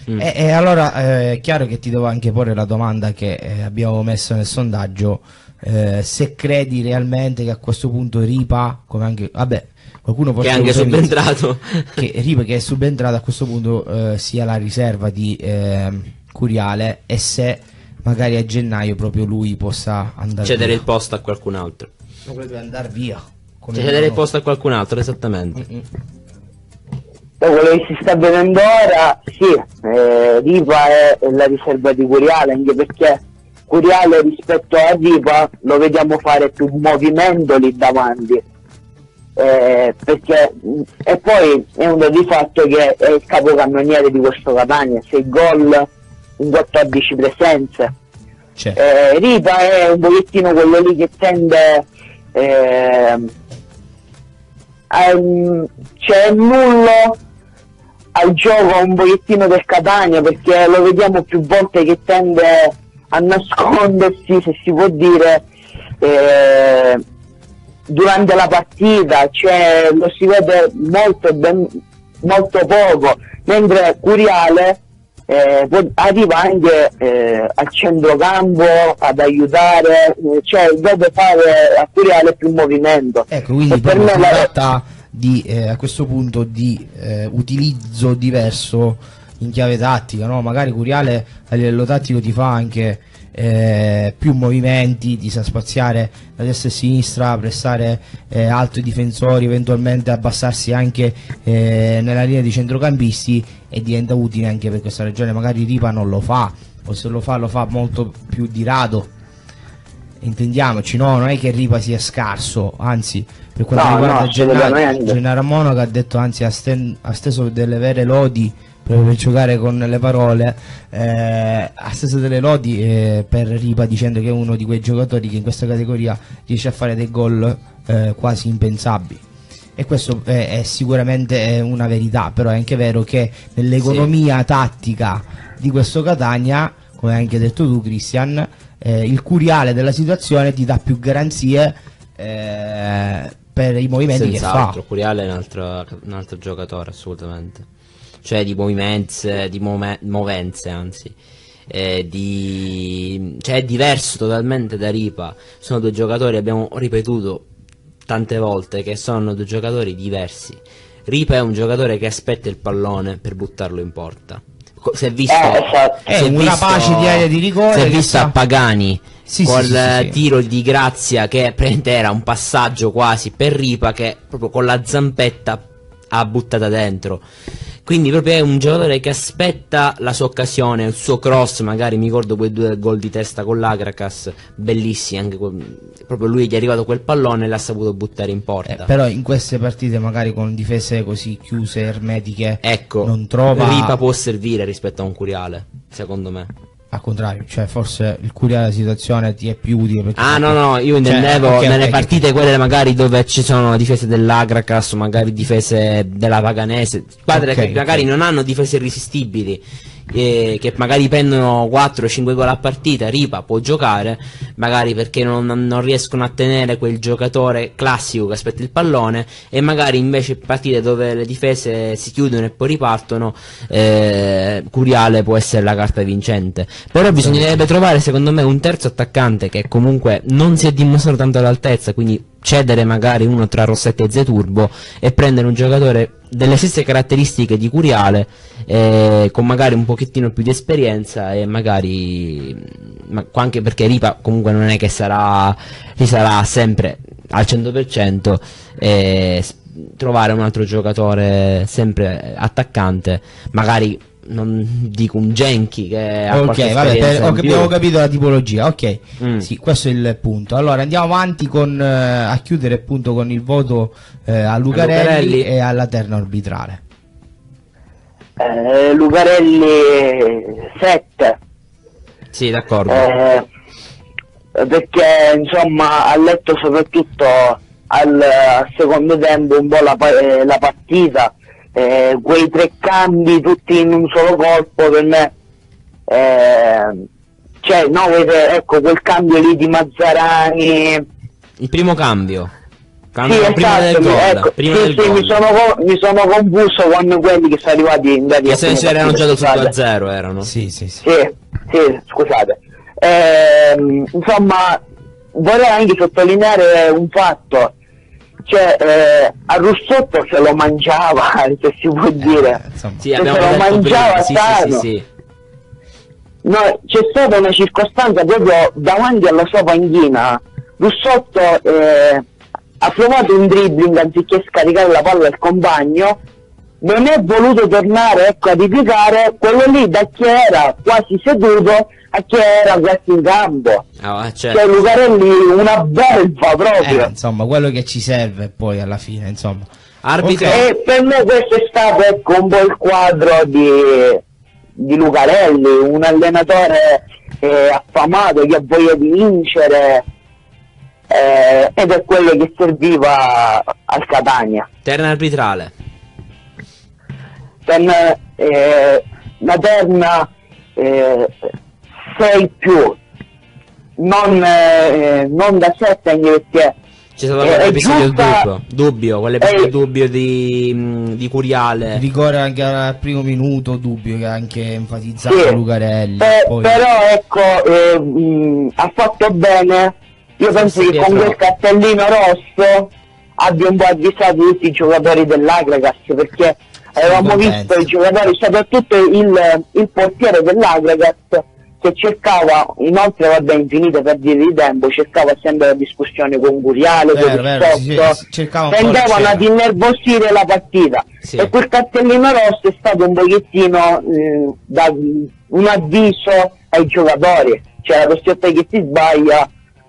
Mm. E, e allora eh, è chiaro che ti devo anche porre la domanda che eh, abbiamo messo nel sondaggio, eh, se credi realmente che a questo punto Ripa, come anche, vabbè, qualcuno che è anche subentrato, che Ripa che è subentrato a questo punto eh, sia la riserva di eh, Curiale, e se magari a gennaio proprio lui possa andare cedere via. il posto a qualcun altro, proprio deve andare via, come cedere il posto a qualcun altro, esattamente. Mm-mm. Da quello che si sta vedendo ora, sì, eh, Ripa è, è la riserva di Curiale, anche perché Curiale rispetto a Ripa lo vediamo fare più movimento lì davanti, eh, perché e poi è un dato di fatto che è il capocannoniere di questo Catania, sei gol in quattordici presenze. Eh, Ripa è un pochettino quello lì che tende eh, a, c'è nullo al gioco un pochettino del Catania, perché lo vediamo più volte che tende a nascondersi, se si può dire, eh, durante la partita, cioè lo si vede molto, ben, molto poco, mentre Curiale eh, arriva anche eh, al centrocampo ad aiutare, eh, cioè deve fare a Curiale più movimento. Ecco, quindi per me si la... tratta di, eh, a questo punto di eh, utilizzo diverso in chiave tattica, no? Magari Curiale a livello tattico ti fa anche eh, più movimenti, ti sa spaziare da destra e sinistra, pressare eh, alto i difensori, eventualmente abbassarsi anche eh, nella linea dei centrocampisti, e diventa utile anche per questa ragione. Magari Ripa non lo fa, o se lo fa lo fa molto più di rado, intendiamoci, no? Non è che Ripa sia scarso, anzi per quanto no, riguarda no, Gennaro, Gennaro Monaco ha detto, anzi ha, sten, ha steso delle vere lodi, proprio per giocare con le parole, eh, ha steso delle lodi eh, per Ripa, dicendo che è uno di quei giocatori che in questa categoria riesce a fare dei gol eh, quasi impensabili, e questo è, è sicuramente è una verità. Però è anche vero che nell'economia sì. tattica di questo Catania, come hai anche detto tu Cristian, eh, il Curiale della situazione ti dà più garanzie eh, per i movimenti che fa. Curiale è un altro, un altro giocatore assolutamente, cioè di movimenze, di mome, movenze anzi, eh, di, cioè è diverso totalmente da Ripa. Sono due giocatori, abbiamo ripetuto tante volte che sono due giocatori diversi. Ripa è un giocatore che aspetta il pallone per buttarlo in porta. Si è visto, è si è una visto, pace di aria di rigore, si è visto a Pagani sì, col sì, sì, sì, tiro di Grazia, che era un passaggio quasi per Ripa, che proprio con la zampetta ha buttata dentro. Quindi proprio è un giocatore che aspetta la sua occasione, il suo cross. Magari mi ricordo quei due gol di testa con l'Agracas, bellissimi, anche proprio lui gli è arrivato quel pallone e l'ha saputo buttare in porta. Eh, però in queste partite magari con difese così chiuse, ermetiche, ecco, non trova... Ripa può servire rispetto a un Curiale, secondo me. Al contrario, cioè forse il Curiale la situazione ti è più utile. Ah no no, io intendevo cioè, okay, nelle okay, partite okay. quelle magari dove ci sono difese dell'Agracas, magari difese della Paganese, squadre okay, che magari okay. non hanno difese irresistibili, eh, che magari prendono quattro cinque gol a partita. Ripa può giocare magari perché non, non riescono a tenere quel giocatore classico che aspetta il pallone, e magari invece partite dove le difese si chiudono e poi ripartono, eh, Curiale può essere la carta vincente. Però bisognerebbe trovare secondo me un terzo attaccante che comunque non si è dimostrato tanto all'altezza, quindi cedere magari uno tra Rossetti e Zeturbo e prendere un giocatore delle stesse caratteristiche di Curiale, eh, con magari un pochettino più di esperienza, e magari ma anche perché Ripa comunque non è che sarà ci sarà sempre al cento per cento, eh, trovare un altro giocatore sempre attaccante, magari non dico un Genchi che ha ok, vabbè, per, ho, abbiamo capito la tipologia, ok, mm. sì, questo è il punto. Allora andiamo avanti con eh, a chiudere appunto con il voto eh, a Lucarelli, Lucarelli e alla terna arbitrale. eh, Lucarelli sette. Sì, d'accordo, eh, perché insomma ha letto soprattutto al, al secondo tempo un po' la, eh, la partita. Eh, quei tre cambi tutti in un solo colpo per me, eh, cioè no, ecco quel cambio lì di Mazzarani, il primo cambio Quando, sì, prima esatto, del gol, ecco, prima sì, del sì, gol. mi, sono, co- mi sono confuso con quelli che sono arrivati in Che senso erano già sul due a zero, erano? Sì, sì, sì. Sì, sì, scusate. Ehm, insomma, vorrei anche sottolineare un fatto, cioè eh, a Russotto se lo mangiava, se si può dire, Sì, se abbiamo se lo detto mangiava prima, sì, sì, sano. sì, sì. No, c'è stata una circostanza proprio davanti alla sua panchina. Russotto eh, ha provato un dribbling anziché scaricare la palla al compagno, non è voluto tornare, ecco, a ripiegare, quello lì da chi era quasi seduto a chi era quasi in campo. Ah, certo. Cioè Lucarelli una belva proprio. Eh, insomma, quello che ci serve poi alla fine, insomma. Arbitro. E per me questo è stato, ecco, un po' il quadro di, di Lucarelli, un allenatore eh, affamato che ha voglia di vincere, eh, ed è quello che serviva al Catania. Terna arbitrale. Ten, eh, la terna eh, sei più, non, eh, non da sette, anche perché C'è stato Eh, quell'episodio è giusta- dubbio, dubbio, quell'episodio Eh. dubbio di, mh, di Curiale. Rigore anche al primo minuto, dubbio che ha anche enfatizzato Sì, Lucarelli. pe- poi... però ecco, eh, mh, ha fatto bene. Io penso Forse che con Pietro- quel cartellino rosso abbia un po' avvisato tutti i giocatori dell'Agragas, perché avevamo contenti. visto i giocatori, soprattutto il, il portiere dell'Agragas, che cercava, inoltre vabbè, infinite perdite di tempo, cercava sempre la discussione con Curiale, Vero, con vero, sì, Russotto, sì, cercava un po' tendevano la ad cena. innervosire la partita. Sì. E quel cartellino rosso è stato un pochettino eh, da, un avviso ai giocatori, cioè la costetta che si sbaglia,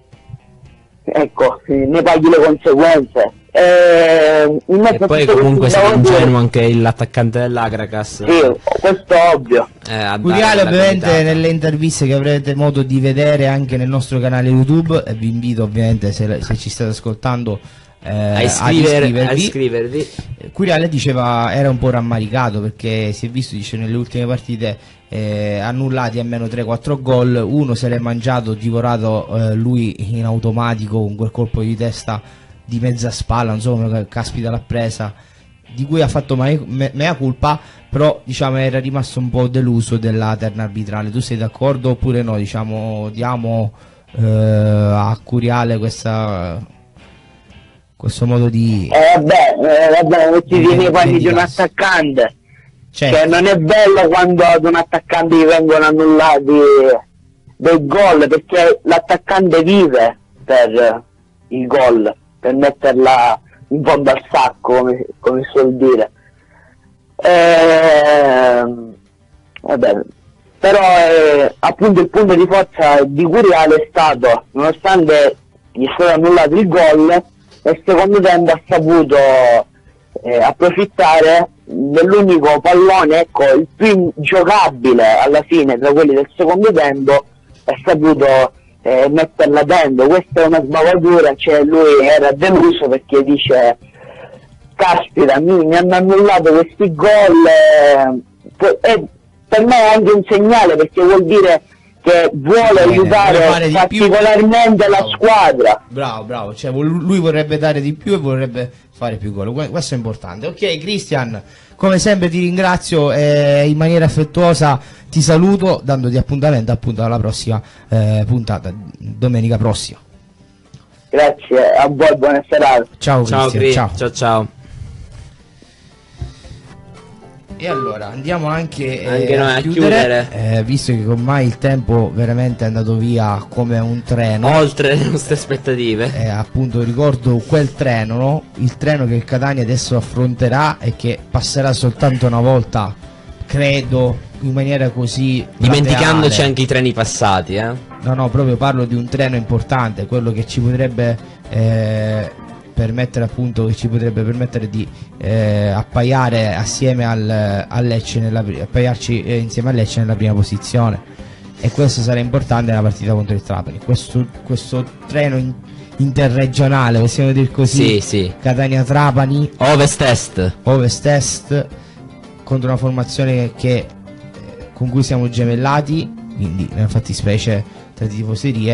ecco, eh, ne paghi le conseguenze. Eh, in mezzo E a poi tutto comunque è questo stato lavoro- ingenuo anche l'attaccante dell'Agracas. Sì, questo è ovvio. Eh, a dare Curiale la ovviamente capitata. nelle interviste che avrete modo di vedere anche nel nostro canale YouTube, e vi invito ovviamente, se, se ci state ascoltando, eh, a, ad iscriver- a iscrivervi. iscrivervi. Curiale diceva, era un po' rammaricato perché si è visto, dice, nelle ultime partite eh, annullati almeno tre quattro gol, uno se l'è mangiato, divorato eh, lui in automatico con quel colpo di testa di mezza spalla, insomma, che caspita l'ha presa, di cui ha fatto mea, me- mea culpa, però diciamo era rimasto un po' deluso della terna arbitrale. Tu sei d'accordo oppure no? Diciamo, diamo eh, a Curiale questa, questo modo di... Eh, vabbè, eh, vabbè, metti Di- nei panni di un vendicarsi. attaccante. Certo. Cioè, non è bello quando ad un attaccante gli vengono annullati dei gol, perché l'attaccante vive per il gol, per metterla in fondo al sacco, come, come si suol dire. Ehm, vabbè, però eh, appunto il punto di forza di Curiale è stato, nonostante gli è stato annullato il gol, nel secondo tempo ha saputo eh, approfittare dell'unico pallone, ecco, il più giocabile alla fine tra quelli del secondo tempo, ha saputo eh, metterla dentro. Questa è una sbavatura, cioè lui era deluso perché dice caspita, mi, mi hanno annullato questi gol, eh, po- e per me è anche un segnale, perché vuol dire che vuole Sì, aiutare vuole fare di più. particolarmente la Bravo. squadra. Bravo, bravo, cioè vol- lui vorrebbe dare di più e vorrebbe fare più gol. Que- Questo è importante. Ok, Christian, come sempre ti ringrazio e in maniera affettuosa ti saluto, dandoti appuntamento appunto alla prossima eh, puntata, domenica prossima. Grazie, a voi, buona serata. Ciao, Ciao, Christian, Cri. ciao. ciao ciao. E allora andiamo anche, eh, Anche noi a chiudere. eh, visto che ormai il tempo veramente è andato via come un treno. Oltre le nostre aspettative. Eh, appunto ricordo quel treno, no? Il treno che il Catania adesso affronterà e che passerà soltanto una volta, credo, in maniera così Dimenticandoci plateale. anche i treni passati, eh. No, no, proprio parlo di un treno importante, quello che ci potrebbe eh, permettere, appunto, che ci potrebbe permettere di eh, appaiare assieme al, al Lecce nella, pri- appaiarci eh, insieme al Lecce nella prima posizione, e questo sarà importante nella partita contro il Trapani. Questo, questo treno in- interregionale, possiamo dire così, Sì, sì. Catania-Trapani, Ovest-Est. Ovest-Est, contro una formazione che, eh, con cui siamo gemellati, quindi nella fattispecie tra tifoserie,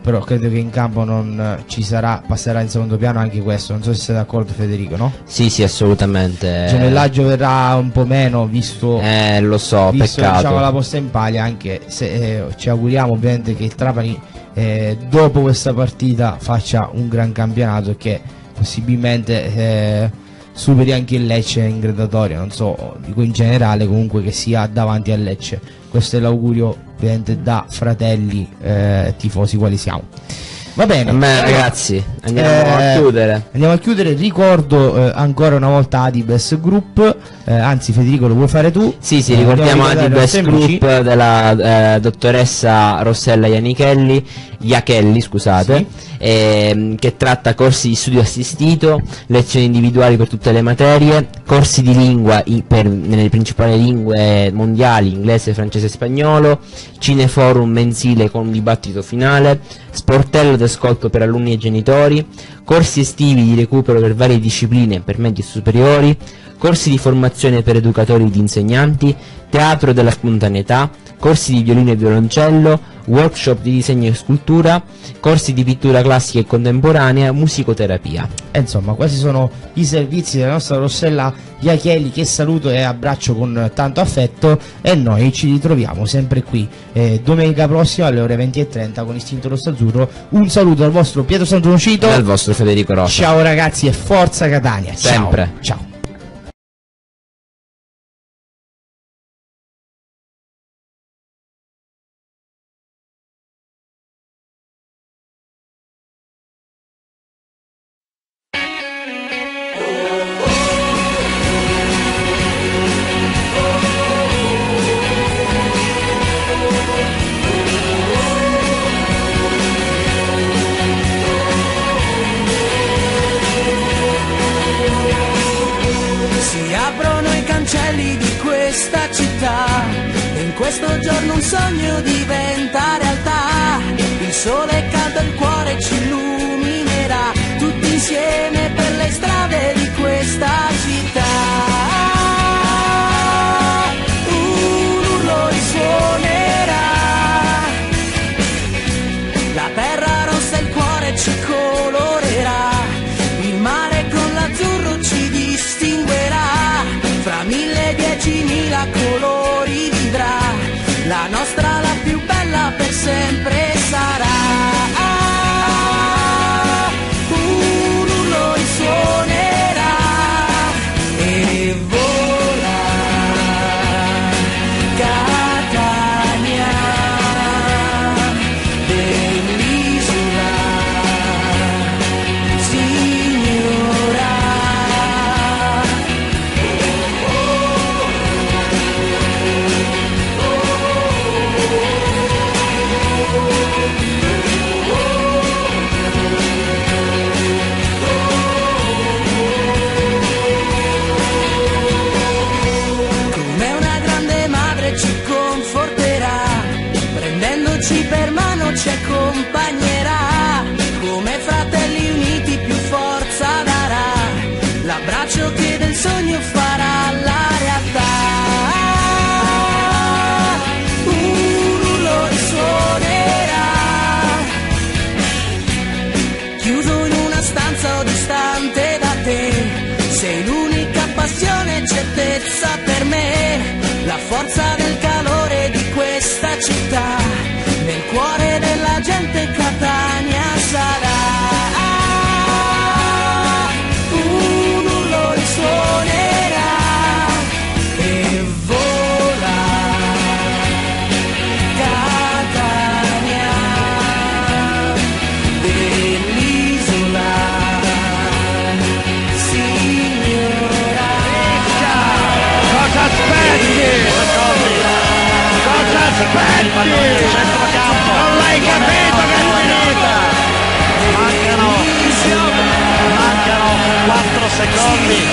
però credo che in campo non ci sarà, passerà in secondo piano anche questo. Non so se sei d'accordo, Federico, no? Sì, sì, assolutamente. Gemellaggio verrà un po' meno, visto, eh, lo so, visto, peccato. diciamo, la posta in paglia, anche se eh, ci auguriamo ovviamente che il Trapani eh, dopo questa partita faccia un gran campionato e che possibilmente eh, superi anche il Lecce in gradatoria, non so, dico in generale, comunque che sia davanti al Lecce. Questo è l'augurio ovviamente da fratelli eh, tifosi quali siamo. Va bene, Beh, ragazzi, andiamo eh, a chiudere. Andiamo a chiudere. Ricordo eh, ancora una volta Adibes Group. Eh, anzi, Federico, lo vuoi fare tu? Sì, sì, eh, ricordiamo Adibes Group della eh, dottoressa Rossella Ianichelli, Iachelli, scusate, sì. eh, che tratta corsi di studio assistito, lezioni individuali per tutte le materie, corsi di lingua in, per, nelle principali lingue mondiali, inglese, francese e spagnolo, cineforum mensile con un dibattito finale, sportello d'ascolto per alunni e genitori, corsi estivi di recupero per varie discipline per medie e superiori, corsi di formazione per educatori ed insegnanti, teatro della spontaneità, corsi di violino e violoncello, workshop di disegno e scultura, corsi di pittura classica e contemporanea, musicoterapia. E insomma, questi sono i servizi della nostra Rossella Iachelli, che saluto e abbraccio con tanto affetto, e noi ci ritroviamo sempre qui eh, domenica prossima alle ore venti e trenta con Istinto Rosso Azzurro. Un saluto al vostro Pietro Santonocito e al vostro Federico Rosa. Ciao ragazzi e forza Catania. Sempre. Ciao. Ciao. Questo giorno un sogno diventa realtà, il sole caldo il cuore ci illuminerà, tutti insieme per le strade di questa città. Un urlo risuonerà, la terra rossa il cuore ci colorerà, il mare con l'azzurro ci distinguerà, fra mille e diecimila colori vivrà. La nostra, la più bella per sempre sarà. Un urlo risuonerà e vola Catania dell'isola, signora. Per mano ci accompagnerà, come fratelli uniti più forza darà, l'abbraccio che del sogno farà la realtà. Un urlo risuonerà, chiuso in una stanza o distante da te, sei l'unica passione e certezza per me, la forza del calore di questa città. Nel cuore della gente Catania sarà. Un urlo risuonerà e vola Catania dell'isola, signora. Cosa aspetti? Cosa aspetti? Non l'hai capito che è finita! Mancano, mancano quattro secondi